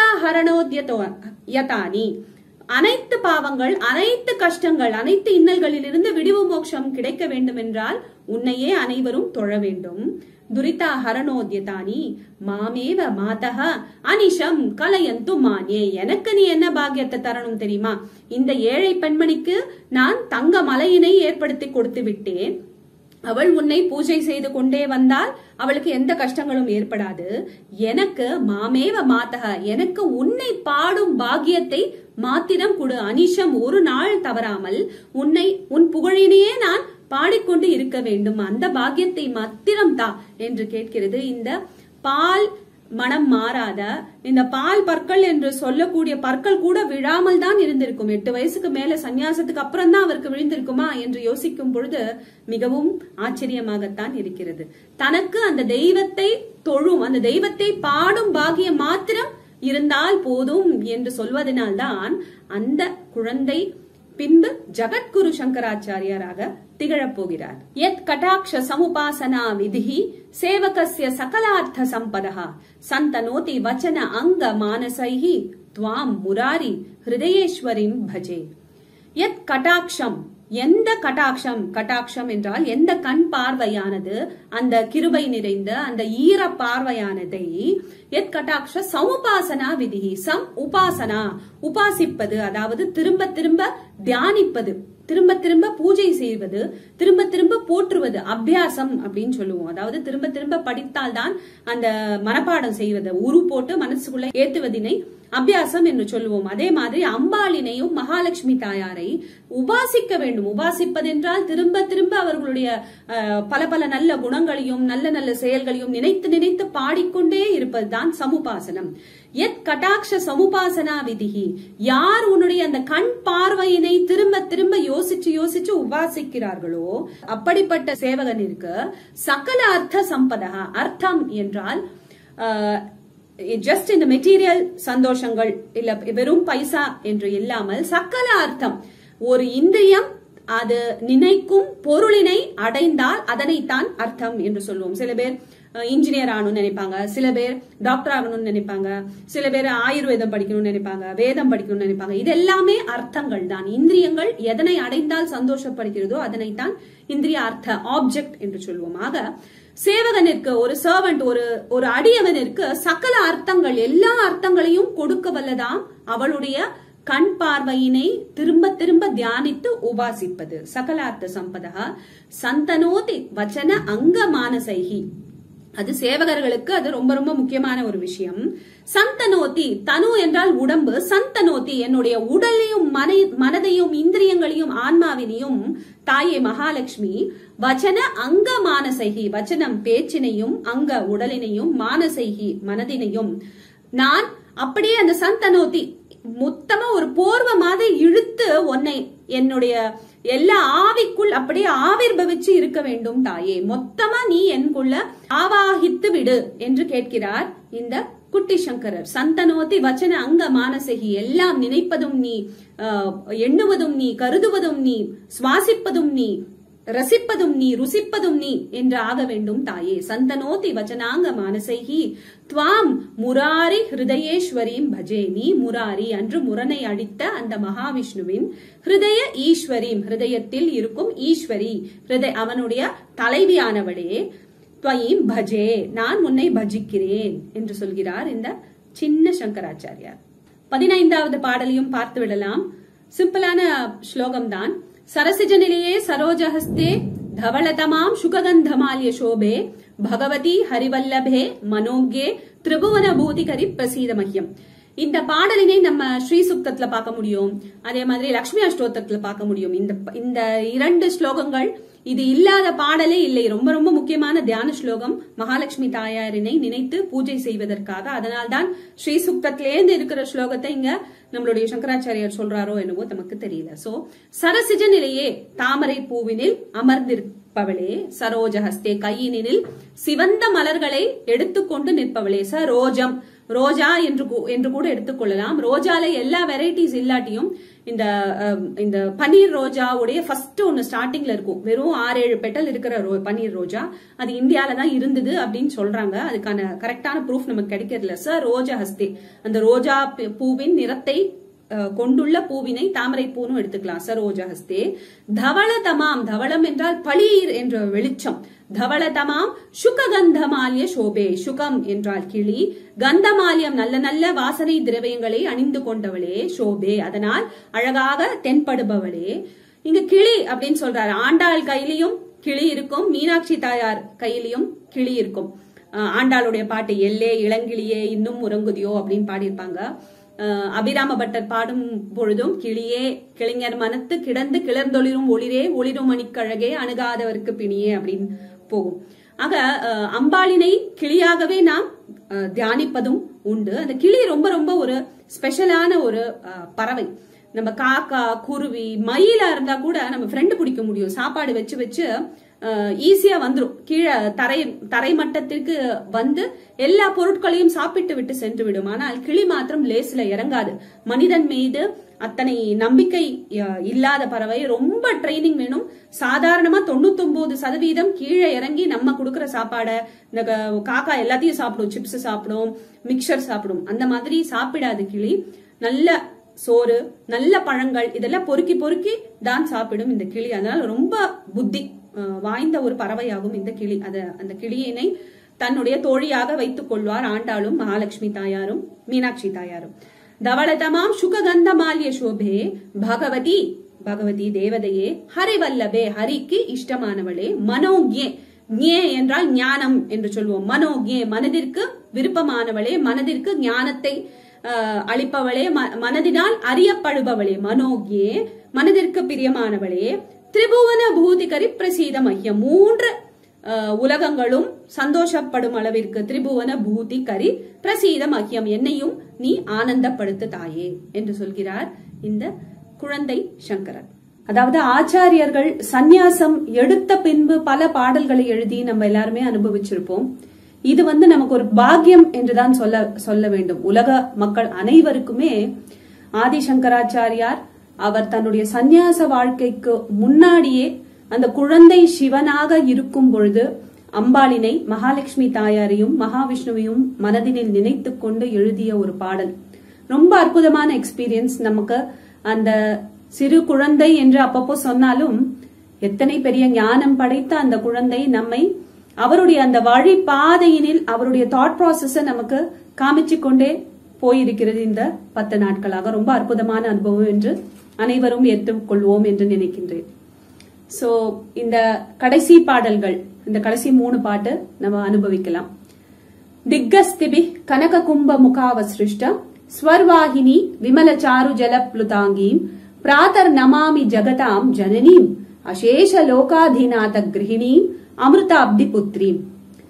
ஹரணோத்யதானி. அனைத்து பாவங்கள், அனைத்து கஷ்டங்கள், அனைத்து இன்னல்களிலிருந்து விடிவு மோட்சம் கிடைக்க வேண்டும் என்றால் உன்னையே அனைவரும் தொழ வேண்டும். துரிதா ஹரணோத்யதானி மாமேவ மாதஹ அனிஷம் கலயந்து மானே. எனக்கு நீ என்ன பாக்கியத்தை தரணும் தெரியுமா? இந்த ஏழை பெண்மணிக்கு நான் தங்க மலையினை ஏற்படுத்தி கொடுத்து விட்டேன். அவள் உன்னை பூஜை செய்து கொண்டே வந்தால் அவளுக்கு எந்த கஷ்டங்களும் ஏற்படாது. எனக்கு மாமேவ மாதஹ, எனக்கு உன்னை பாடும் பாக்கியத்தை மாத்திரம் கொடு. அனிஷம், ஒரு நாள் தவறாமல் உன் புகழினையே நான் பாடிக்கொண்டு இருக்க வேண்டும், அந்த பாக்கியத்தை மாத்திரம் தா என்று கேட்கிறது. இந்த பால் மனம் மாறாத இந்த பால் பற்கள் என்று சொல்லக்கூடிய பற்கள் கூட விழாமல் தான் இருந்திருக்கும். 8 வயசுக்கு மேல சன்னியாசத்துக்கு அப்புறம் தான் அவருக்கு விழுந்திருக்குமா என்று யோசிக்கும் பொழுது மிகவும் ஆச்சரியமாகத்தான் இருக்கிறது. தனக்கு அந்த தெய்வத்தை தொழும், அந்த தெய்வத்தை பாடும் பாக்கியம் மாத்திரம் இருந்தால் போதும் என்று சொல்வதனால்தான் அந்த குழந்தை பின்பு ஜகத்குரு சங்கராச்சாரியராக திகழப் போகிறார். யத் கடாட்ச சமுபாசனா விதிஹி சேவகஸ்ய சகலார்த்த சம்பதஹ சந்தனோதி வச்சன அங்க மானசைஹி த்வாம் முராரி ஹிருதயேஸ்வரிம் பஜே. யத் கடாட்சம், எந்த கடாட்சம், கடாட்சம் என்றால் எந்த கண் பார்வையானது, அந்த கிருபை நிறைந்த அந்த ஈர பார்வையானதை, எத் கடாட்ச சமுபாசனா விதி, சம் உபாசனா, உபாசிப்பது, அதாவது திரும்ப திரும்ப தியானிப்பது, திரும்ப திரும்ப பூஜை செய்வது, திரும்ப திரும்ப போற்றுவது, அபியாசம் அப்படின்னு சொல்லுவோம். அதாவது திரும்ப திரும்ப படித்தால்தான் அந்த மனப்பாடம் செய்வது, உரு போட்டு மனசுக்குள்ள ஏத்துவதினை அபியாசம் என்று சொல்லுவோம். அதே மாதிரி அம்பாளினையும் மகாலட்சுமி தாயாரை உபாசிக்க வேண்டும். உபாசிப்பதென்றால் திரும்ப திரும்ப அவர்களுடைய பல பல நல்ல குணங்களையும் நல்ல நல்ல செயல்களையும் நினைத்து நினைத்து பாடிக்கொண்டே இருப்பதுதான் சமுபாசனம். எத் கடாட்ச சமுபாசனா விதிஹி, யார் உன்னுடைய அந்த கண் பார்வையினை திரும்ப திரும்ப யோசிச்சு யோசிச்சு உபாசிக்கிறார்களோ அப்படிப்பட்ட சேவகனிற்கு சகல அர்த்த சம்பதா, அர்த்தம் என்றால் ஜஸ்ட் இந்த மெட்டீரியல் சந்தோஷங்கள் இல்ல வெறும் பைசா என்று இல்லாமல் சகல அர்த்தம், ஒரு இந்திரியம் அது நினைக்கும் பொருளினை அடைந்தால் அதனைத்தான் அர்த்தம் என்று சொல்லுவோம். சில பேர் இன்ஜினியர் ஆகணும்னு நினைப்பாங்க, சில பேர் டாக்டர் ஆகணும்னு நினைப்பாங்க, சில பேர் ஆயுர்வேதம் படிக்கணும்னு நினைப்பாங்க, வேதம் படிக்கணும்னு நினைப்பாங்க. இது எல்லாமே அர்த்தங்கள் தான். இந்திரியங்கள் எதனை அடைந்தால் சந்தோஷப்படுகிறதோ அதனைத்தான் இந்திரிய அர்த்த ஆப்ஜெக்ட் என்று சொல்லுவோம். ஆக சேவகனிற்கு, ஒரு சர்வன்ட், ஒரு அடியவனிற்கு சகல அர்த்தங்கள், எல்லா அர்த்தங்களையும் கொடுக்க வல்லதாம் அவளுடைய கண் பார்வையினை திரும்ப திரும்ப தியானித்து உபாசிப்பது. சகலார்த்த சம்பதா சந்தனோதி வச்சன அங்க மானசைஹி, அது சேவகர்களுக்கு அது ரொம்ப ரொம்ப முக்கியமான ஒரு விஷயம். சந்தனோதி, தனு என்றால் உடம்பு, சந்தனோதி என்னுடைய உடலையும் மனதையும் இந்திரியங்களையும் ஆன்மாவினையும் தாயே மகாலட்சுமி வச்சன அங்க மானசைகி, வச்சனம் பேச்சினையும், அங்க உடலினையும், மானசைகி மனதினையும் நான் அப்படியே அந்த சந்தனோதி மொத்தமா ஒரு போர்வ மாதிரி இழுத்து உன்னை என்னுடைய எல்லா ஆவிக்குள் அப்படியே ஆவிர்பவிச்சு இருக்க வேண்டும் தாயே, மொத்தமா நீ எனக்குள்ள ஆவாகித்து விடு என்று கேட்கிறார் இந்த குட்டி சங்கரர். சந்தனோதி வச்சன அங்க மானசகி, எல்லாம் நினைப்பதும் நீ, எண்ணுவதும் நீ, கருதுவதும் நீ, சுவாசிப்பதும் நீ, ரசிப்பதும் நீ, ருசிப்பதும் நீ என்று ஆக வேண்டும் தாயே. சந்தனோதி வச்சனாங்க மானசைஹி துவாம் முராரி ஹிருதயேஸ்வரியும் பஜே. நீ முராரி, அன்று முரனை அடித்த அந்த மகாவிஷ்ணுவின் ஹிருதய ஈஸ்வரியும், ஹிருதயத்தில் இருக்கும் ஈஸ்வரி, அவனுடைய தலைவியானவளே, துவயீம் பஜே, நான் உன்னை பஜிக்கிறேன் என்று சொல்கிறார் இந்த சின்ன சங்கராச்சாரியார். 15வது பாடலையும் பார்த்து விடலாம். சிம்பிளான ஸ்லோகம் தான். சரசிஜ நிலையே சரோஜஹஸ்தே தவளதமாம் சுககந்தமால்ய சோபே பகவதி ஹரிவல்லபே மனோகே திரிபுவன பூதிகரி பிரசீத மஹ்யம். இந்த பாடலினை நம்ம ஸ்ரீ சுக்தத்துல பார்க்க முடியும், அதே மாதிரி லட்சுமி அஷ்டோத்திரத்துல பார்க்க முடியும். இந்த 2 ஸ்லோகங்கள், இது இல்லாத பாடலே இல்லை. ரொம்ப ரொம்ப முக்கியமான தியான ஸ்லோகம் மகாலட்சுமி தாயாரினை நினைத்து பூஜை செய்வதற்காக. அதனால்தான் ஸ்ரீ சுக்தத்திலேருந்து இருக்கிற ஸ்லோகத்தை இங்க நம்மளுடைய சங்கராச்சாரியார் சொல்றாரோ என்னவோ நமக்கு தெரியல. சோ சரசிஜ நிலையே, தாமரை பூவினில் அமர்ந்திருப்பவளே, சரோஜஹஸ்தே கையினில் சிவந்த மலர்களை எடுத்துக்கொண்டு நிற்பவளே, சரோஜம், ரோஜா என்று கூட எடுத்துக்கொள்ளலாம். ரோஜால எல்லா வெரைட்டிஸ் இல்லாட்டியும் இந்த பன்னீர் ரோஜாவுடைய ஃபர்ஸ்ட் ஒன்னு ஸ்டார்டிங்ல இருக்கும், வெறும் 6-7 பெட்டல் இருக்கிற பன்னீர் ரோஜா, அது இந்தியால தான் இருந்தது அப்படின்னு சொல்றாங்க. அதுக்கான கரெக்டான ப்ரூஃப் நமக்கு கிடைக்கிறதுல. ரோஜா ஹஸ்தே, அந்த ரோஜா பூவின் நிறத்தை கொண்டுள்ள பூவினை தாமரை பூனும் எடுத்துக்கலாம். சரோஜா ஹஸ்தே தவளதமாம், தவளம் என்றால் பளீர் என்ற வெளிச்சம், தவளதமாம் சுககந்தமால்ய சோபே, சுகம் என்றால் கிளி, கந்தமால்யம் நல்ல நல்ல வாசனை திரவியங்களை அணிந்து கொண்டவளே, சோபே அதனால் அழகாக தென்படுபவளே. இங்க கிளி அப்படின்னு சொல்றாரு. ஆண்டாள் கையிலையும் கிளி இருக்கும், மீனாட்சி தாயார் கையிலையும் கிளி இருக்கும். ஆண்டாளுடைய பாட்டு எல்லே இளங்கிளியே இன்னும் உறங்குதியோ அப்படின்னு பாடியிருப்பாங்க. அபிராம பட்டர் பாடும் பொழுதும் கிளியே கிளைஞர் மனத்து கிடந்து கிளர்ந்தொளிரும் ஒளிரே ஒளிரும் மணிக்கழகே அணுகாதவருக்கு பிணியே அப்படின்னு போகும். ஆக அம்பாளினை கிளியாகவே நாம் தியானிப்பதும் உண்டு. அந்த கிளி ரொம்ப ரொம்ப ஒரு ஸ்பெஷலான ஒரு பறவை. நம்ம காக்கா, குருவி, மயிலா இருந்தா கூட நம்ம ஃப்ரெண்டு பிடிக்க முடியும். சாப்பாடு வச்சு வச்சு ஈஸியா வந்துரும். கீழே தரை மட்டத்திற்கு வந்து எல்லா பொருட்களையும் சாப்பிட்டு விட்டு சென்று விடும். ஆனால் கிளி மாத்திரம் லேசில இறங்காது. மனிதன் மீது அத்தனை நம்பிக்கை இல்லாத பறவை, ரொம்ப ட்ரைனிங் வேணும். சாதாரணமா 99% கீழே இறங்கி நம்ம கொடுக்கற சாப்பாட இந்த காக்கா எல்லாத்தையும் சாப்பிடும், சிப்ஸ் சாப்பிடும், மிக்சர் சாப்பிடும், அந்த மாதிரி சாப்பிடாது கிளி. நல்ல சோறு, நல்ல பழங்கள் இதெல்லாம் பொறுக்கி பொறுக்கி தான் சாப்பிடும் இந்த கிளி. அதனால ரொம்ப புத்தி வாய்ந்த ஒரு பறவையாகும் இந்த கிளி. அந்த கிளியினை தன்னுடைய தோழியாக வைத்துக் கொள்வார் ஆண்டாளும் மகாலட்சுமி தாயாரும் மீனாட்சி தாயாரும். தவளதமாம் சுககந்த மால்ய சோபே பகவதி, பகவதி தேவதையே, ஹரிவல்லபே ஹரிக்கு இஷ்டமானவளே, மனோக்யே, ஞே என்றால் ஞானம் என்று சொல்வோம், மனோக்யே மனதிற்கு விருப்பமானவளே, மனதிற்கு ஞானத்தை அளிப்பவளே, மனதினால் அறியப்படுபவளே, மனோக்யே மனதிற்கு பிரியமானவளே, திரிபுவன பூதிகரி பிரசீத மஹ்யம், 3 உலகங்களும் சந்தோஷப்படும் அளவிற்கு, திரிபுவன பூதி கரி பிரசீத மஹ்யம், என்னையும் நீ ஆனந்தப்படுத்து தாயே என்று சொல்கிறார் இந்த குழந்தை சங்கரர். அதாவது ஆச்சாரியர்கள் சந்நியாசம் எடுத்த பின்பு பல பாடல்களை எழுதி நம்ம எல்லாருமே அனுபவிச்சிருப்போம். இது நமக்கு ஒரு பாக்கியம் என்றுதான் சொல்ல வேண்டும். உலக மக்கள் அனைவருக்குமே ஆதிசங்கராச்சாரியார் அவர் தன்னுடைய சந்நியாச வாழ்க்கைக்கு முன்னாடியே அந்த குழந்தை சிவனாக இருக்கும் பொழுது அம்பாளினை, மகாலட்சுமி தாயாரையும் மகாவிஷ்ணுவையும் மனதினில் நினைத்து கொண்டு எழுதிய ஒரு பாடல். ரொம்ப அற்புதமான எக்ஸ்பீரியன்ஸ். நமக்கு அந்த சிறு குழந்தை என்று அப்பப்போ சொன்னாலும் எத்தனை பெரிய ஞானம் படைத்த அந்த குழந்தை நம்மை அவருடைய அந்த வழி பாதையினில் அவருடைய தாட் ப்ராசஸ நமக்கு காமிச்சு கொண்டே போயிருக்கிறது இந்த 10 நாட்களாக. ரொம்ப அற்புதமான அனுபவம் என்று அனைவரும் ஏற்றுக்கொள்வோம் என்று நினைக்கின்றேன். சோ இந்த கடைசி பாடல்கள், இந்த கடைசி 3 பாட்டு நம்ம அனுபவிக்கலாம். திக்கஸ்திபி கனக கும்ப முகாவசிருஷ்ட ஸ்வர்வாகினி விமல சாரு ஜல ப்ளுதாங்கீம் பிராதர் நமாமி ஜகதாம் ஜனனீம் அசேஷ லோகாதிநாத கிரகிணீம் அமிர்தாப்தி புத்ரீம்.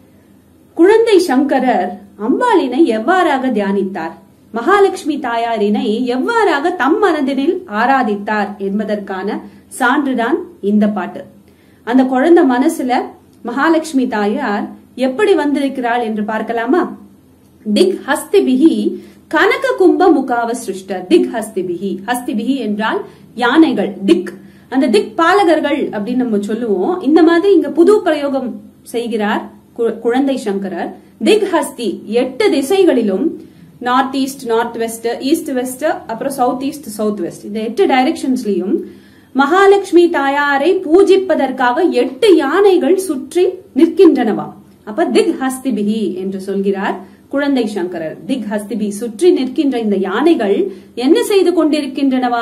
குழந்தை சங்கரர் அம்பாளினை எவ்வாறாக தியானித்தார், மகாலட்சுமி தாயாரினை எவ்வாறாக தம் மனதினில் ஆராதித்தார் என்பதற்கான சான்றுதான் இந்த பாட்டு. அந்த குழந்தை மனசுல மகாலட்சுமி தாயார் எப்படி வந்திருக்கிறாள் என்று பார்க்கலாமா? திக் ஹஸ்திபிஹி கனக கும்ப முகாவ சிருஷ்ட. திக் ஹஸ்திபிஹி, ஹஸ்திபிஹி என்றால் யானைகள், திக், அந்த திக் பாலகர்கள் அப்படின்னு நம்ம சொல்லுவோம். இந்த மாதிரி இங்க புது பிரயோகம் செய்கிறார் குழந்தை சங்கரர். திக் ஹஸ்தி, 8 திசைகளிலும், north east, north west, east west, அப்புறம் சவுத் ஈஸ்ட், சவுத் வெஸ்ட், இந்த 8 டைரக்ஷன்ஸ்லயும் மகாலட்சுமி தாயாரை பூஜிப்பதற்காக 8 யானைகள் சுற்றி நிற்கின்றனவா. அப்ப திக் ஹஸ்திபிஹி என்று சொல்கிறார் குழந்தை சங்கரர். திக் ஹஸ்திபி, சுற்றி நிற்கின்ற இந்த யானைகள் என்ன செய்து கொண்டிருக்கின்றனவா?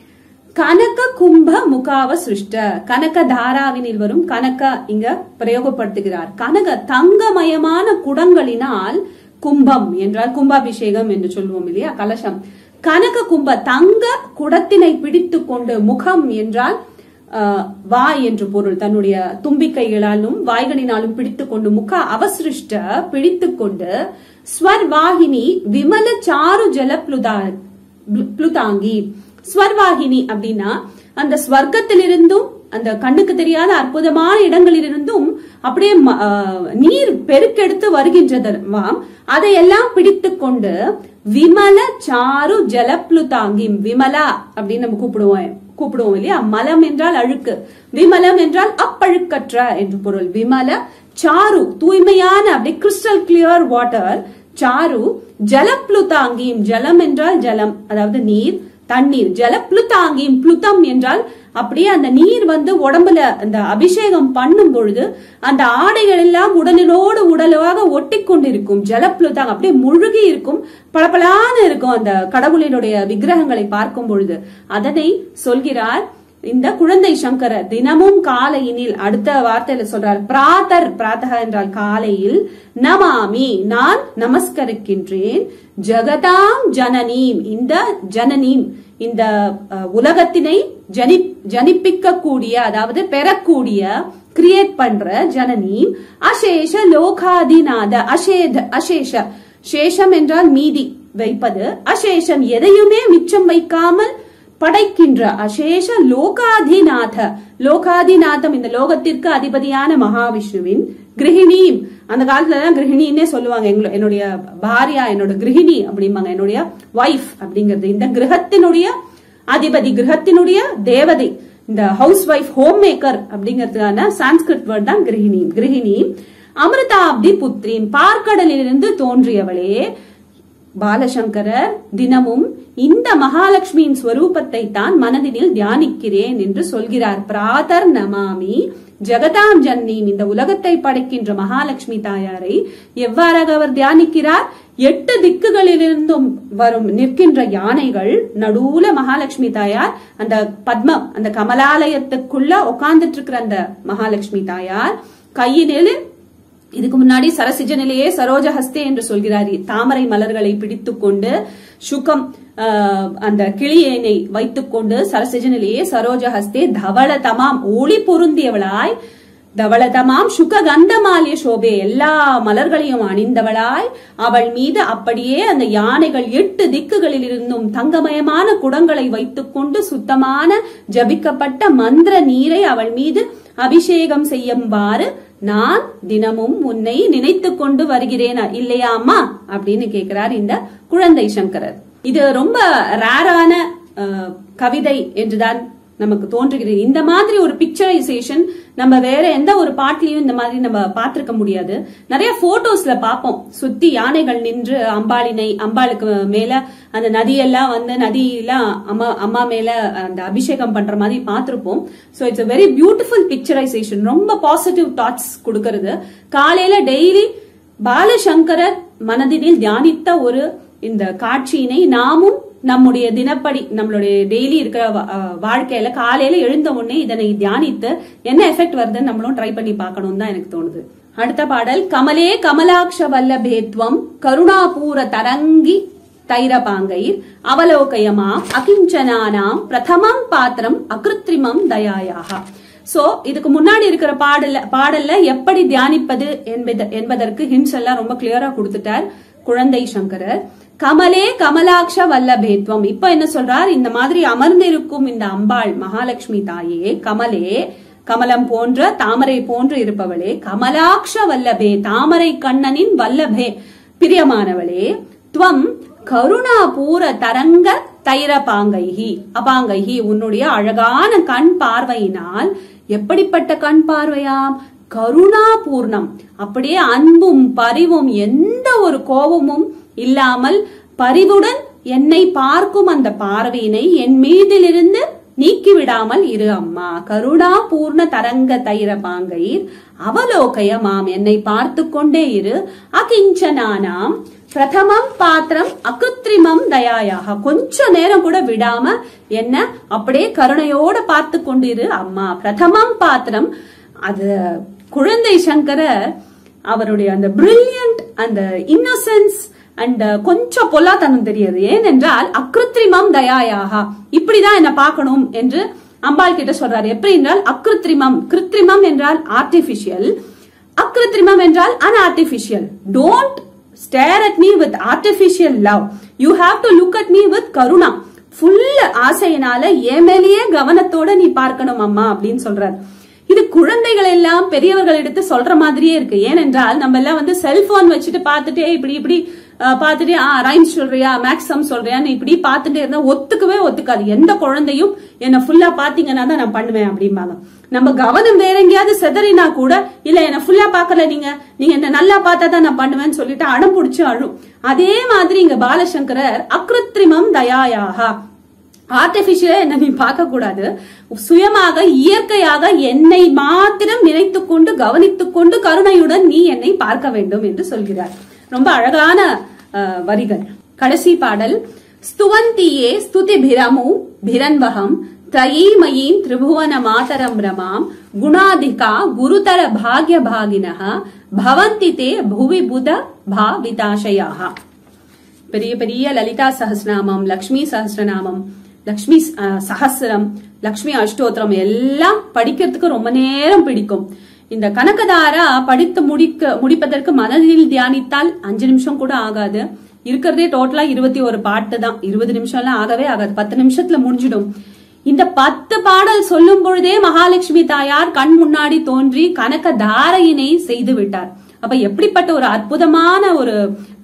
கனக கும்ப முகாவ சிருஷ்ட. கனக தாராவினில் வரும் கனக இங்க பிரயோகப்படுத்துகிறார். கனக தங்கமயமான குடங்களினால், கும்பம் என்றால் கும்பாபிஷேகம் என்று சொல்லுவோம் இல்லையா, கலசம். கனக கும்ப தங்க குடத்தினை பிடித்து கொண்டு, முகம் என்றால் வாய் என்று பொருள், தன்னுடைய தும்பிக்கைகளாலும் வாய்களினாலும் பிடித்து கொண்டு, முக அவசிருஷ்ட பிடித்து கொண்டு, ஸ்வர்வாகினி விமல சாரு ஜல ப்ளுதாங்கி. ஸ்வர்வாகினி அப்படின்னா அந்த ஸ்வர்க்கத்திலிருந்தும், அந்த கண்ணுக்கு தெரியாத அற்புதமான இடங்களிலிருந்தும் அப்படியே நீர் பெருக்கெடுத்து வருகின்றதாம். அதையெல்லாம் பிடித்து கொண்டு விமல சாரு ஜலப்ளுதாங்கி, விமலா அப்படின்னு நம்ம கூப்பிடுவோம் இல்லையா. மலம் என்றால் அழுக்கு, விமலம் என்றால் அப்பழுக்கற்ற என்று பொருள். விமல சாரு தூய்மையான, அப்படியே கிறிஸ்டல் கிளியர் வாட்டர். சாரு ஜலப்ளுதாங்கி, ஜலம் என்றால் ஜலம், அதாவது நீர், தண்ணீர். ஜலப்ளுதாங்கி, ப்ளுதம் என்றால் அப்படியே அந்த நீர் உடம்புல அந்த அபிஷேகம் பண்ணும் பொழுது அந்த ஆடைகள் எல்லாம் உடலோடு உடலாக ஒட்டி கொண்டிருக்கும். ஜலப்ளுதாங் அப்படியே முழுகி இருக்கும், பளபளான இருக்கும் அந்த கடவுளினுடைய விக்கிரகங்களை பார்க்கும் பொழுது. அதனை சொல்கிறார் இந்த குழந்தை சங்கரர். தினமும் காலையினில், அடுத்த வார்த்தையில சொல்றார், பிராதர், பிராத்தக என்றால் காலையில், நமாமி நான் நமஸ்கரிக்கின்றேன், ஜகதாம் ஜனனீம் இந்த ஜனனீம் இந்த உலகத்தினை ஜனிப்பிக்க கூடிய, அதாவது பெறக்கூடிய, கிரியேட் பண்ற ஜனனீம், அசேஷ லோகாதிநாத. அசேஷ, சேஷம் என்றால் மீதி வைப்பது, அசேஷம் எதையுமே மிச்சம் வைக்காமல் படைக்கின்ற, அசேஷ லோகாதிநாத. லோகாதிநாதம் இந்த லோகத்திற்கு அதிபதியான மகாவிஷ்ணுவின் கிரகிணீம். அந்த காலத்துல எல்லாம் கிரகிணின்னே சொல்லுவாங்க. என்னுடைய பாரியா, என்னோட கிரகிணி அப்படிம்பாங்க, என்னுடைய வைஃப் அப்படிங்கிறது. இந்த கிரகத்தினுடைய அதிபதி, கிரகத்தினுடைய தேவதை. இந்த ஹவுஸ் வைஃப், ஹோம் மேக்கர் அப்படிங்கிறதுக்கான சான்ஸ்கிரிட் வேர்ட் தான் கிரகிணி. கிரகிணி அமிர்தாப்தி புத்ரி, பார்க்கடலிலிருந்து தோன்றியவளே. பாலசங்கரர் தினமும் இந்த மகாலட்சுமியின் ஸ்வரூபத்தை தான் மனதினில் தியானிக்கிறேன் என்று சொல்கிறார். பிராதர் நமாமி ஜெகதாம் ஜன்னீம், இந்த உலகத்தை படைக்கின்ற மகாலட்சுமி தாயாரை எவ்வாறாக அவர் தியானிக்கிறார்? 8 திக்குகளிலிருந்தும் வரும் நிற்கின்ற யானைகள் நடுவுல மகாலட்சுமி தாயார், அந்த பத்மம், அந்த கமலாலயத்துக்குள்ள உட்கார்ந்துட்டு இருக்கிற அந்த மகாலட்சுமி தாயார் கையினில், இதுக்கு முன்னாடி சரசிஜ நிலையே சரோஜ ஹஸ்தே என்று சொல்கிறார், தாமரை மலர்களை பிடித்துக்கொண்டு சுகம் அந்த கிளியேனை வைத்துக் கொண்டு சரசிஜ நிலையே சரோஜ ஹஸ்தே தவளதமாம், ஒளி பொருந்தியவளாய், தவளதமாம் சுக கந்தமாலிய சோபே, எல்லா மலர்களையும் அணிந்தவளாய், அவள் மீது அப்படியே அந்த யானைகள் 8 திக்குகளில் இருந்தும் தங்கமயமான குடங்களை வைத்துக் கொண்டு சுத்தமான ஜபிக்கப்பட்ட மந்திர நீரை அவள் மீது அபிஷேகம் செய்யும்பாறு நான் தினமும் உன்னை நினைத்துக் கொண்டு வருகிறேன் இல்லையா அம்மா அப்படின்னு கேட்கிறார் இந்த குழந்தை சங்கரர். இது ரொம்ப ரேரான கவிதை என்றுதான் நமக்கு தோன்றுகிறது. இந்த மாதிரி ஒரு பிக்சரைசேஷன் நம்ம வேற எந்த ஒரு பாட்டிலையும் இந்த மாதிரி நம்ம பார்த்திருக்க முடியாது. நிறைய போட்டோஸ்ல பார்ப்போம், சுத்தி யானைகள் நின்று அம்பாளுக்கு மேல அந்த நதியெல்லாம் வந்து நதியெல்லாம் அம்மா மேல அந்த அபிஷேகம் பண்ற மாதிரி பார்த்திருப்போம். So it's a very beautiful picturization, ரொம்ப பாசிட்டிவ் தாட்ஸ் கொடுக்கிறது. காலையில டெய்லி பாலசங்கரர் மனதினில் தியானித்த ஒரு இந்த காட்சியினை நாமும் நம்முடைய தினப்படி, நம்மளுடைய டெய்லி இருக்கிற வாழ்க்கையில காலையில எழுந்த உடனே இதனை தியானித்து என்ன எஃபெக்ட் வருதுன்னு நம்மளும் ட்ரை பண்ணி பார்க்கணும் தான் எனக்கு தோணுது. அடுத்த பாடல், கமலே கமலாக்ஷ வல்லபேத்வம் கருணாபூர தரங்கி தைரபாங்கைர் அவலோகயமாம் அகிஞ்சனானாம் பிரதமம் பாத்திரம் அகிருத்ரிமம் தயாயாக. சோ இதுக்கு முன்னாடி இருக்கிற பாடல்ல எப்படி தியானிப்பது என்பதற்கு ஹிண்ட்ஸ் எல்லாம் ரொம்ப கிளியரா கொடுத்துட்டார் குழந்தை சங்கரர். கமலே கமலாக்ஷ வல்லபேத்வம், இப்ப என்ன சொல்றார்? இந்த மாதிரி அமர்ந்திருக்கும் இந்த அம்பாள் மகாலட்சுமி தாயே, கமலே கமலம் போன்ற தாமரை போன்று இருப்பவளே, கமலாக்ஷ வல்லபே தாமரை கண்ணனின் வல்லபே பிரியமானவளே, துவம் கருணா பூர தரங்க தைரபாங்கைஹி அபாங்கைஹி, உன்னுடைய அழகான கண் பார்வையினால், எப்படிப்பட்ட கண் பார்வையாம்? கருணா பூர்ணம், அப்படியே அன்பும் பரிவும் எந்த ஒரு கோபமும் இல்லாமல் பரிவுடன் என்னை பார்க்கும் அந்த பார்வையினை என் மீதிலிருந்து நீக்கிவிடாமல் இரு அம்மா. கருணா பூர்ண தரங்க தைரபாங்கைர் அவலோகயமாம், என்னை பார்த்து கொண்டே இரு. அகிஞ்சனானாம் பிரதமம் பாத்திரம் அகிருத்ரிமம் தயாயாக, கொஞ்ச நேரம் கூட விடாம என்ன அப்படியே கருணையோட பார்த்து கொண்டிரு அம்மா. பிரதமம் பாத்திரம், அது குழந்தை சங்கரர் அவருடைய அந்த பிரில்லியன்ட், அந்த இன்னசென்ஸ் அண்ட் கொஞ்சம் பொல்லாத்தனம் தெரியாது. ஏனென்றால் அகிருத்ரிமம் தயாயாக, இப்படிதான் என்ன பார்க்கணும் என்று அம்பாள் கிட்ட சொல்றாரு. எப்படி என்றால் அகிருத்ரிமம், கிருத்ரிமம் என்றால் ஆர்டிபிஷியல், அகிருத்ரிமம் என்றால் unartificial. Don't stare at me with artificial love, you have to look at me with karuna. Full ஆசையினால ஏமேலேயே கவனத்தோட நீ பார்க்கணும் அம்மா அப்படின்னு சொல்றாரு. இது குழந்தைகள் எல்லாம் பெரியவர்கள் எடுத்து சொல்ற மாதிரியே இருக்கு. ஏனென்றால் நம்ம எல்லாம் வந்து செல்போன் வச்சுட்டு பார்த்துட்டே இப்படி பார்த்துட்டே ரைம்ஸ் சொல்றியா, மேக்ஸம் சொல்றியான்னு இப்படி பார்த்துட்டே இருந்தா ஒத்துக்காது. எந்த குழந்தையும் என்ன ஃபுல்லா பாத்தீங்கன்னா தான் நான் பண்ணுவேன் அப்படிம்பாங்க. நம்ம கவனம் வேற எங்கேயாவது செதறினா கூட, இல்ல என்ன ஃபுல்லா பாக்கல, நீங்க என்ன நல்லா பார்த்தா தான் நான் பண்ணுவேன்னு சொல்லிட்டு அடம் பிடிச்சு அழும். அதே மாதிரி இங்க பாலசங்கரர் அகிருத்ரிமம் தயாயாக, ஆர்டிபிஷியலா என்ன நீ பார்க்க கூடாது, சுயமாக இயற்கையாக என்னை மாத்திரம் நினைத்துக் கொண்டு கவனித்துக் கொண்டு கருணையுடன் நீ என்னை பார்க்க வேண்டும் என்று சொல்கிறார். ரொம்ப அழகான வரிகள். கடைசி பாடல், ஸ்துவந்தியே ஸ்துதி பிரமு பிரன்வகம் த்ரயீமயீம் திரிபுவன மாதரம் ரமாம் குணாதிகா குருதர பாக்ய பாகினஹ பவந்தி தே புவி புத பாவிதாஷயாக. பெரிய பெரிய லலிதா சஹஸ்ரநாமம், லக்ஷ்மி சஹஸ்ரநாமம், லக்ஷ்மி சஹஸ்ரம், லக்ஷ்மி அஷ்டோத்திரம் எல்லாம் படிக்கிறதுக்கு ரொம்ப நேரம் பிடிக்கும். இந்த கனகதாரா படித்து முடிப்பதற்கு மனதில் தியானித்தால் 5 நிமிஷம் கூட ஆகாது. இருக்கிறதே டோட்டலா 21 பாட்டு தான். 20 நிமிஷம் எல்லாம் ஆகவே ஆகாது, 10 நிமிஷத்துல முடிஞ்சிடும். இந்த 10 பாடல் சொல்லும் பொழுதே மகாலட்சுமி தாயார் கண் முன்னாடி தோன்றி கனகதாரையினை செய்து விட்டார். அப்ப எப்படிப்பட்ட ஒரு அற்புதமான ஒரு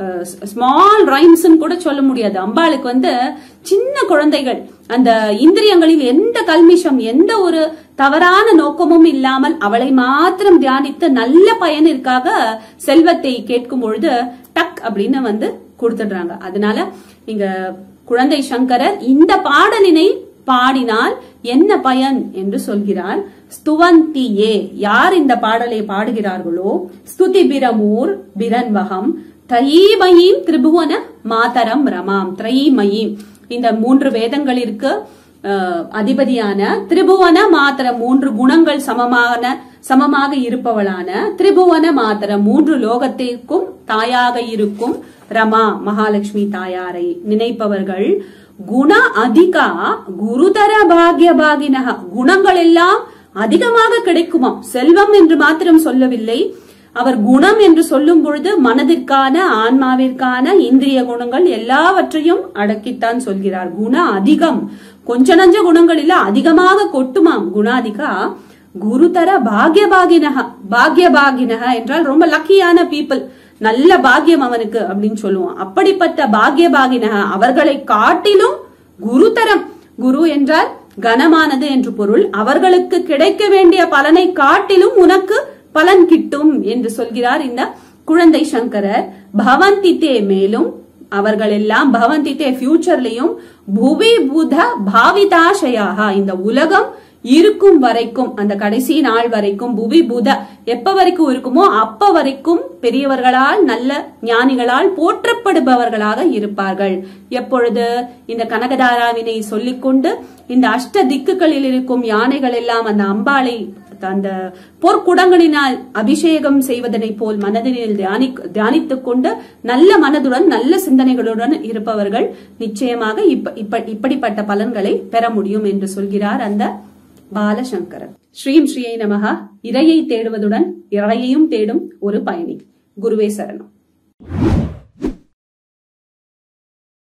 ஸ்மால் ரைம்ஸ் கூட சொல்ல முடியாது. அம்பாளுக்கு சின்ன குழந்தைகள் அந்த இந்திரியங்களில் எந்த கல்மிஷம் எந்த ஒரு தவறான நோக்கமும் இல்லாமல் அவளை மாத்திரம் தியானித்து நல்ல பயனிற்காக செல்வத்தை கேட்கும் பொழுது டக் அப்படின்னு கொடுத்துடுறாங்க. அதனால இங்க குழந்தை சங்கரர் இந்த பாடலினை பாடினால் என்ன பயன் என்று சொல்கிறார். ஸ்துவந்தியே, யார் இந்த பாடலை பாடுகிறார்களோ, ஸ்துதி பிரமூர் பிரன்வகம் த்ரயீமயீம் திரிபுவன மாதரம் ரமாம். த்ரயீமயீம் இந்த 3 வேதங்களிற்கு அதிபதியான திரிபுவன மாதரம் 3 குணங்கள் சமமாக இருப்பவளான திரிபுவன மாதரம் 3 லோகத்திற்கும் தாயாக இருக்கும் ரமா மகாலட்சுமி தாயாரை நினைப்பவர்கள் குண அதிகா குருதர பாக்ய பாகினக, குணங்கள் எல்லாம் அதிகமாக கிடைக்குமாம். செல்வம் என்று மாத்திரம் சொல்லவில்லை, அவர் குணம் என்று சொல்லும் பொழுது மனதிற்கான ஆன்மாவிற்கான இந்திரிய குணங்கள் எல்லாவற்றையும் அடக்கித்தான் சொல்கிறார். குண அதிகம், கொஞ்ச நஞ்ச குணங்கள் இல்ல, அதிகமாக கொட்டுமாம். குணாதிகா குருதர பாக்ய பாகினக. பாக்ய பாகினக என்றால் ரொம்ப லக்கியான பீப்புள், நல்ல பாக்கியம் அவனுக்கு அப்படின்னு சொல்லுவோம். அப்படிப்பட்ட பாக்ய பாகினக அவர்களை காட்டிலும் குருதரம், குரு என்றால் கனமானது என்று பொருள், அவர்களுக்கு கிடைக்க வேண்டிய பலனை காட்டிலும் உனக்கு பலன் கிட்டும் என்று சொல்கிறார் இந்த குழந்தை சங்கரர். பவந்தித்தே, மேலும் அவர்கள் எல்லாம் பவந்தித்தே ஃபியூச்சர்லயும் புவி புத பாவிதாசயாக, இந்த உலகம் இருக்கும் வரைக்கும், அந்த கடைசி நாள் வரைக்கும், புவி புத எப்ப வரைக்கும் இருக்குமோ அப்ப வரைக்கும் பெரியவர்களால் நல்ல ஞானிகளால் போற்றப்படுபவர்களாக இருப்பார்கள். எப்பொழுது இந்த கனகதாராவினை சொல்லிக்கொண்டு இந்த அஷ்ட திக்குகளில் இருக்கும் யானைகள் எல்லாம் அந்த அம்பாளை அந்த பொற்குடங்களினால் அபிஷேகம் செய்வதனை போல் மனதினில் தியானித்துக் கொண்டு நல்ல மனதுடன் நல்ல சிந்தனைகளுடன் இருப்பவர்கள் நிச்சயமாக இப்படிப்பட்ட பலன்களை பெற முடியும் என்று சொல்கிறார் அந்த பாலசங்கரர். ஸ்ரீம் ஸ்ரீயை நமஹ. இறையை தேடுவதுடன் இறையையும் தேடும் ஒரு பயணி. குருவே சரணம்.